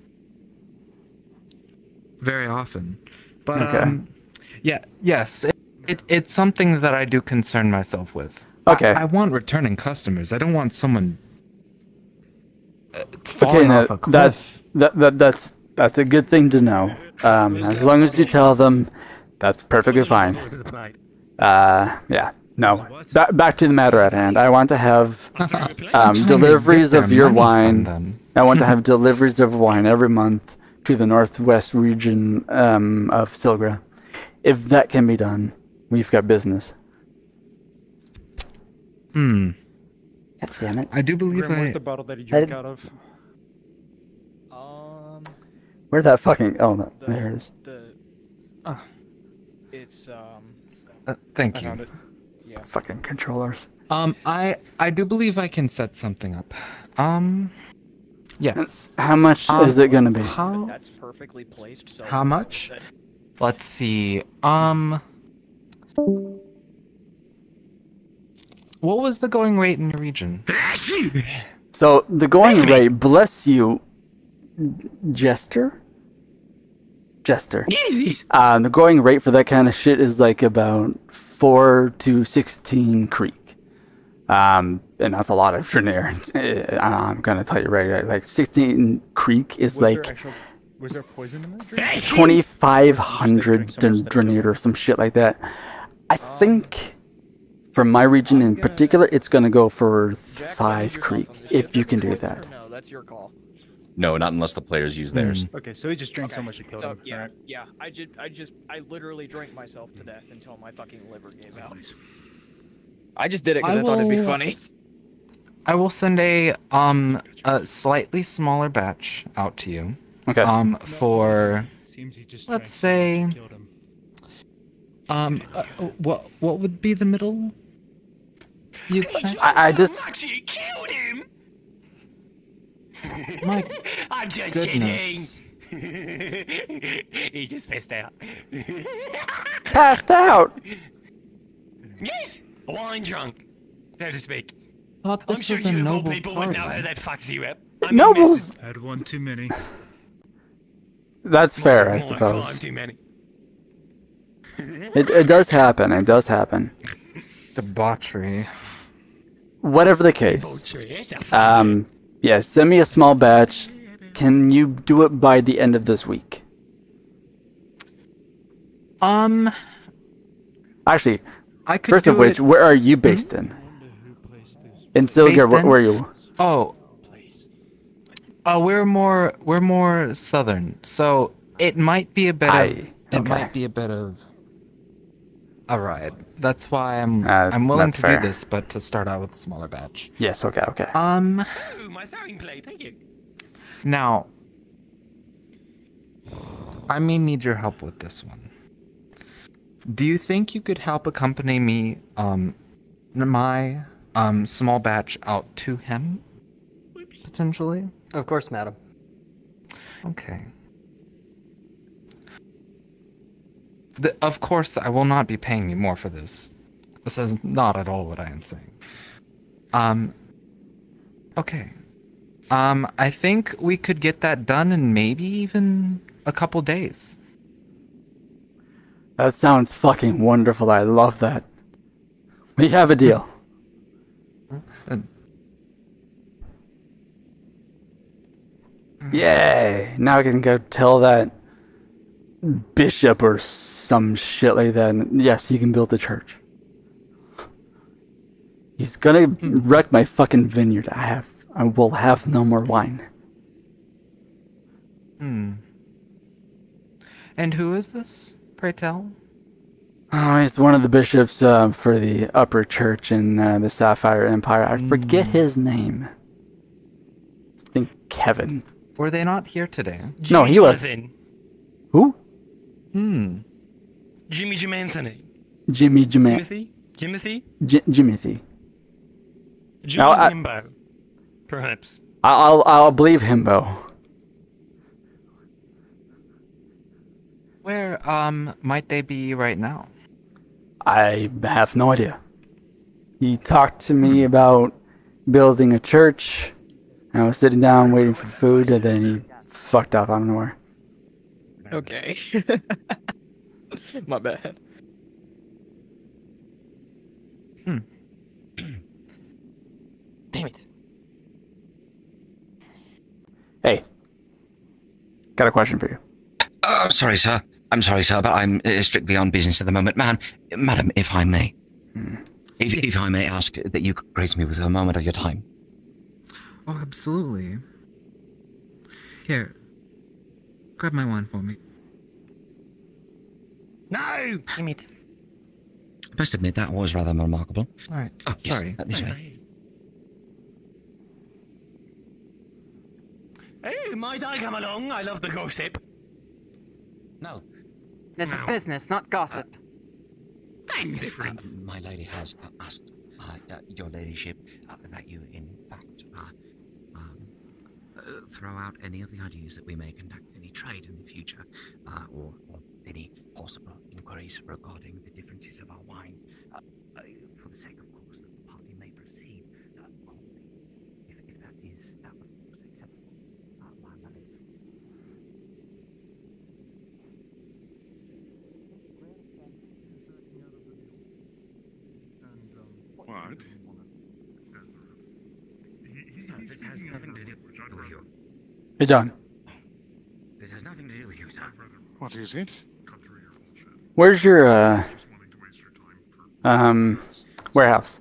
very often. But Okay. um yeah, yes, it, it it's something that I do concern myself with. Okay. I, I want returning customers. I don't want someone uh, Okay, falling now, off a cliff. that, that, that, that's, that's a good thing to know. Um, as long as you tell them, that's perfectly fine. Uh, yeah, no. Ba- back to the matter at hand. I want to have um, trying to deliveries get of their your money from wine. them. I want to have deliveries of wine every month to the northwest region um, of Silgra. If that can be done, we've got business. Hmm. God damn it. I do believe Grim, I... where's the bottle that you I drank did- out of? Um, Where'd that fucking... Oh, no, there it is. the. Ah. It's um. Uh, thank I you. found it. Yeah. Fucking controllers. Um, I I do believe I can set something up. Um, yes. How much Um, is it gonna be? How That's perfectly placed. So how much? Let's see. Um, what was the going rate in your region? So the going rate, bless you, Jester? Jester. Uh, the going rate for that kind of shit is like about four to sixteen creek. Um, and that's a lot of Draenir. Uh, I'm gonna tell you right, like sixteen creek is Was like there actual, was there poison in that? twenty-five hundred Draenir or some shit like that. I think for my region in particular, it's gonna go for five creek if you can do that. No, that's your call. No, not unless the players use theirs. Okay, so he just drank so much it killed So him. yeah, Alright. yeah. I just, I just, I literally drank myself to death until my fucking liver gave out. I just did it because I, thought it'd be will- funny. I will send a um a slightly smaller batch out to you. Okay. Um, for Seems he just let's say um uh, what what would be the middle? You'd say? I, I just Actually killed him. My I'm just goodness. kidding. He just pissed out. passed out. Yes, wine drunk, so to speak. Thought I'm this sure was a you of all noble people would know party. how that fucks you up. I mean, Nobles. Had one too many. That's fair, I more like suppose. five too many. It, it does happen. It does happen. Debauchery. Whatever the case. Debauchery, it's a fun Um, yeah, send me a small batch. Can you do it by the end of this week? Um, Actually, I could first of do which, it- where are you based in? In Silgar, Based where, in? where are you? Oh. Uh, we're more we're more southern, so it might be a bit I- of it okay. might be a bit of a ride. That's why I'm Uh, I'm willing that's to fair. do this, but to start out with a smaller batch. Yes, okay, okay. Um, Oh, my throwing plate, thank you. now I may need your help with this one. Do you think you could help accompany me um my um small batch out to him potentially? Of course, madam. Okay. The, of course, I will not be paying you more for this. This is not at all what I am saying. Um. Okay. Um, I think we could get that done in maybe even a couple days. That sounds fucking wonderful. I love that. We have a deal. Yay! Now I can go tell that bishop or some shit like that. Yes, he can build the church. He's gonna wreck my fucking vineyard. I have, I will have no more wine. Hmm. And who is this, pray tell? Oh, he's one of the bishops uh, for the upper church in uh, the Sapphire Empire. I forget his name. I think Kevin. Were they not here today? No, he was. in. Who? Hmm. Jimmy Jim Anthony. Jimmy Jimmy. Timothy? Jimothy? J- Jimothy. Jimmy Now, I- Himbo. Perhaps. I'll I'll believe himbo. Where um might they be right now? I have no idea. He talked to me about building a church. I was sitting down waiting for food, and then he fucked up. I don't know where. Okay. My bad. Hmm. Damn it. Hey, got a question for you. Oh, I'm sorry, sir. I'm sorry, sir, but I'm uh, strictly on business at the moment. Man, madam, if I may. Hmm. If, if I may ask that you grace me with a moment of your time. Oh, absolutely. Here, grab my wine for me. No! Damn it. I must admit, that was rather remarkable. All right. Oh, yes, Sorry. uh, this way. Hey, might I come along? I love the gossip. No. It's No. business, not gossip. Same Yes, difference. uh, my lady has uh, asked uh, uh, your ladyship uh, that you, in fact, uh, um, uh, throw out any of the ideas that we may conduct any trade in the future, uh, or, or any possible inquiries regarding the differences of our wine, uh, uh, for the sake, of course, that the party may proceed uh, calmly, if, if that is, that would, of course, acceptable. Uh, my my lady. What? No, this has nothing to do with you. Hey, John. This has nothing to do with you, sir. What is it? Where's your uh um warehouse?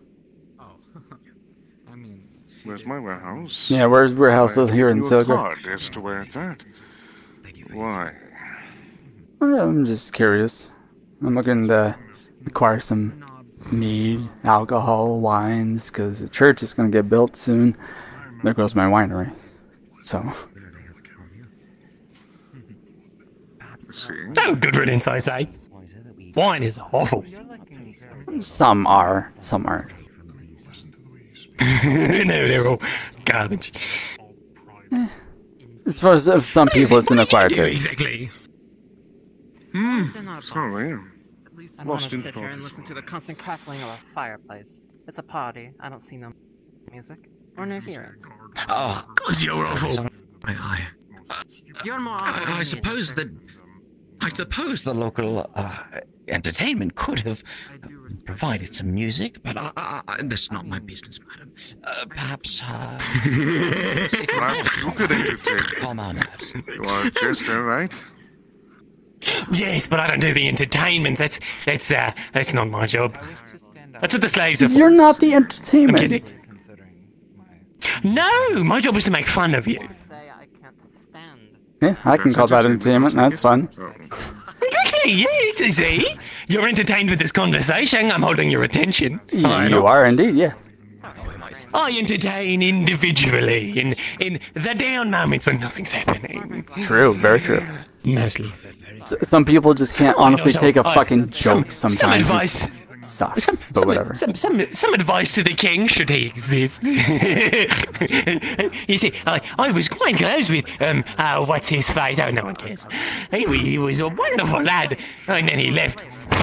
I mean, Where's my warehouse? Yeah, where's warehouse I'll here in give you a Silver? card as to where it's at. Why? I'm just curious. I'm looking to acquire some mead, alcohol, wines, because the church is going to get built soon. There goes my winery. So. No good riddance, I say. Wine is awful. Some are, some aren't. No, they're all garbage. As far as uh, some people, it's an acquired do taste. exactly? Hmm. Sorry. I don't want Lost to in sit here thought. and listen to the constant crackling of a fireplace. It's a party. I don't see no music or no hearings. Oh, cause you're awful. I, I, You're more awful I, than I me, suppose that's that I suppose the local uh, entertainment could have provided some music, but I, I, I, that's not my business, madam. Uh, perhaps, uh, Perhaps you could entertain. calm our nerves. You are jester, right? Yes, but I don't do the entertainment. That's that's uh that's not my job. That's what the slaves are for. You're not the I'm entertainment. kidding. No, my job is to make fun of you. Yeah, I can call that entertainment. That's fun. Exactly, yes, see? You're entertained with this conversation. I'm holding your attention. Y- you are indeed, yeah. I entertain individually in in the down moments when nothing's happening. True, very true. Mostly. S- some people just can't Oh, I know honestly some- take a I- fucking some- joke some sometimes. advice. It's, sucks, Some, but some, whatever. some, some, some advice to the king, should he exist. You see, I, I was quite close with, um, uh, what's his face? Oh, no one cares. He, was- he was a wonderful lad, and then he left.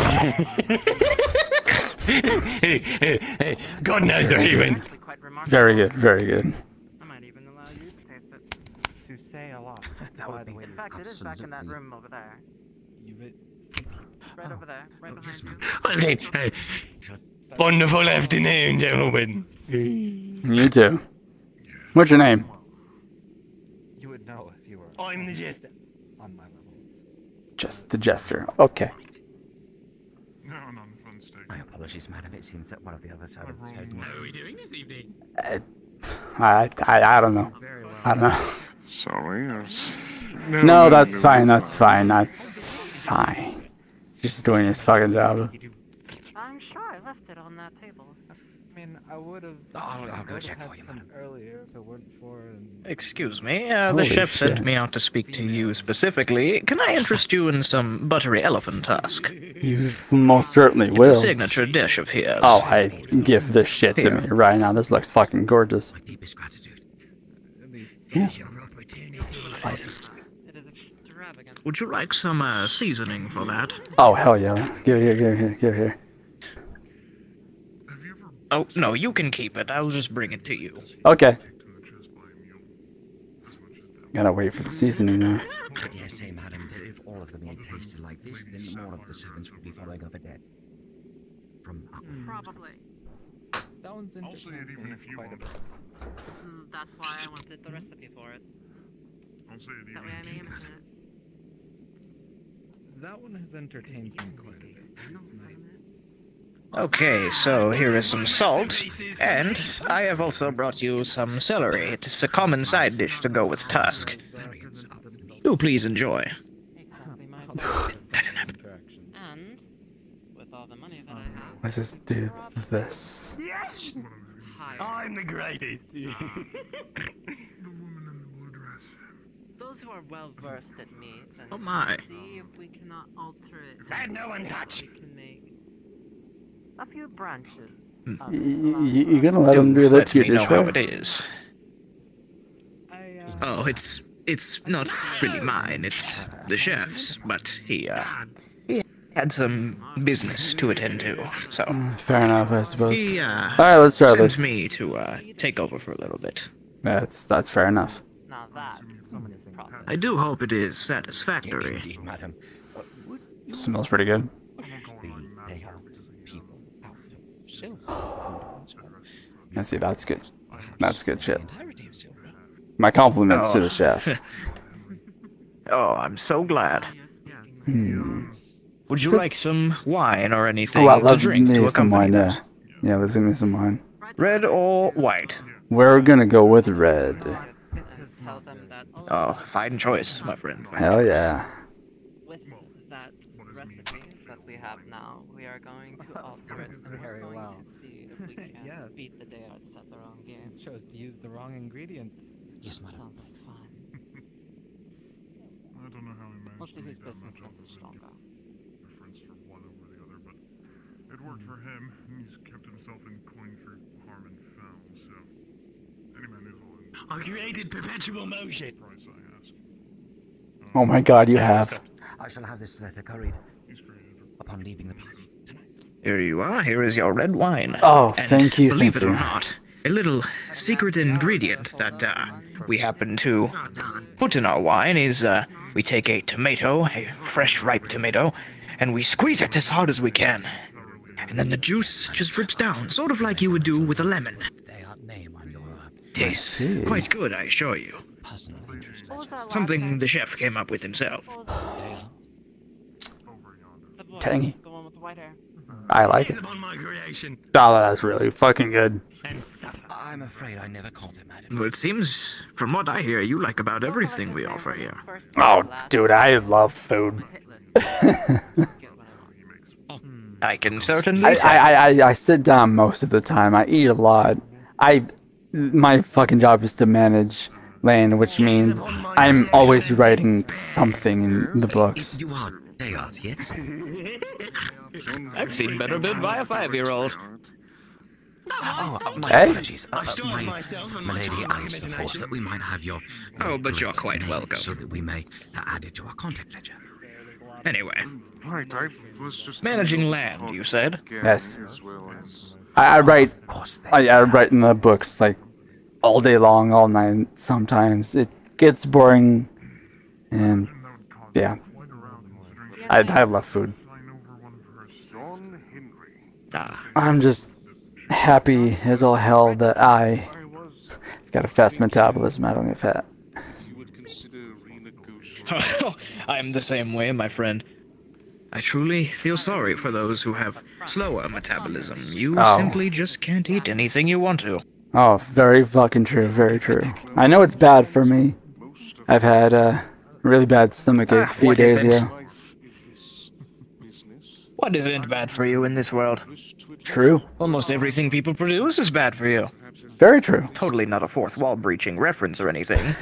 God knows where he went. Very good, very good. I might even allow you to taste it. To say a lot. That would be in fact, it is back in that room over there. Right over there, right behind you. Okay, uh, wonderful afternoon, gentlemen. You too. What's your name? You would know if you were. I'm the jester. On my level. Just the jester. Okay. My apologies, madam. It seems that one of the other servants has... How are we doing this evening? Uh, I, I, I don't know. I don't know. Sorry, I was... No, that's fine. That's fine. That's fine. He's just doing his fucking job. I'm sure I left it on that table. I mean, I would have. I'll, I'll go would check have for you, had some earlier if it weren't for. Um, Excuse me, uh, the Holy chef shit. sent me out to speak to you specifically. Can I interest you in some buttery elephant tusk? You most certainly It's will. a signature dish of his. Oh, I give this shit to Here. me right now. This looks fucking gorgeous. Yeah. It's like- Would you like some uh, seasoning for that? oh, hell yeah. Give it here, give it here, give it here. Oh, no, you can keep it. I'll just bring it to you. Okay. Gotta wait for the seasoning now. I dare say, madam, that if all of them had tasted like this, then more of the servants would be following up a debt. From up. Probably. that one's I'll say it even if you quite a want. bit. Mm, that's why I wanted the recipe for it. I'll say it That even way I if may you imagine want. it. That one has entertained me quite a bit. Okay, so here is some salt, and I have also brought you some celery. It's a common side dish to go with tusk. Do please enjoy. Exactly my And with all the money that I have, Let's just do this. Yes! hire I'm the greatest. those who are well versed at meat and Oh my. see if we cannot alter it. Let no one so touch. We can make a few branches. Y- of y- y- you gonna let him do that let to your me know how dishware? it is. Oh, it's it's not really mine. It's the chef's, but he uh he had some business to attend to, so Fair enough, I suppose. he uh Alright, let's try sent this. me to uh take over for a little bit. That's that's fair enough. Now that is problem. I do hope it is satisfactory. Indeed, madam. Smells pretty good. They are people out of silver. I see, that's good. That's good shit. My compliments to the chef. Oh, I'm so glad. Hmm. Would you So- like some wine or anything Oh, I to love drink me to some accompany wine, yeah. this? Yeah, let's give me some wine. Red or white? We're gonna go with red. Tell them that Oh, fine choice, my friend. Fine Hell choice. yeah. with that recipe that we have now, we are going to alter it and we're Very going well. to see if we can Yes. beat the dayards at their own game. It chose to use the wrong ingredients. Yes, madam. Sounds like fun. I don't know how he We'll see managed to whose make that business much of is a stronger. difference from one over the other, but it worked for him, and he's kept himself in coin for harm and foul, so any man is willing to I created perpetual motion. price I ask. Oh my god, you have. I shall have this letter couried upon leaving the party tonight. Here you are. Here is your red wine. Oh, And thank you, Believe thank it or you. not, a little secret ingredient that uh, we happen to put in our wine is uh, we take a tomato, a fresh ripe tomato, and we squeeze it as hard as we can. And then the juice just drips down, sort of like you would do with a lemon. They are name on your uh, Tastes see. quite good, I assure you. personal interest. What was that last Something name? the chef came up with himself. What was that? The boy, Tangy. the one with the white hair. I like it. Upon my creation Oh, that's really fucking good. and suffer. I'm afraid I never caught him, madam. Well, it seems, from what I hear, you like about everything we offer here. First Oh, to last, dude, I love food. hit list. Get what I want. I can certainly I, tell. I, I, I sit down most of the time. I eat a lot. I, my fucking job is to manage land, which means I'm always writing something in the books. You are Dayard, yes? I've seen better built by a five-year-old. Oh, uh, my Hey? apologies. Uh, uh, my, my lady asked, of course, that we might have your. your Oh, but you're correct quite name welcome. So that we may uh, add it to our contact ledger. Anyway, Right, I was just managing land, you said? Yes. as well as I, I write. I, I write in the books like all day long, all night. Sometimes it gets boring, and yeah, I I love food. I'm just happy as all hell that I got a fast metabolism. I don't get fat. I'm the same way, my friend. I truly feel sorry for those who have slower metabolism. You Oh. simply just can't eat anything you want to. Oh, very fucking true. Very true. I know it's bad for me. I've had a really bad stomach ache a few what days isn't? ago. What isn't bad for you in this world? True. Almost everything people produce is bad for you. Very true. Totally not a fourth wall breaching reference or anything.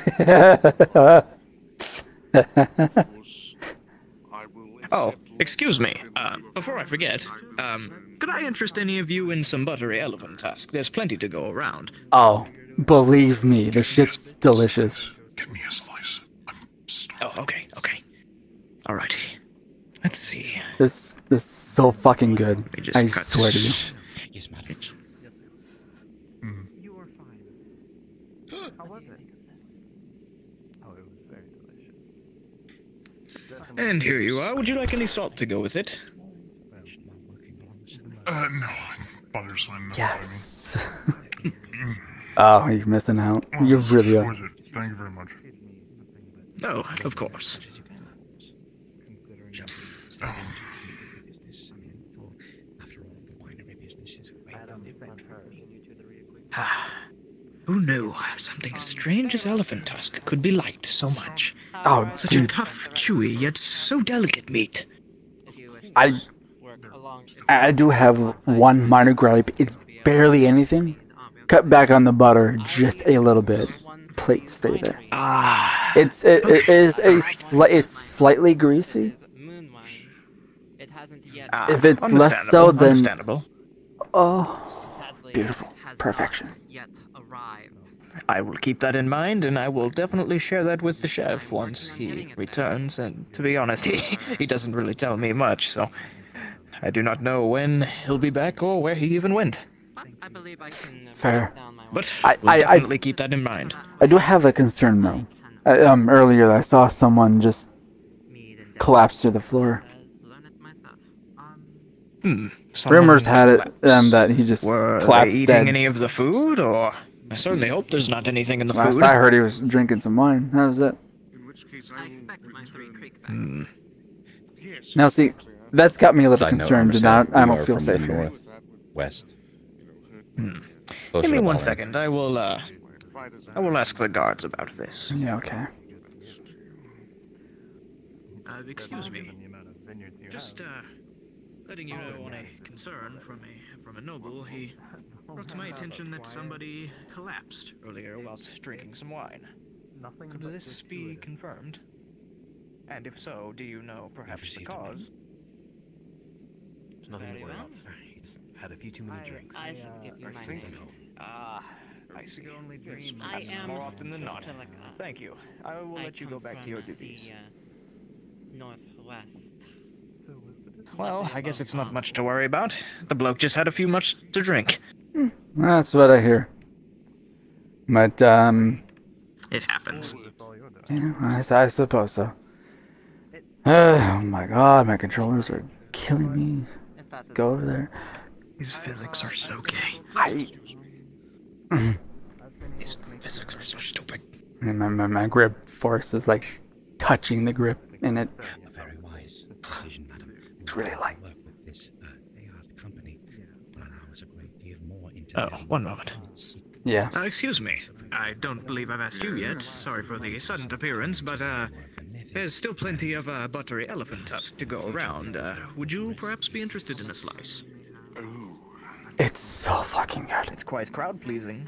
Oh, excuse me. Uh, before I forget, um, could I interest any of you in some buttery elephant tusk? There's plenty to go around. Oh, believe me, the shit's delicious. Oh, okay, okay. Alrighty. Let's see. This this is so fucking good. just I cut- swear to you. Yes, madam. You were fine. How was it? Oh, it was very delicious. And here you are. Would you like any salt to go with it? Uh, no. Butter's fine. Yes. Oh, you're missing out. You really are. Exquisite. Thank you very much. Oh, of course. Who knew something as strange as elephant tusk could be liked so much? Oh, such a dude. tough, chewy, yet so delicate meat. I I do have one minor gripe. It's barely anything. Cut back on the butter just a little bit. Plate stay there. Ah. It's it, it is a sli- it's slightly greasy. Ah, If it's less so, understandable, then understandable. oh, beautiful perfection. I will keep that in mind, and I will definitely share that with the chef once he returns. And to be honest, he, he doesn't really tell me much, so I do not know when he'll be back or where he even went. Fair. But I we'll I, definitely I keep that in mind. I do have a concern though. I, um, earlier I saw someone just collapse to the floor. Hmm. someone Rumors had it um, collapsed. that he just Were they collapsed eating dead. any of the food, or I certainly hope there's not anything in the Last food. I heard, he was drinking some wine. That was it. Hmm. Now, see, that's got me a little Side note, concerned, and understand I, I we don't are feel from safe the here. northwest. Hmm. Closer Give me to one Ballin. second. I will. Uh, I will ask the guards about this. Yeah, okay. Uh, excuse me. Just uh, letting you know on a concern from a from a noble, he brought to my attention that somebody collapsed earlier whilst drinking some wine. Could this be confirmed? And if so, do you know perhaps the cause? There's nothing to worry about. He's had a few too many drinks. I should give you my name. Ah, I see. Yes, I perhaps am more often than not. Basilica. Thank you. I will I let you go come back to your from duties. The, uh, northwest. Well, I guess it's not much to worry about. The bloke just had a few much to drink. That's what I hear. But, um... It happens. Yeah, I, I suppose so. Uh, oh my god, my controllers are killing me. Go over there. These physics are so gay. I... These physics are so stupid. And my, my, my grip force is like touching the grip, and it... Very wise decision, madam. It's really light. Work with this, uh, they are the company. Will allow us a great deal more Oh, intelligence. one moment. Yeah. Uh, excuse me. I don't believe I've asked you yet. Sorry for the sudden appearance, but uh, there's still plenty of uh, buttery elephant tusk to go around. Uh, would you perhaps be interested in a slice? It's so fucking good. It's quite crowd-pleasing.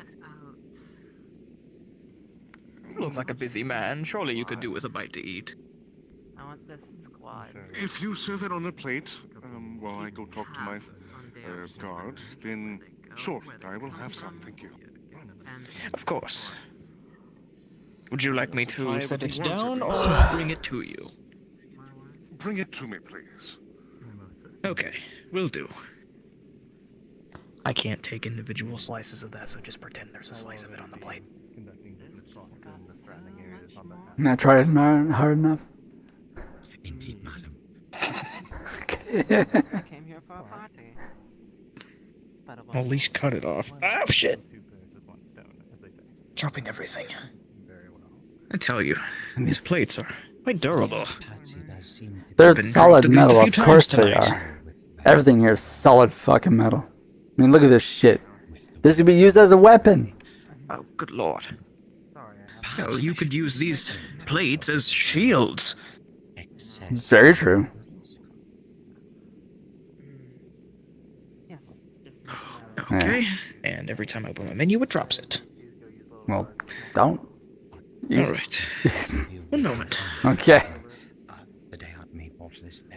You look like a busy man. Surely you could do with a bite to eat. I want this squad. If you serve it on a plate, um, while I go talk to my uh, guard, then sure, I will have some. Thank you. Of course. Would you like me to Try set it everything once, down or everyone. bring it to you? Bring it to me, please. Okay, will do. I can't take individual slices of that, so just pretend there's a slice of it on the plate. Not tried not hard enough. Indeed, madam. I came here for a party. At least cut it off. Oh, shit! Dropping everything. I tell you, these plates are quite durable. They're Been solid dropped at least a metal, few of times course they tonight. are. Everything here is solid fucking metal. I mean, look at this shit. This could be used as a weapon. Oh, good lord. Well, you could use these plates as shields. Very true. Okay, and every time I open my menu, it drops it. Well, don't. Use- Alright. One moment. Okay. The day I made all this there.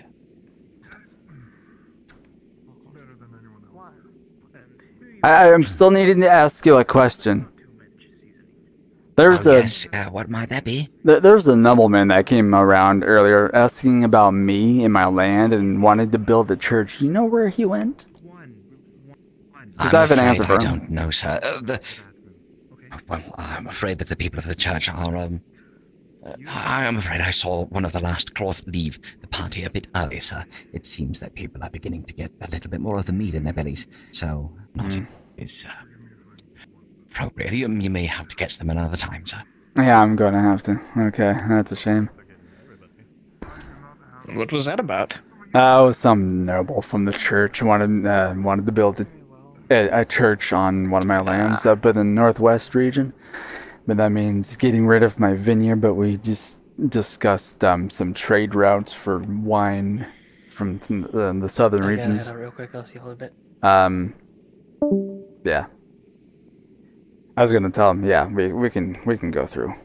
I, I'm still needing to ask you a question. There's Oh, a yes, uh, what might that be? there, there's a nobleman that came around earlier asking about me and my land and wanted to build a church. You know where he went? Because I have an I'm answer afraid for I him. don't know, sir. Uh, the, well, I'm afraid that the people of the church are, um... Uh, I am afraid I saw one of the last cloth leave the party a bit early, sir. It seems that people are beginning to get a little bit more of the meat in their bellies, so not Mm. is uh, appropriate. You, you may have to catch them another time, sir. Yeah, I'm gonna have to. Okay, that's a shame. What was that about? Oh, some noble from the church wanted uh, wanted to build a, a, a church on one of my lands up in the northwest region. But that means getting rid of my vineyard, but we just discussed um, some trade routes for wine from the, the southern I gotta regions. head out real quick. I'll see you in a bit. Um, yeah. I was gonna tell him, yeah, we, we can we can go through.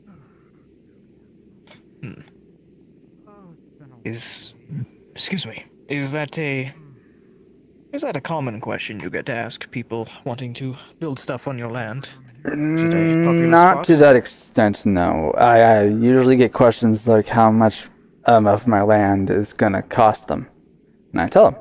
Hmm. Is... Excuse me. Is that a... Is that a common question you get to ask people wanting to build stuff on your land? Is it a popular Not spot? to that extent, no. I, I usually get questions like how much um, of my land is gonna cost them, and I tell them.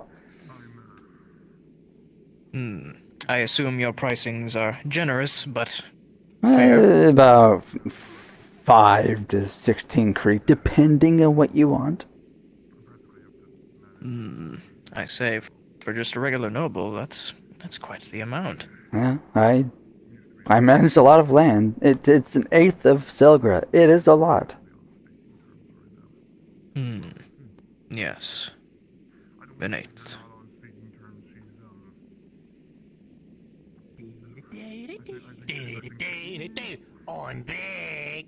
Hmm. I assume your pricings are generous, but fair. Uh, about f- five to sixteen creek, depending on what you want. Hmm. I say, for just a regular noble, that's that's quite the amount. Yeah, I I manage a lot of land. It, it's an eighth of Selgra. It is a lot. Hmm. Yes. An eighth. I'm back.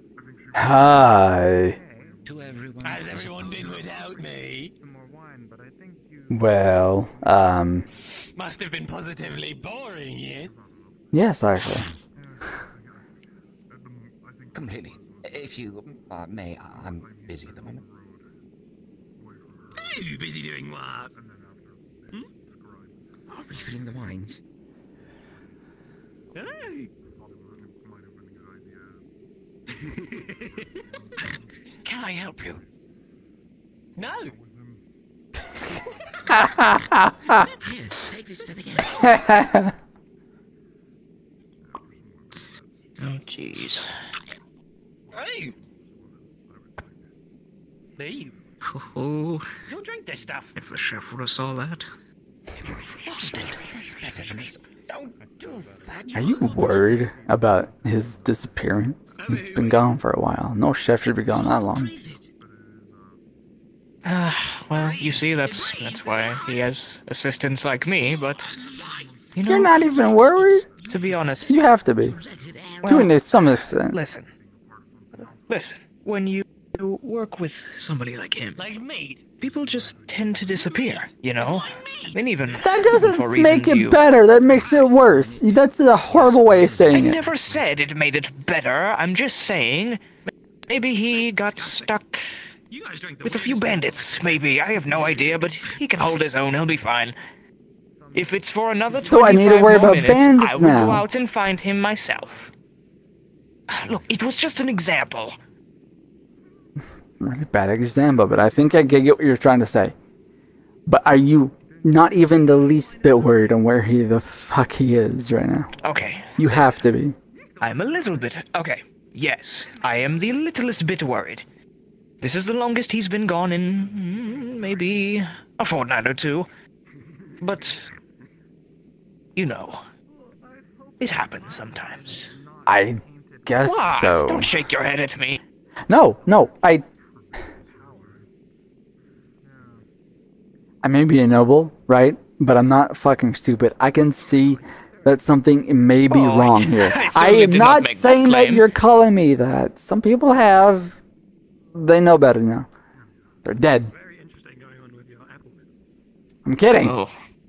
Hi. To everyone. Has everyone been without me? Well, um, Must have been positively boring, yes? yes, actually. Completely. If you uh, may, I'm busy at the moment. You busy doing what? Refilling the wines. Hey. Can I help you? No. Here, take this to the guest. Oh, jeez. Hey. Hey. Oh. You'll drink this stuff. If the chef would have saw that. Don't do that. Are you worried about his disappearance? He's been gone for a while. No chef should be gone that long. Ah, well, you see, that's that's why he has assistants like me, but... You know, You're not even worried? To be honest... You have to be. Well, to some extent. Listen. Listen. When you work with somebody like him... Like me? People just tend to disappear, you know? I mean, even... That even for doesn't make reasons it you... better. That makes it worse. That's a horrible way of I saying it. never said it made it better. I'm just saying... Maybe he got stuck, With a few bandits, maybe. I have no idea, but he can hold his own. He'll be fine. If it's for another So I need to twenty-five worry more about minutes, bandits I will now. go out and find him myself. Look, it was just an example. Really bad example, but I think I get what you're trying to say. But are you not even the least bit worried on where he the fuck he is right now? Okay. You have to be. I'm a little bit... Okay, yes, I am the littlest bit worried. This is the longest he's been gone in... mm, maybe a fortnight or two. But... you know... it happens sometimes. I guess What? so. Don't shake your head at me. No, no, I... I may be a noble, right? But I'm not fucking stupid. I can see that something may be Oh, I- wrong here. I I certainly am did not not make that saying that claim. you're calling me that. Some people have. They know better now. They're dead. I'm kidding. Oh.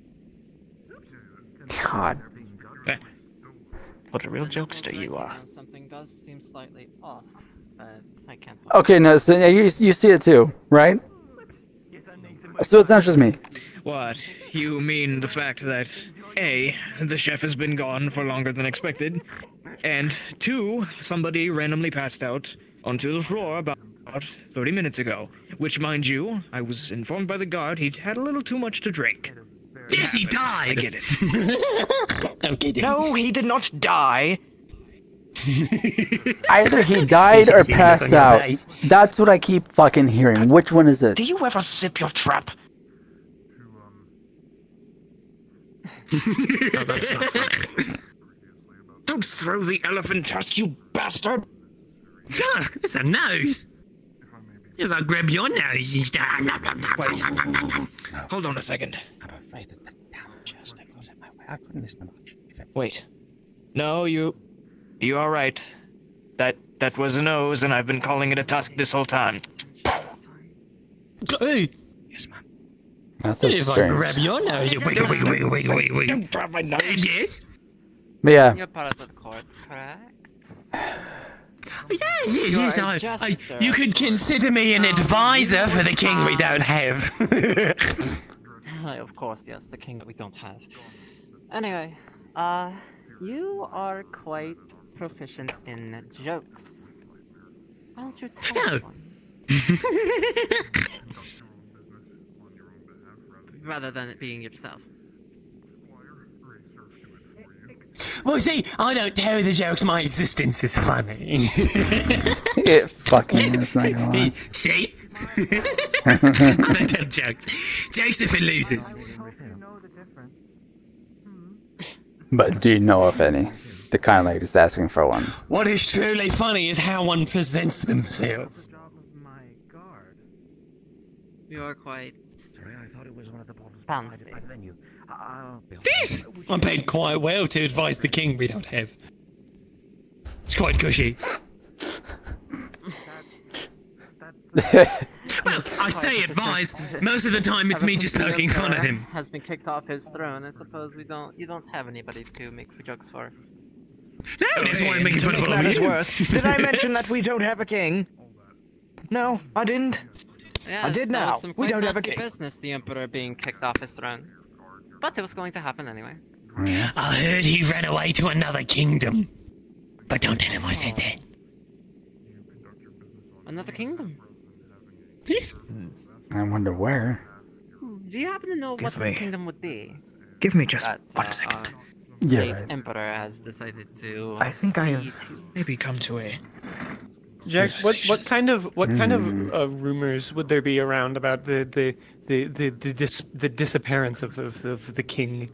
God. What a real jokester you are. Something does seem slightly off, but I can't. Okay, no, so yeah, you, you see it too, right? So it's not just me. What? You mean the fact that, A, the chef has been gone for longer than expected, and two, somebody randomly passed out onto the floor about thirty minutes ago, which, mind you, I was informed by the guard he'd had a little too much to drink. Yes, he died! I get it. I'm kidding. No, he did not die. Either he died or passed out. That's what I keep fucking hearing. Which one is it? Do you ever sip your trap? No, that's not funny. Don't throw the elephant tusk, you bastard! Tusk, it's a nose. If I grab your nose and start. Wait. Hold on a second. I'm afraid that the damage has got in my way. I couldn't listen to much. Wait. No, you... You are right. That that was a nose, and I've been calling it a tusk this whole time. Hey! Yes, ma'am. That's so If I strange. grab your nose, you wait, wait, wait, wait, wait, wait. Don't grab my nose. Yes? But yeah. You're part of the court, correct? Yes, yes, You're yes, a I, I, jester. you could consider me an advisor for the king we don't have. Of course, yes, the king that we don't have. Anyway, uh, you are quite proficient in jokes. Why don't you tell No. us one? Rather than it being yourself. Well, see, I don't tell the jokes. My existence is funny. It fucking is, not gonna lie. See? I don't tell jokes. Jokes are for losers. But do you know of any? The kind like just asking for one. What is truly funny is how one presents themselves. You are quite Sorry, I thought it was one of the bottles fancy. by the venue. I'll be This! I'm paid quite well to advise the king we don't have. It's quite cushy. Well, I say advise. Most of the time it's me just poking fun at him. Has been kicked off his throne. I suppose we don't. You don't have anybody to make jokes for. No, that's why I'm making To fun of make all of matters you. worse, did I mention that we don't have a king? No, I didn't. Yes, I did that now. was some We quite don't have a nasty king. business, the emperor being kicked off his throne. But it was going to happen anyway. I heard he ran away to another kingdom. But don't tell him I said that. Another kingdom. Yes. I wonder where. Do you happen to know Give what me- this kingdom would be? Give me just That, one uh, second. our Yeah, late right. emperor has decided to. I think I have lead to. maybe come to a... Jax, what what kind of what kind Hmm. of uh, rumors would there be around about the the the the the, dis, the disappearance of, of of the king?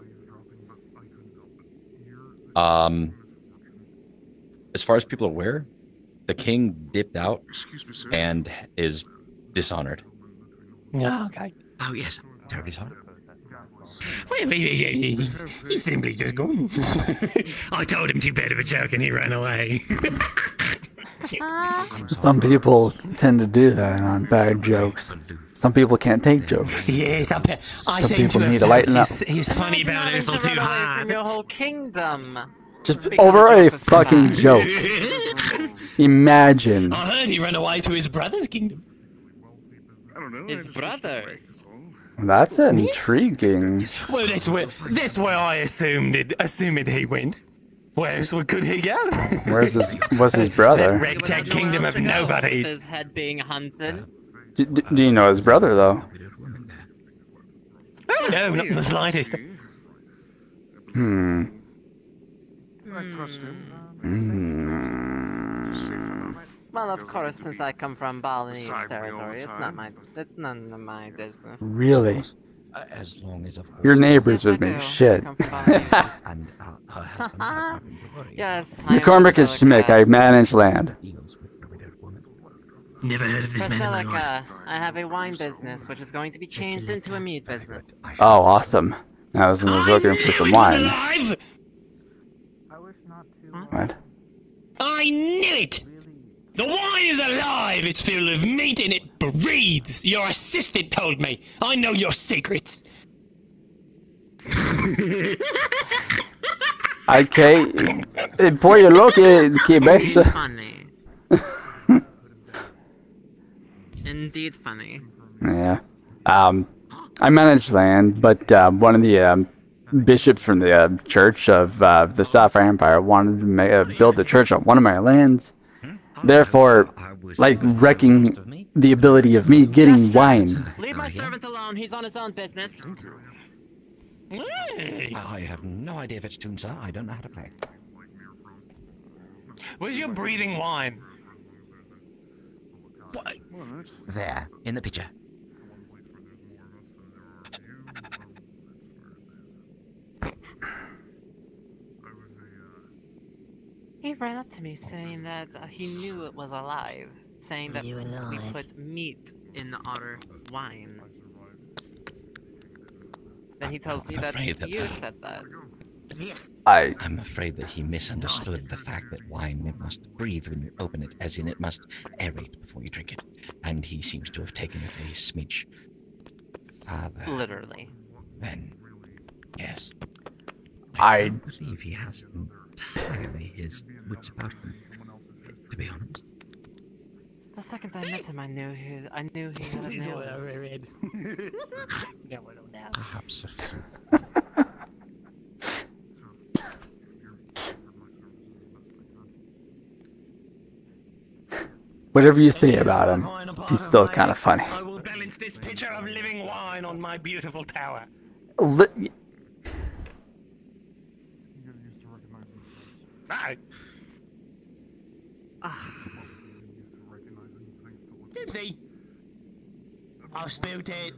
Um, as far as people are aware, the king dipped out and is dishonored. Yeah, okay. Oh, yes. Terribly sorry. Wait, wait, wait, wait, wait. He's, he's simply just gone. I told him too bad of a joke and he ran away. Some people tend to do that on bad jokes. Some people can't take jokes. Yes, I, I Some seem to people have need to lighten up. he's, he's funny about it a little too Run away hard. from your whole kingdom. Just Because over the a joke was so fucking bad. joke. Imagine. I heard he ran away to his brother's kingdom. don't know. His brothers. That's intriguing. Well, that's where that's where I assumed it. Assumed he went. Where else could he go? Where's his? What's his brother? That ragtag kingdom of nobody. His head being hunted. Do, do, do you know his brother though? Oh no, not the slightest. Hmm. I trust him. Hmm. Well, of course, since I come from Balinese territory, it's not my, it's none of my business. Really? Uh, as long as, of course. Your neighbors Yes, with I me. do. Shit. I come from Balinese. And uh, her husband has nothing to worry. Yes. I am McCormick is Schmick. I manage land. Never heard of this man in my life. Priscilla, I have a wine business, which is going to be changed into a meat business. Oh, awesome. I was looking for some wine. Alive! What? I knew it! The wine is alive! It's filled with meat and it breathes! Your assistant told me! I know your secrets! Okay. E poi lo che, che bessa. Funny. Indeed funny. Yeah. Um, I manage land, but uh, one of the um, bishops from the uh, church of uh, the Sapphire Empire wanted to ma uh, build a church on one of my lands. Therefore, like, wrecking the ability of me getting wine. Leave my servant alone. He's on his own business. I have no idea if it's tuned, sir. I don't know how to play. Where's your breathing wine? What? There, in the picture. He ran up to me saying that uh, he knew it was alive, saying that we put meat in the otter wine. Then he tells me I'm that afraid that- you said that. I... I'm afraid that he misunderstood the fact that wine it must breathe when you open it, as in it must aerate before you drink it. And he seems to have taken it a smidge farther. Literally. Then, yes. I don't believe he has entirely his wits about him, to be honest. The second I met him, I knew he, I knew he had a This is what I nose. read. Now I don't know. Perhaps a few. Whatever you say about him, he's still kind of funny. I will balance this pitcher of living wine on my beautiful tower. Li Right. Gypsy! I've spilled it.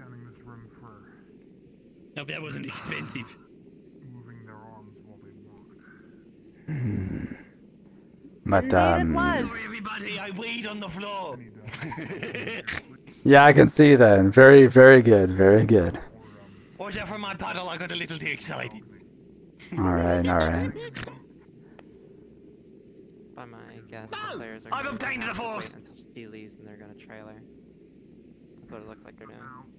No, that wasn't expensive. Hmm. But, um... Sorry, everybody, I weed on the floor. yeah, I can see that. Very, very good. Very good. Watch out for my puddle, I got a little too excited. Alright, alright. By my guess, No! the players are I've going to obtained have the to wait fourth! until she leaves and they're going to trailer. That's what it looks like they're doing.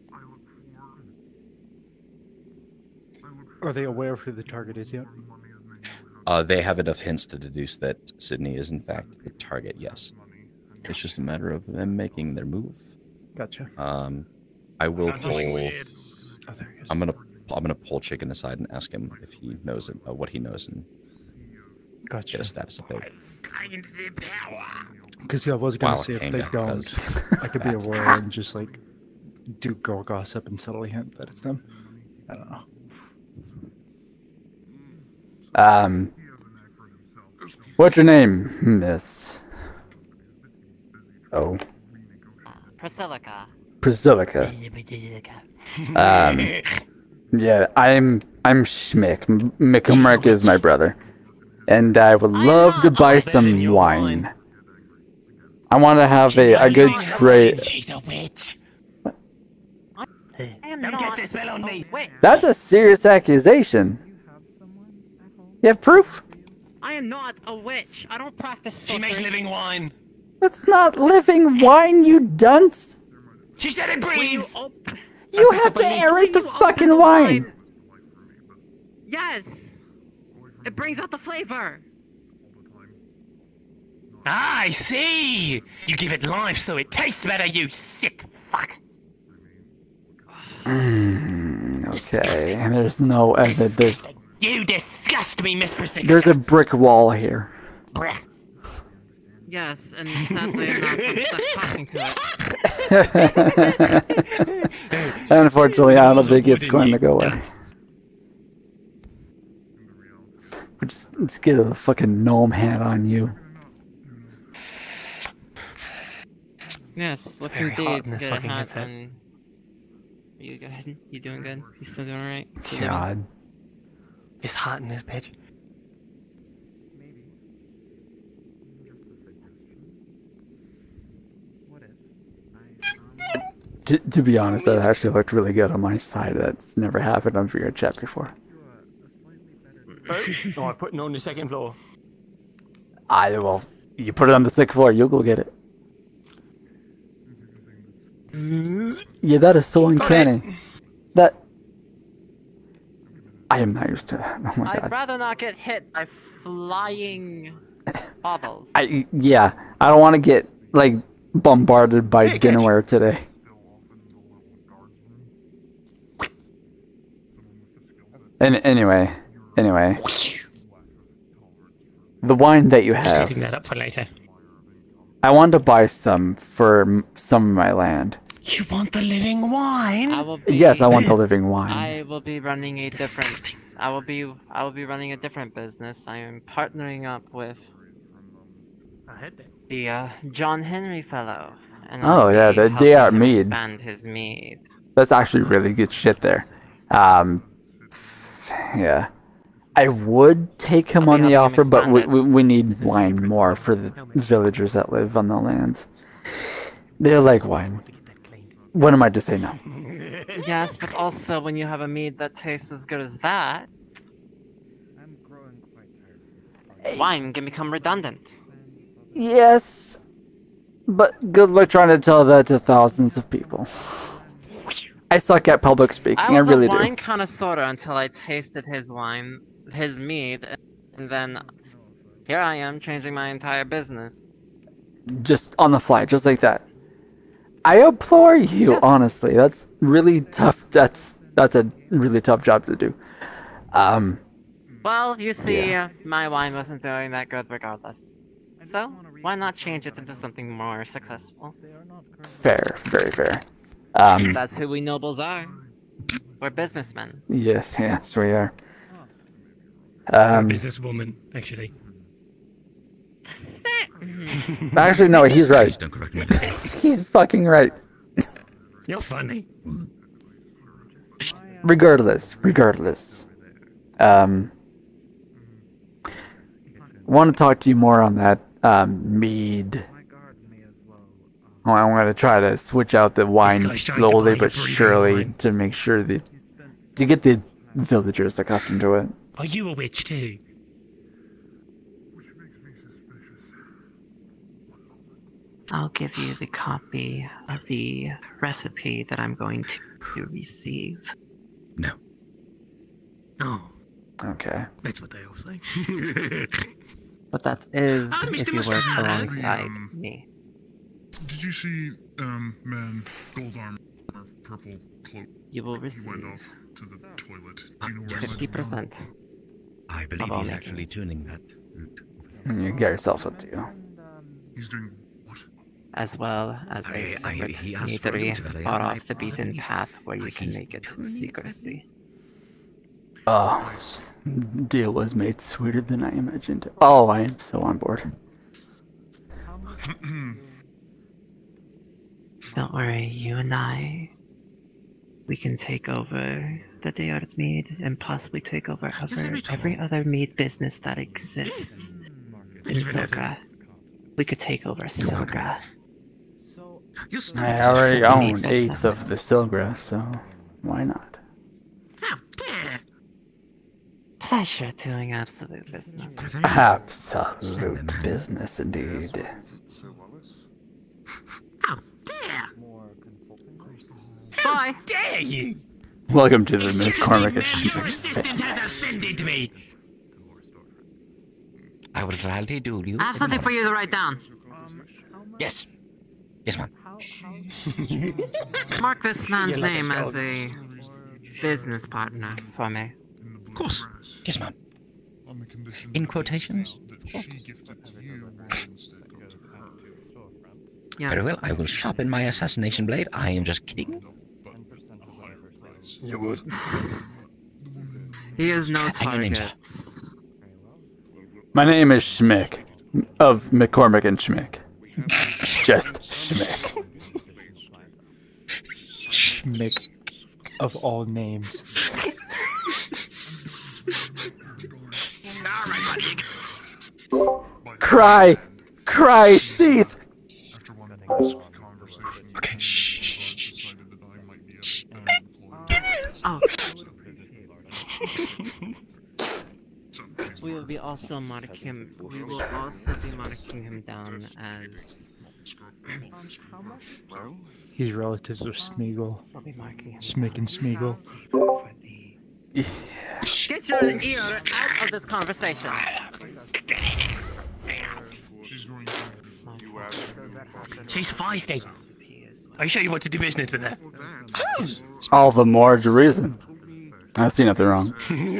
Are they aware of who the target is yet? Uh, they have enough hints to deduce that Sydney is in fact the target, yes. It's just a matter of them making their move. Gotcha. Um, I will That's pull... weird. Oh, there he is. I'm gonna, I'm gonna pull Chicken aside and ask him if he knows it, uh, what he knows and gotcha. get a status update. Because yeah, I was gonna Wow, see if Kanga they don't, does. I could be aware and just like do girl gossip and subtly hint that it's them. I don't know. Um... What's your name, miss? Oh. Priscillica. Priscillica. Um... Yeah, I'm... I'm Schmick. M- McCormick is my brother. And I would love to buy some wine. I want to have a, a good trade. She's a witch. I am Don't not cast a spell on a me. witch. That's a serious accusation. You have proof? I am not a witch. I don't practice She sorcery. makes living wine. That's not living wine, you dunce. She said it breathes! You have to aerate the fucking wine. Yes! It brings out the flavor! Ah, I see! You give it life so it tastes better, you sick fuck. Mm, okay, and there's no evidence. There's, You disgust me, Miss Precision. there's a brick wall here. Yes, and sadly enough, I'm stuck talking to it. Unfortunately, I don't think it's going to go away. Just, let's get a fucking gnome hat on you. Yes, let's very hot indeed in this get a fucking hat headset. on. Are you good? You doing good? You still doing alright? God. It's hot in this bitch. To, to be honest, that actually looked really good on my side. That's never happened on Video Chat before. No, I put it on the second floor. I well, you put it on the sixth floor, you'll go get it. Yeah, that is so uncanny. That I am not used to that. Oh my I'd god. rather not get hit by flying baubles. I yeah, I don't want to get like bombarded by dinnerware today. And anyway, anyway, the wine that you Just have, setting that up for later. I want to buy some for m- some of my land. You want the living wine? I will be, Yes, I want the living wine. I will be running a different. I will be. I will be running a different business. I am partnering up with the uh, John Henry fellow. And Oh I'll yeah, be the helping day out him mead. expand his mead. That's actually really good shit there. Um, yeah, I would take him on the offer, but we, we we need wine more for the villagers that live on the lands. They like wine. What am I to say no? Yes, but also when you have a mead that tastes as good as that, wine can become redundant. Yes, but good luck trying to tell that to thousands of people. I suck at public speaking. I I, was really a wine do. connoisseur until I tasted his wine, his mead, and then here I am changing my entire business. Just on the fly, just like that. I implore you, honestly. That's really tough. That's that's a really tough job to do. Um, Well, you see, uh, my wine wasn't doing that good regardless. So, why not change it into something more successful? fair, very fair. Um, That's who we nobles are. We're businessmen. yes, yes, we are. You're a Um, businesswoman, actually. actually, no, he's right. He's fucking right. You're funny. Regardless, regardless. Um, want to talk to you more on that um, mead. Oh, I'm going to try to switch out the wine guy's trying to slowly buy but your free surely wine. to make sure that to get the villagers accustomed to it. Are you a witch too? I'll give you the copy of the recipe that I'm going to receive. No. Oh, Okay. that's what they all say. But that is Ah, if Mister you work Mustard. alongside Um, me. Did you see, um, man, gold armor, purple cloak? You will He receive went off to the toilet. Do you know where fifty he went? percent. I believe all he's the actually tuning that route. You get yourself up to you. He's doing what? As well as I- a I- secret he asked for meadery loot earlier, far and I off the beaten already- path where you like can he's make it tuning it secrecy. Oh, deal was made sweeter than I imagined. Oh, I am so on board. Don't worry, you and I, we can take over the Dayard Mead and possibly take over other, every other mead business that exists in Silgra. We could take over Silgra. I already own eighth of the Silgra, so why not? Pleasure doing absolute business. Absolute business indeed. How dare you? Welcome to the Excuse me, McCormick ma'am, your Schmicks assistant has offended me. I will gladly do you. I have something for you to write down. Yes. Yes, ma'am. Mark this man's You're like a name as dog. a business partner, if I may. Of course. Yes, ma'am. In quotations? Yes. Very well, I will sharpen my assassination blade. I am just kidding. You would. He is no And your name, sir? target. My name is Schmick, of McCormick and Schmick. Just Schmick. Schmick, of all names. Cry! Cry, Seath! Okay, shh. Oh. We will be also marking him. We will also be marking him down as. He's relatives with Smeagol. We'll be marking him. Smick and Smeagol. Get your ear out of this conversation. She's feisty. Are you sure you want to do business with her? All the more reason. I see nothing wrong.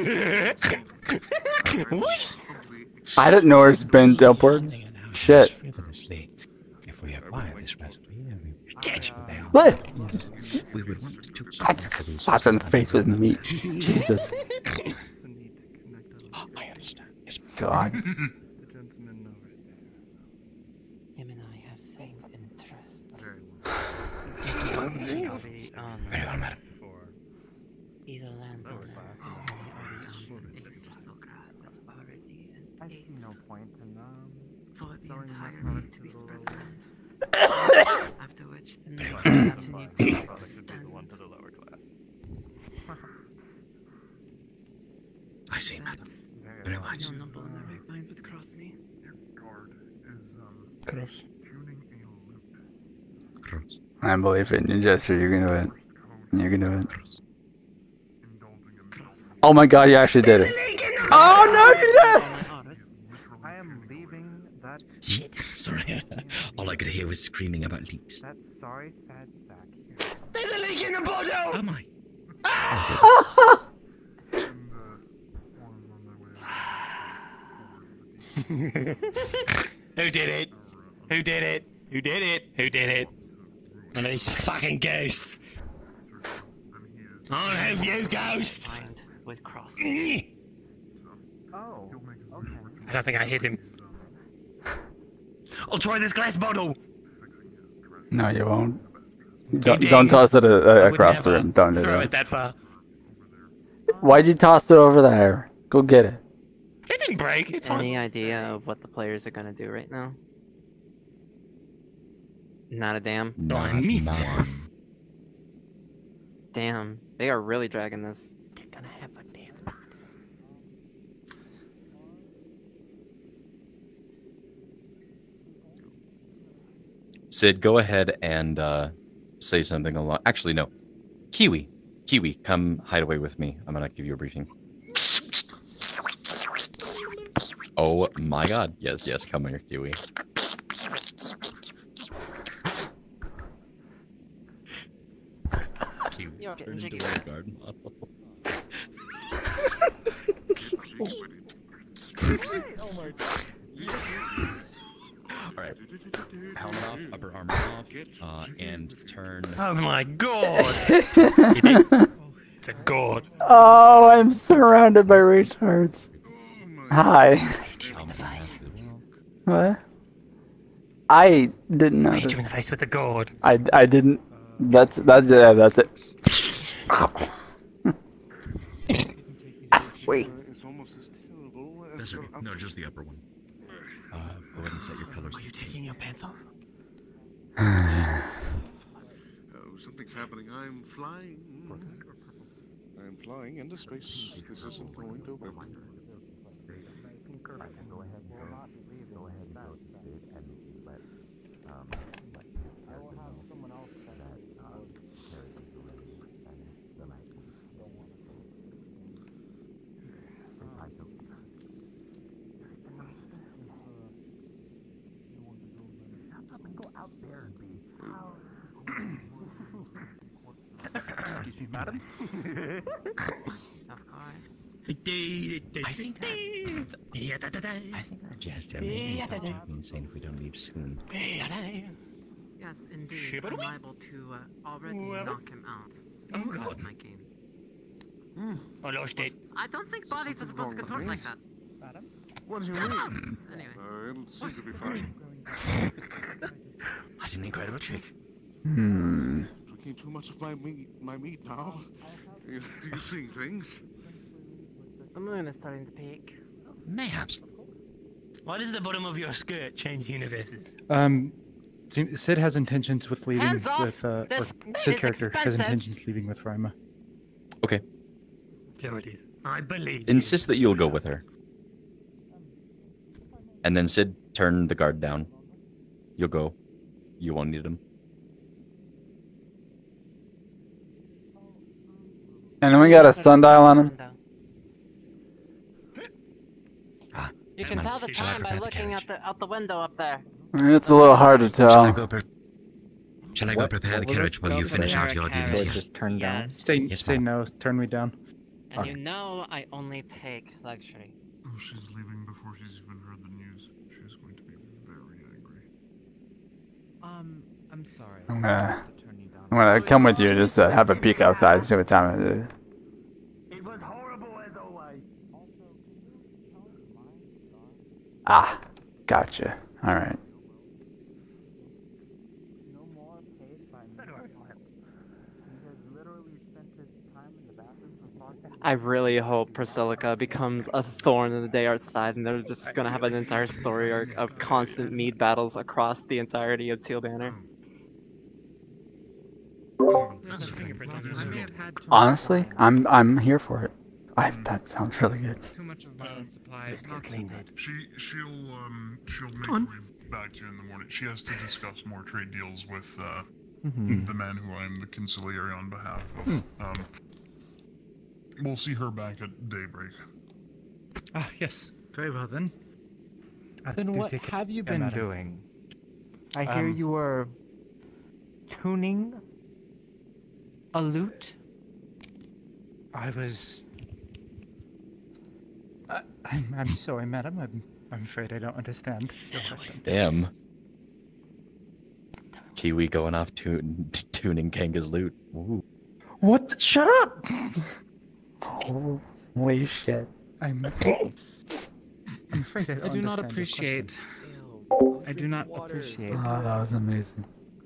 I didn't know it's bent upward. Shit. If we acquire this recipe, What? we would want to That's slapped in the face with meat. Jesus. I understand. Yes, God. Him and I have same interests. Very well, madam. He's a landowner and already owns an acre Sokra that's already an eighth no point in, um, for the entire need to be spread around. After which the need will continue to extend. I see, madam. Very wise. No noble in the right mind would cross me. Cross. Cross. I believe it in your gesture. You're gonna do it. You're gonna do it. Oh my god, you actually did it. Oh no, you did! I am leaving that. Shit. Sorry. All I could hear was screaming about leaks. That sorry sad sack. There's a leak in the bottle! Oh my. Who did it? Who did it? Who did it? Who did it? One of these fucking ghosts. I'll have you, ghosts. With cross. Oh, okay. I don't think I hit him. I'll try this glass bottle. No, you won't. Don't, don't toss it uh, uh, across the room. Don't do Throw that. it that far. Why'd you toss it over there? Go get it. It didn't break. It's fine. Any idea of what the players are gonna do right now? Not a damn. I missed it. Damn, they are really dragging this. They're gonna have a dance party. Sid, go ahead and uh, say something along. Actually, no. Kiwi. Kiwi, come hide away with me. I'm gonna give you a briefing. Oh my god. Yes, yes, come here, Kiwi. You're getting jiggy. Garden model. Alright. Helmet off, upper armor off, uh, and turn. Oh my god! It's a god. Oh, I'm surrounded by retards. Hi. What? I didn't I hit you in the notice. face with the god. I, I didn't. That's that's it. Yeah, that's it. Wait. Yes, sir. No, just the upper one. Uh, go ahead and set your colors. Are you taking your pants off? Oh, something's happening. I'm flying. I'm flying into space. This isn't going to work. Go out there and be. How me, madam. Of course. I think that, I think that gesture may be in fact you've been saying if we don't leave soon. Yes, indeed. I'm liable to uh, already knock him out. Oh god. My game. I lost it. I don't think bodies are supposed to contort like that. Madam? What do you mean? Anyway. Uh, it'll seem to be fine. What an incredible trick. Hmm. Drinking too much of my meat, my meat now. You're, you're seeing things. The moon is starting to peak. Mayhaps. Why does the bottom of your skirt change universes? Um, Sid has intentions with leaving Hands off! with, uh, This or meat Sid is character has expensive. intentions leaving with Rima. Okay. There it is. I believe. Insist that you'll go with her. And then Sid, turn the guard down. You'll go. You won't need him. And then we got a sundial on him. You can tell the time by looking out the out the window up there. It's a little hard to Shall I tell. go, pre- Shall I go What- prepare the what was carriage this while you called? finish out your Prepare dealings a here? carriage. Just turn down? Yes. Say, Yes, say ma'am. no, turn me down. And you know I only take luxury. Oh, she's leaving before she's even heard the news. She's going to be very angry. Um, I'm sorry. I'm gonna, I'm gonna come with you. Just uh, have a peek outside, see what time it is. It was horrible as always. Ah, gotcha. All right. I really hope Priscillica becomes a thorn in the Dayart's side, and they're just gonna have an entire story arc of constant mead battles across the entirety of Teal Banner. Honestly, I'm I'm here for it. I that sounds really good. Too much of my own supply. It's not She she'll um she'll make on. her way back to you in the morning. She has to discuss more trade deals with uh Mhm. the man who I'm the conciliary on behalf of. Hmm. Um, we'll see her back at daybreak. Ah, yes. Very well then. I Then do what take it. have you Yeah, been madam. doing? I hear Um, you were tuning a lute. I was. Uh, I'm, I'm sorry, madam. I'm, I'm afraid I don't understand your question. Damn. Kiwi going off tune, tuning Kanga's lute. Ooh. What? The, shut up! Holy shit. I'm. I'm afraid I don't I do not understand your appreciate. I do not appreciate. Oh, that was amazing.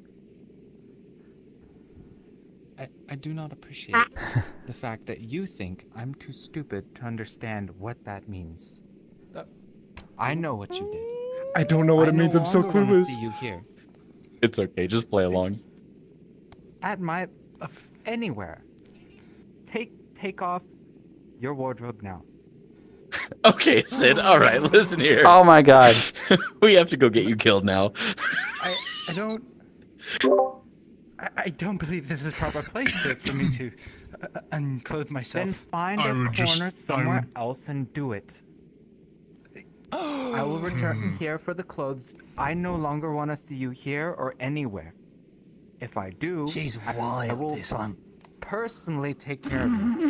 I, I do not appreciate the fact that you think I'm too stupid to understand what that means. I know what you did. I don't know what I it means. no I'm so longer wanna clueless. See you here It's okay, just play along. at my uh, anywhere. Take take off your wardrobe now. Okay, Sid, alright, listen here. Oh my god. We have to go get you killed now. I, I don't. I, I don't believe this is a proper place to, for me to uh, unclothe myself. Then find I a would corner just- I somewhere would- else and do it. I will return here for the clothes. I no longer want to see you here or anywhere. If I do, She's I, I wild, will this one. personally take care of you.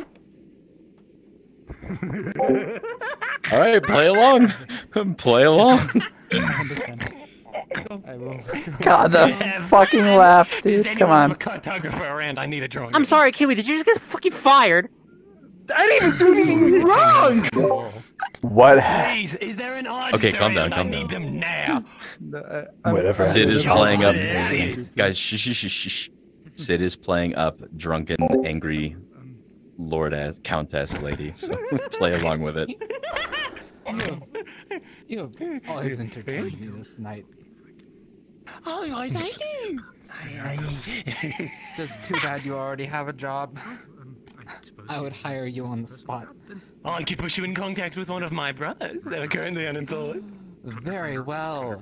Alright, play along. Play along. I understand. I will. God, the fucking laugh, Does dude. anyone Come have on. a cartographer around? I need a drawing. I'm sorry, Kiwi, did you just get fucking fired? I didn't even do anything wrong! What? Please, is there an artist Okay, calm down, around? calm I down. need them now. Whatever. Sid is Oh, playing up. Sid. Guys, shh, shh, shh, shh, shh. Sid is playing up drunken, angry lord ass countess lady. So play along with it. You have always entertained me this night. Oh, I thank you. Just too bad you already have a job. I would hire you on the spot. I could put you in contact with one of my brothers. They're currently unemployed. Very well.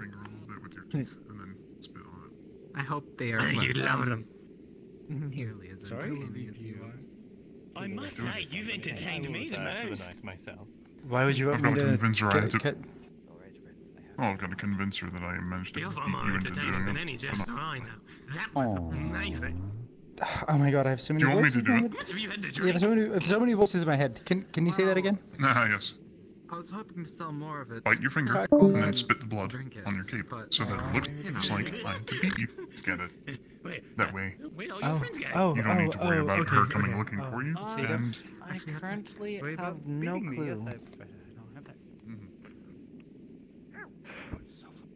I hope they are. I think you'd love them. Nearly as Sorry? entertaining as you are. I must say, you've entertained me the most. Why would you want I've me got to to convince her I have get, to. get... Oh, I've got to convince her that I managed to You're beat far more you into entertaining doing than it. any Come jest on. I know. That was amazing. Oh my god, I have so many Do you want me voices to in my do head. it? Have you had to Yeah, I drink? have so many, I have so many voices in my head. Can Can you say that again? Ah, yes. I was hoping to sell more of it. Bite your finger, Crackle. and then spit the blood Drink it, on your cape, but so that it looks you know. like I'm to beat you. Get it? That way, Wait, all Oh, your friends got it. oh, you don't oh, need to worry oh, about okay, her coming okay. looking Oh, for you, see, and I currently Worry have about no beating me. clue. Yes, I, I don't have that. It's so fun.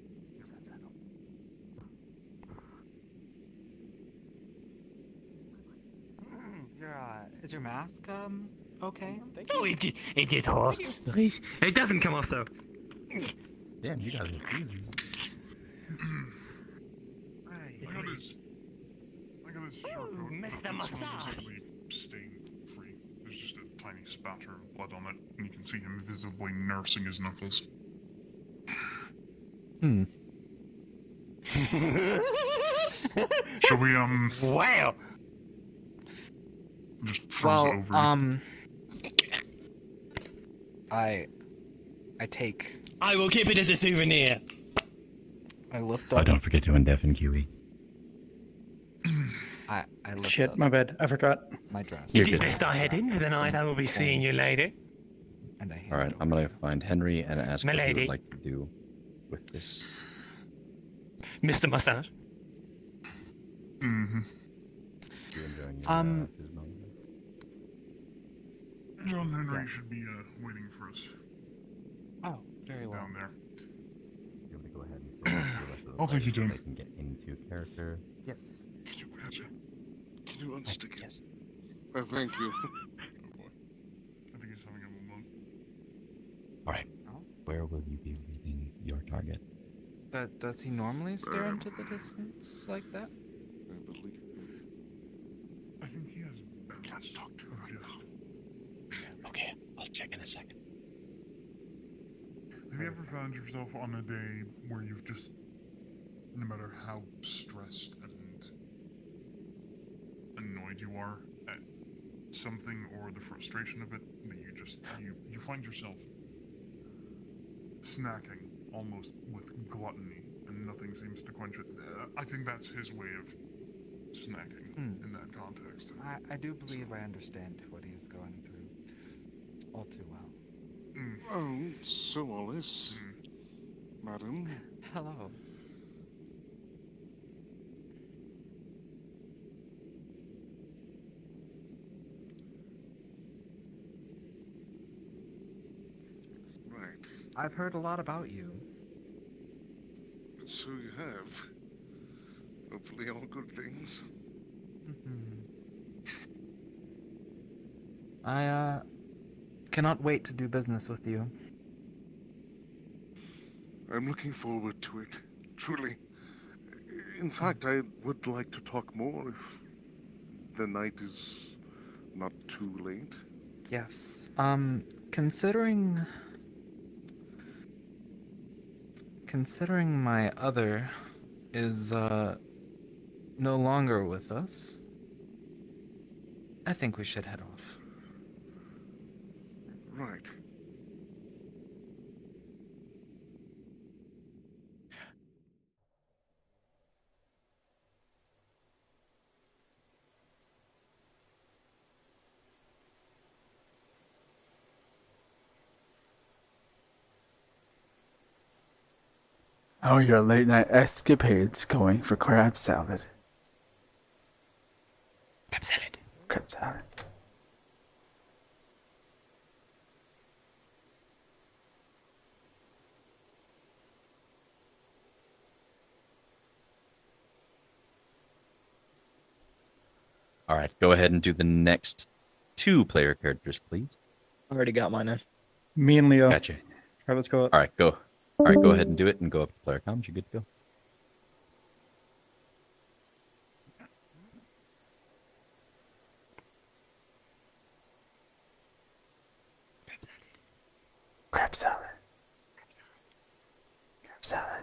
Your, uh, is your mask, um, okay? Oh, it, it gets off. It doesn't come off though. Damn, you guys are easy. I got his, I got his short coat, but Mister it's not Mustache. visibly stain-free. There's just a tiny spatter of blood on it, and you can see him visibly nursing his knuckles. Hmm. Shall we, um... Wow! Just froze Well, it over you? um, I, I take. I will keep it as a souvenir. I lift Oh, up. don't forget to indefinite Q E. I, I lift Shit, up my bad. I forgot. my dress. You're It is good. best I head in for the night. I will be seeing you later. And I hand All right, I'm gonna find Henry and ask My what he lady. would like to do with this. Mister Mustache. Mm-hmm. You enjoying your, Um, uh, food moment? John Henry should be, uh, waiting for us Oh, very well. down there. You want to go ahead and throw the rest of the I'll take you, players so Tim. they can get into character. Yes. Can you grab it? Can you unstick it? Yes. Oh, thank you. Oh boy. I think he's having a moment. All right. Where will you be leading your target? But does he normally stare Um, into the distance like that? I believe. I think he has... Let's talk to him right now. Okay, I'll check in a second. Have you ever found yourself on a day where you've just, no matter how stressed and annoyed you are at something or the frustration of it, that you just, you, you find yourself snacking almost with gluttony and nothing seems to quench it? Uh, I think that's his way of snacking Hmm. in that context. I, I do believe I understand what he is going through all too well. Mm. Oh, so Wallace. Madam. Hello. Right. I've heard a lot about you. So you have. Hopefully all good things. I, uh, cannot wait to do business with you. I'm looking forward to it. Truly. In fact, I would like to talk more if the night is not too late. Yes. Um, considering... Considering my other is, uh, no longer with us, I think we should head off. Right. How are your late night escapades going for crab salad? Crab salad. Crab salad. All right, go ahead and do the next two player characters, please. I already got mine in. Me and Leo. Gotcha. All right, let's go. All right, go. All right, go ahead and do it, and go up to player comms. You're good to go. Crab salad. Crab salad.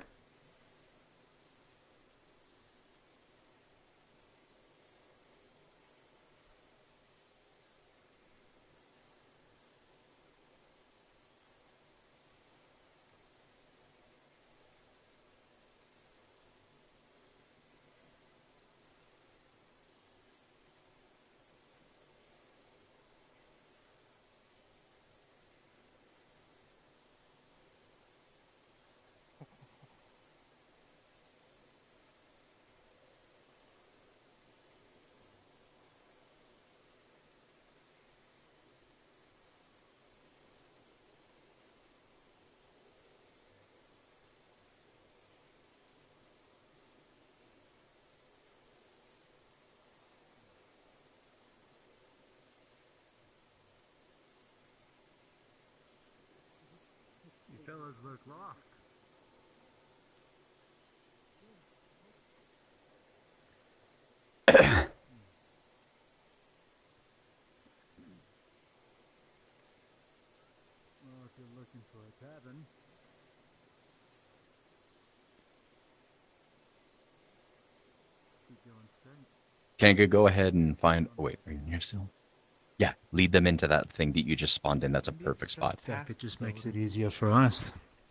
Kanga, go ahead and find. Oh, wait, are you in here still? Yeah, lead them into that thing that you just spawned in. That's a perfect spot. In fact, it just makes it easier for us.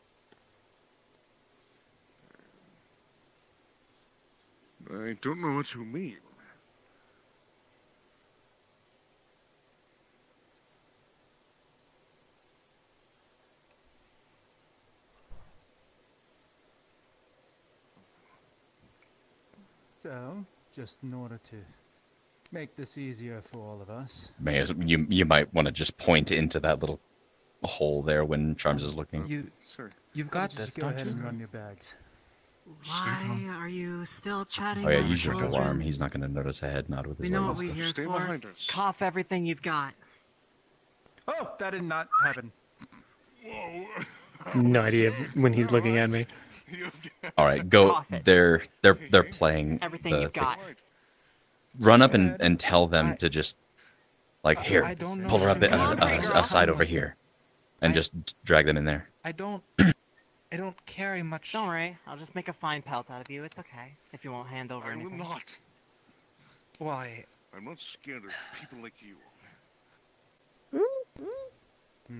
I don't know what you mean. So, just in order to make this easier for all of us. May as, you you might want to just point into that little hole there when Charms is looking. You, sir, you've got Just this, go don't ahead you? and run your bags. Why are you still chatting? Oh yeah, about use your children? alarm. He's not going to notice a head nod with We his know what legs. we're here Stay for. behind us. Cough everything you've got. Oh, that did not happen. Whoa. No idea when he's looking at me. All right, go. Cough it. They're they're they're playing. Everything the you've thing. got. Run up and, and tell them to just, like, here, I don't know pull her up what a, you a, mean. a, a side over here, and I- just drag them in there. I don't. I don't carry much. Don't worry, I'll just make a fine pelt out of you. It's okay if you won't hand over I will anything. not. Why? I'm not scared of people like you. Hmm.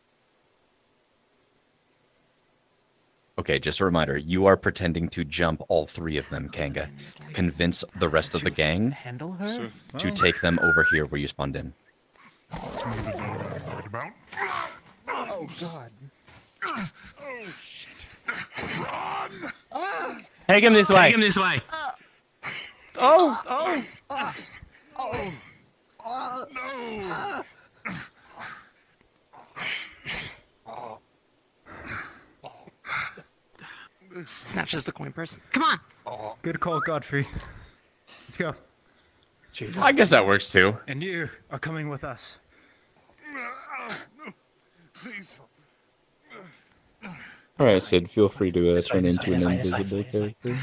Okay, just a reminder, you are pretending to jump all three of them, Kanga. Convince the rest of the gang Handle her? to take them over here where you spawned in. That's maybe not what I'm worried about. Oh God. Oh shit! Run! Take him this way. Take him this way. Oh, oh. Oh! No! Snatches the coin purse. Come on. Good call, Godfrey. Let's go. Jesus. I guess that works too. And you are coming with us. No! Please. All right, Sid, feel free to uh, This way, turn this way, into this an way, this way, invisible this way. character.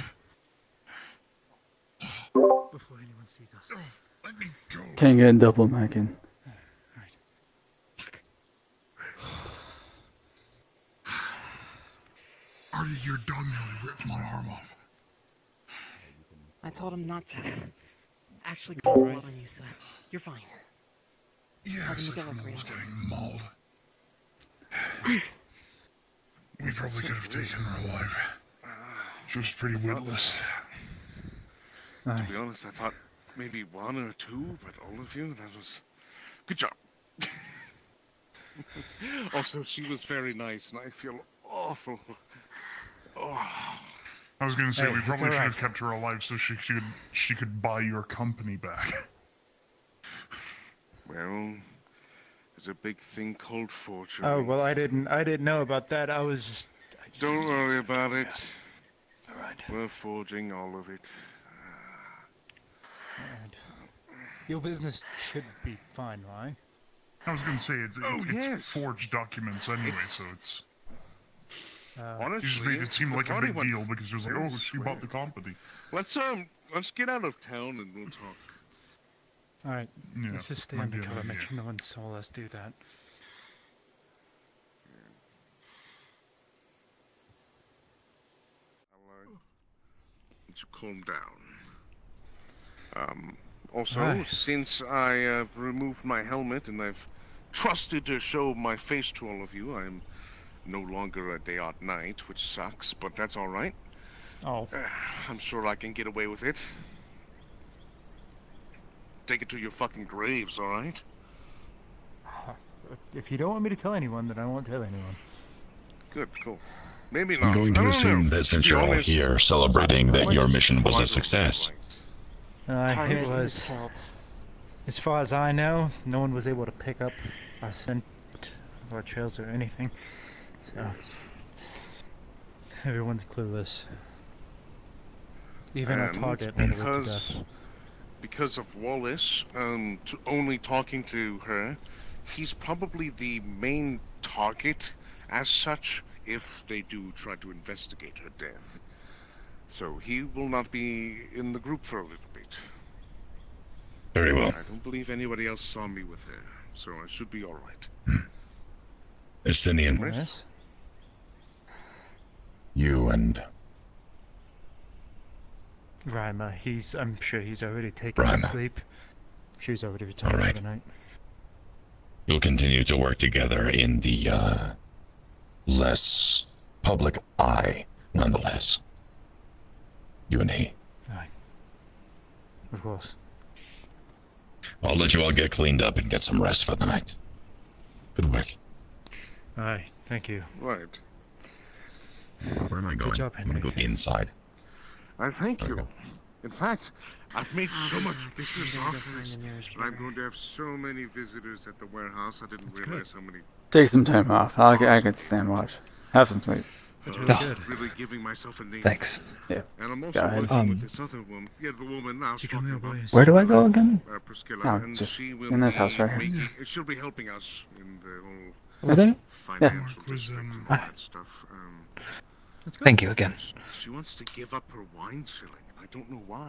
Before anyone sees us. Let me go. Kanga and double macking. Artie, your dog nearly ripped my arm off. I told him not to actually cause blood on you, so you're fine. Yeah, How can you such get from like almost real? getting mauled. We probably could have taken her alive. She was pretty witless. To be honest, I thought maybe one or two, but all of you, that was... Good job. Also, she was very nice, and I feel awful. Oh. I was gonna say Hey, we it's probably all should right. have kept her alive so she, she could she could buy your company back. Well, there's a big thing called fortune. Oh well, I didn't. I didn't know about that. I was. Just, I just Don't worry about it. All right. We're forging all of it. All right. Your business should be fine, right? I was gonna say it's it's, Oh, it's yes. forged documents anyway, It's- so it's Uh, you just Honestly, made it seem the like a party big went deal because she was like, very oh, she bought the swell. company. Let's um, let's get out of town and we'll talk. all right. Yeah, Let's just stay might be an undercover. Make idea. sure no one saw us do that. I'll uh, let you calm down. Um, also, Right. since I have removed my helmet and I've trusted to show my face to all of you, I'm no longer a day out knight, which sucks, but that's all right. Oh. Uh, I'm sure I can get away with it. Take it to your fucking graves, all right? If you don't want me to tell anyone, then I won't tell anyone. Good, cool. Maybe I'm not. going I to don't assume know. that since To be you're all honest, here celebrating that your mission was a success. Uh, Target it was was. killed. As far as I know, no one was able to pick up our scent, our trails, or anything. So everyone's clueless. Even our And target led away to because, death. because of Wallace, um, to only talking to her, he's probably the main target as such if they do try to investigate her death. So he will not be in the group for a little bit. Very well. I don't believe anybody else saw me with her, so I should be all right. Estinian, Yes. you and Rima, he's. I'm sure he's already taken his Rima. sleep. She's already retired Alright. for the night. you'll continue to work together in the uh, less public eye, nonetheless. You and he. Aye. Of course. I'll let you all get cleaned up and get some rest for the night. Good work. Aye. Thank you. Right. Where am I going? Good job, I'm gonna go inside. I thank you. In fact, I've made so much business offers. I'm going to have so many visitors at the warehouse. I didn't realize how many. Take some time off. I'll, I can stand watch. Have some sleep. That's really good. Really giving myself a name. Thanks. Yeah. And I'm Go also ahead. working Um, with this other woman. Yeah, the woman I was talking about. Where do I go again? Uh, Priscilla, Oh, and just she will in this be house right here. making- She'll be helping us in the whole Over there? financial Yeah. district and all Ah. that stuff. Um, Thank you again. She wants to give up her wine selling. I don't know why.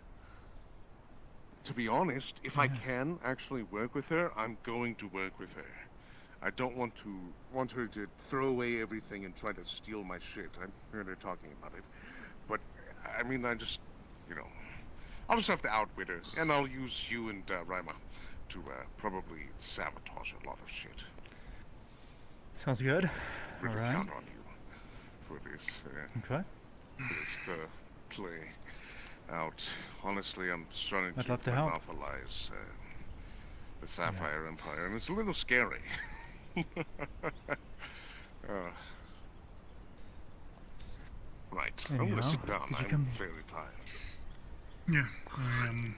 To be honest, if I can actually work with her, I'm going to work with her. I don't want to want her to throw away everything and try to steal my shit. I'm heard her talking about it. But I mean, I just, you know, I'll just have to outwit her, and I'll use you and uh, Rima to uh, probably sabotage a lot of shit. Sounds good. Really All right. count on you for this. Uh, Okay. This uh, play out. Honestly, I'm starting I'd to love to help. monopolize uh, the Sapphire Empire, and it's a little scary. uh, right. I'm Anyhow, gonna sit down. did you I'm come- very tired. Yeah, I um,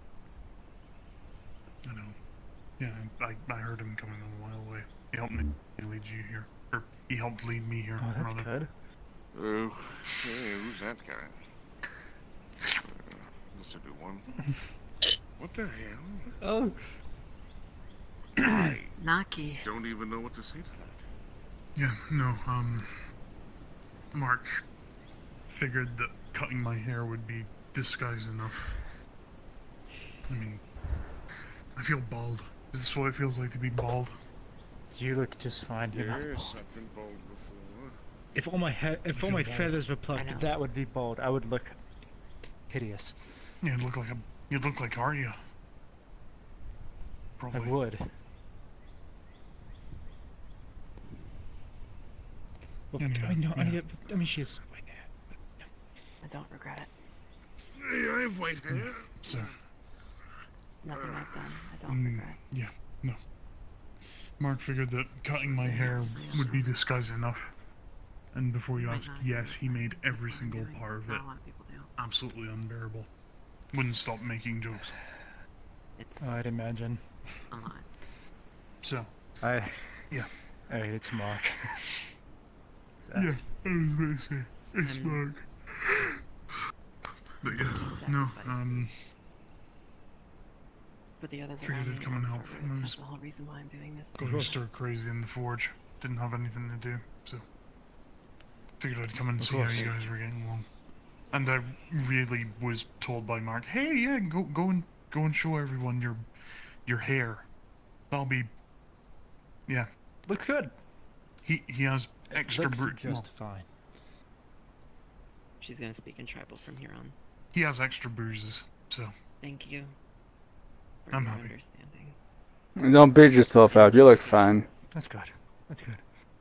I know. Yeah, I, I heard him coming a while away. He helped me lead you here, or he helped lead me here. Oh, that's rather. good. Oh, hey, who's that guy? Uh, this will do one. What the hell? Oh. I Naki. don't even know what to say to that. Yeah, no, um, Mark figured that cutting my hair would be disguise enough. I mean, I feel bald. Is this what it feels like to be bald? You look just fine. You're not Yes, bald. I've been bald before. If all my hair, if all feel my bald. feathers were plucked, that would be bald. I would look hideous. Yeah, you'd look like a, you'd look like Arya. Probably. I would. Well, I mean, no, I mean, I mean, she's. I don't regret it. Hey, I have white hair. So, Nothing I've done. I don't um, regret. yeah, no. Mark figured that cutting my hair would be disguise enough. And before you ask, yes, he made every single part of it absolutely unbearable. Wouldn't stop making jokes. It's. I'd imagine. A lot. So, I. Yeah. Alright, it's Mark. So- yeah, I was gonna say, it's Mark. But yeah, no, um, But the others figured around I'd me come and are help. perfect. I That's was the whole reason why I'm doing this. going stir crazy in the forge. Didn't have anything to do, so figured I'd come and Of see how course. you guys were getting along. And I really was told by Mark, hey, yeah, go go and go and show everyone your your hair. That'll be, yeah. Look good. He he has It extra looks bru- just well, fine. She's gonna speak in tribal from here on. he has extra bruises, so Thank you. For I'm your happy. understanding. Don't beat yourself up. You look fine. That's good. That's good.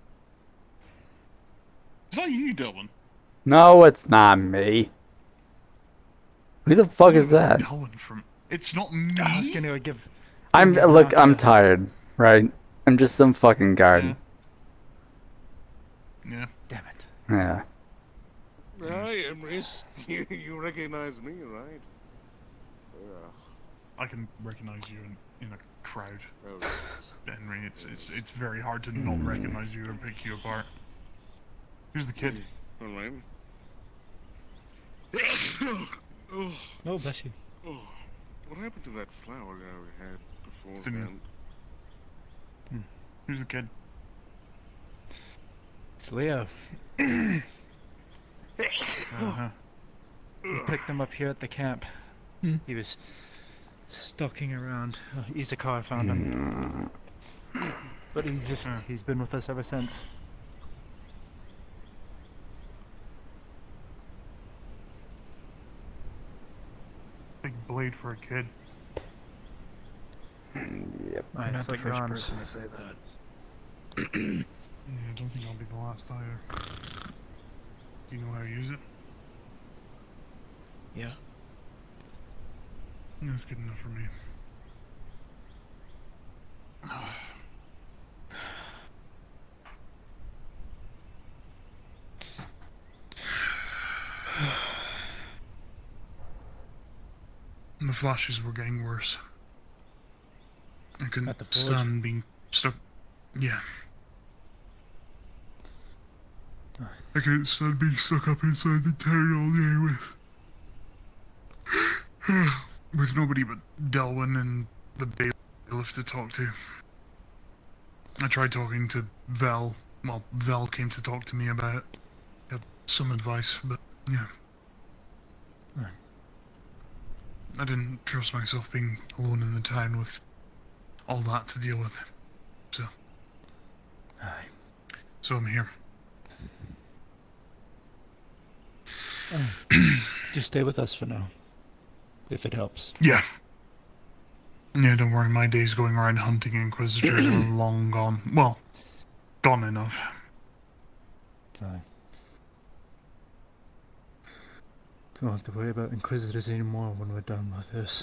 Is that you, Dylan? No, it's not me. Who the fuck is that? Dylan from. It's not me. I was gonna give. I'm gonna look. knock I'm it. tired. Right. I'm just some fucking guard. Yeah. Damn it. Yeah. Hi, Emrys. You, you recognize me, right? Yeah. I can recognize you in, in a crowd. Oh, yes. Henry, it's it's it's very hard to not recognize you or pick you apart. Who's the kid? All right. oh, Oh, bless you. oh, what happened to that flower guy we had before? Simeon. then? Who's the kid? It's Leo. uh-huh. We picked him up here at the camp. Hmm. He was stalking around. Uh, Izakar found him. But he's just, he's been with us ever since. Big blade for a kid. Yep. I You're not the flick first arms. person to say that. Yeah, I don't think I'll be the last either. Do you know how to use it? Yeah. That's good enough for me. The flashes were getting worse. I couldn't At the forge? stand being stuck. Yeah. I couldn't stand being stuck up inside the town all day with. with nobody but Delwyn and the bailiff to talk to. I tried talking to Vel. Well, Vel came to talk to me about it. Got some advice, but yeah. Right. I didn't trust myself being alone in the town with all that to deal with. So. Aye. So I'm here. Just stay with us for now. If it helps. Yeah. Yeah, don't worry, my days going around hunting Inquisitors are long gone. Well, gone enough. Aye. Don't have to worry about Inquisitors anymore when we're done with this.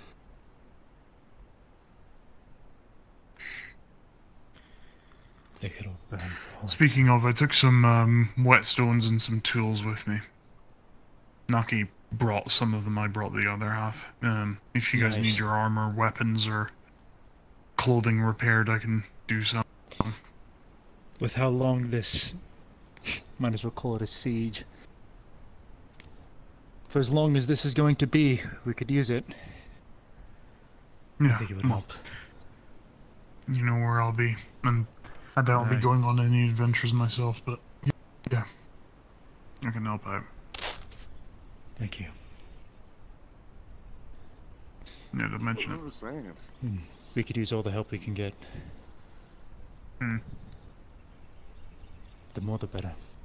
They could all burn. Speaking of, I took some um, whetstones and some tools with me. Naki brought some of them, I brought the other half. Um, if you guys Nice. need your armor, weapons, or clothing repaired, I can do some. With how long this, might as well call it a siege. For as long as this is going to be, we could use it. Yeah, I think it would well, help. You know where I'll be, and I doubt I'll be Right. going on any adventures myself, but yeah, I can help out. Thank you. Yeah, to mention it. Hmm. We could use all the help we can get. Hmm. The more the better.